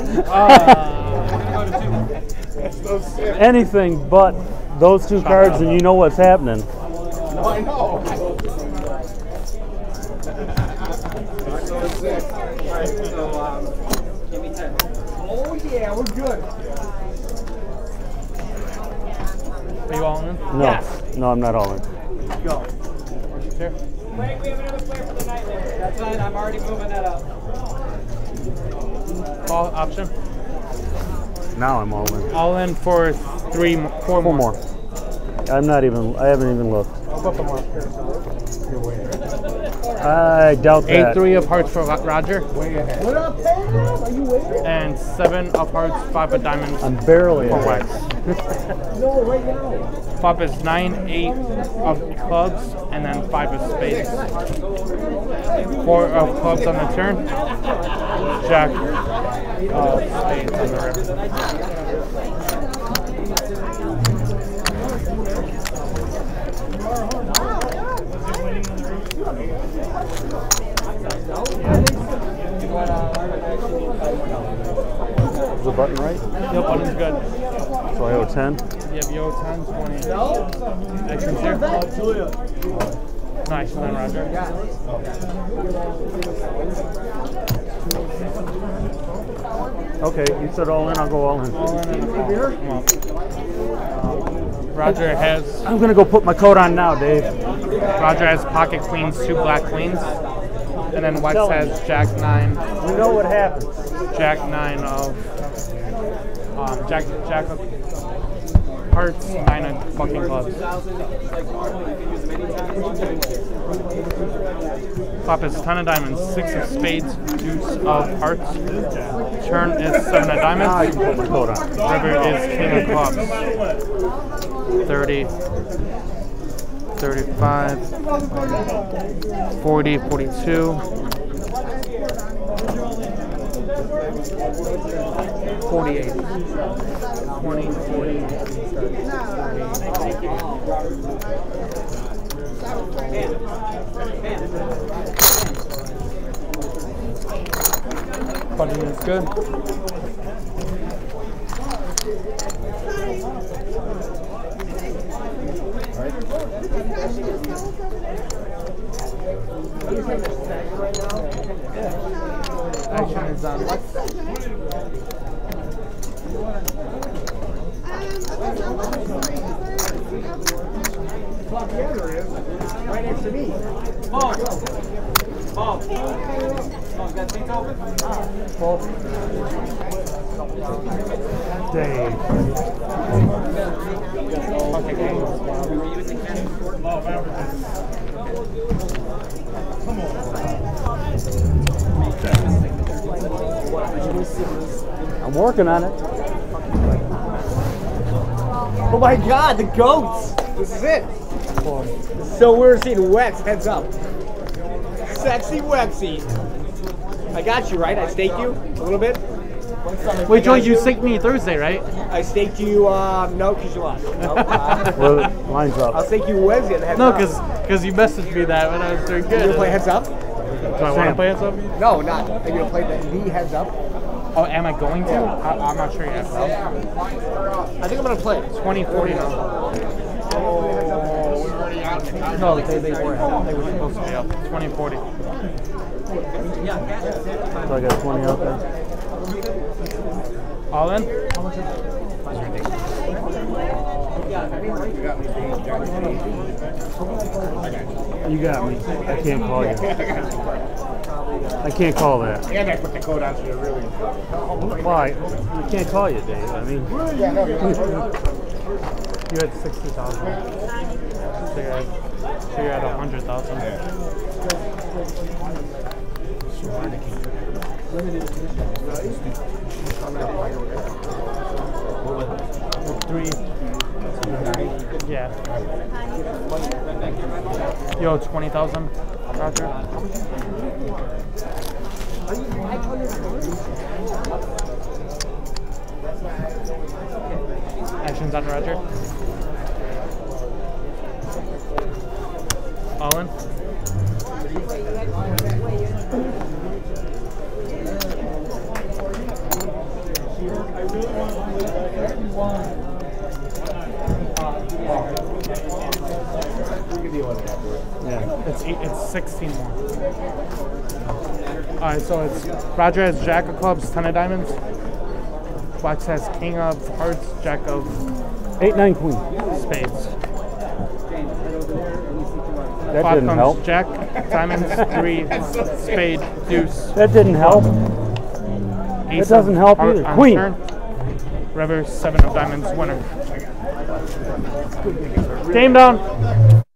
Anything but those two cards, and you know what's happening. No, I know. Alright, so um, give me ten. Oh yeah, we're good. Are you all in? No, no, I'm not all in. Go. Here. Wait, we have another player for the night later. That's fine, I'm already moving that up. Call option. Now I'm all in. All in for three, mo- four, Four more. more. I'm not even. I haven't even looked. I doubt that. Eight, three of hearts for Ro- Roger. What up, Pam? Are you waiting? And seven of hearts, five of diamonds I'm barely. for ahead. Wax. No, right now. Flop is nine, eight of clubs, and then five of spades. Four of clubs on the turn. Jack of spades on the river. Is the button right? Yep, button's good. So I owe ten. Yep, you owe ten, twenty. Actions here. Nice, then Roger. Okay, you said all in. I'll go all in. All in and a call. Come on. Roger has I'm gonna go put my coat on now, Dave. Roger has pocket queens, two black queens, and then Wax has Jack nine, You know what happens. Jack nine of um, Jack Jack of hearts, nine of fucking clubs. Flop is ten of diamonds, six of spades, deuce of hearts. Turn is seven of Now I diamonds. can put my coat on. River is king of clubs. thirty, thirty-five, forty, forty-two, forty-eight, twenty, forty, Button is good. Action is on what? Right next to me. Paul. Paul. Paul, got seats open? Paul. Dave. I'm working on it. Oh my God, the goats! This is it. So we're seeing Wex, heads up. Sexy Wexy. I got you, right? I staked you a little bit. Wait, Joey, you staked me Thursday, right? I staked you, uh, no, because you lost. No, uh, Well, line's up. I'll stake you Wednesday and heads No, up. because you messaged me that when I was doing good. You gonna play heads up? Do I want to play heads up? No, not. Are you gonna play the, the heads up? Oh, am I going to? I, I'm not sure yet. I think I'm gonna play it. twenty forty now. No, they, they were they were supposed to be up. twenty forty. So I got twenty out there. All in? You got me. I can't call you. I can't call that. And I put the code on so you're really. Why? You can't call you, Dave. I mean. Yeah, no, you're You had sixty thousand. So you're at, so you're at one hundred thousand. Three. Yeah. Yo, twenty thousand. Roger. Actions on Roger. All in. Yeah. It's eight, it's sixteen more. All right, so it's Roger has Jack of Clubs, ten of Diamonds. Wax has King of Hearts, Jack of Eight, nine, Queen. Spades. That Five didn't comes help. Jack, Diamonds, three, Spade, Deuce. That didn't help. Ace It doesn't of help heart either. on Queen. turn. River, seven of Diamonds, winner. Game down.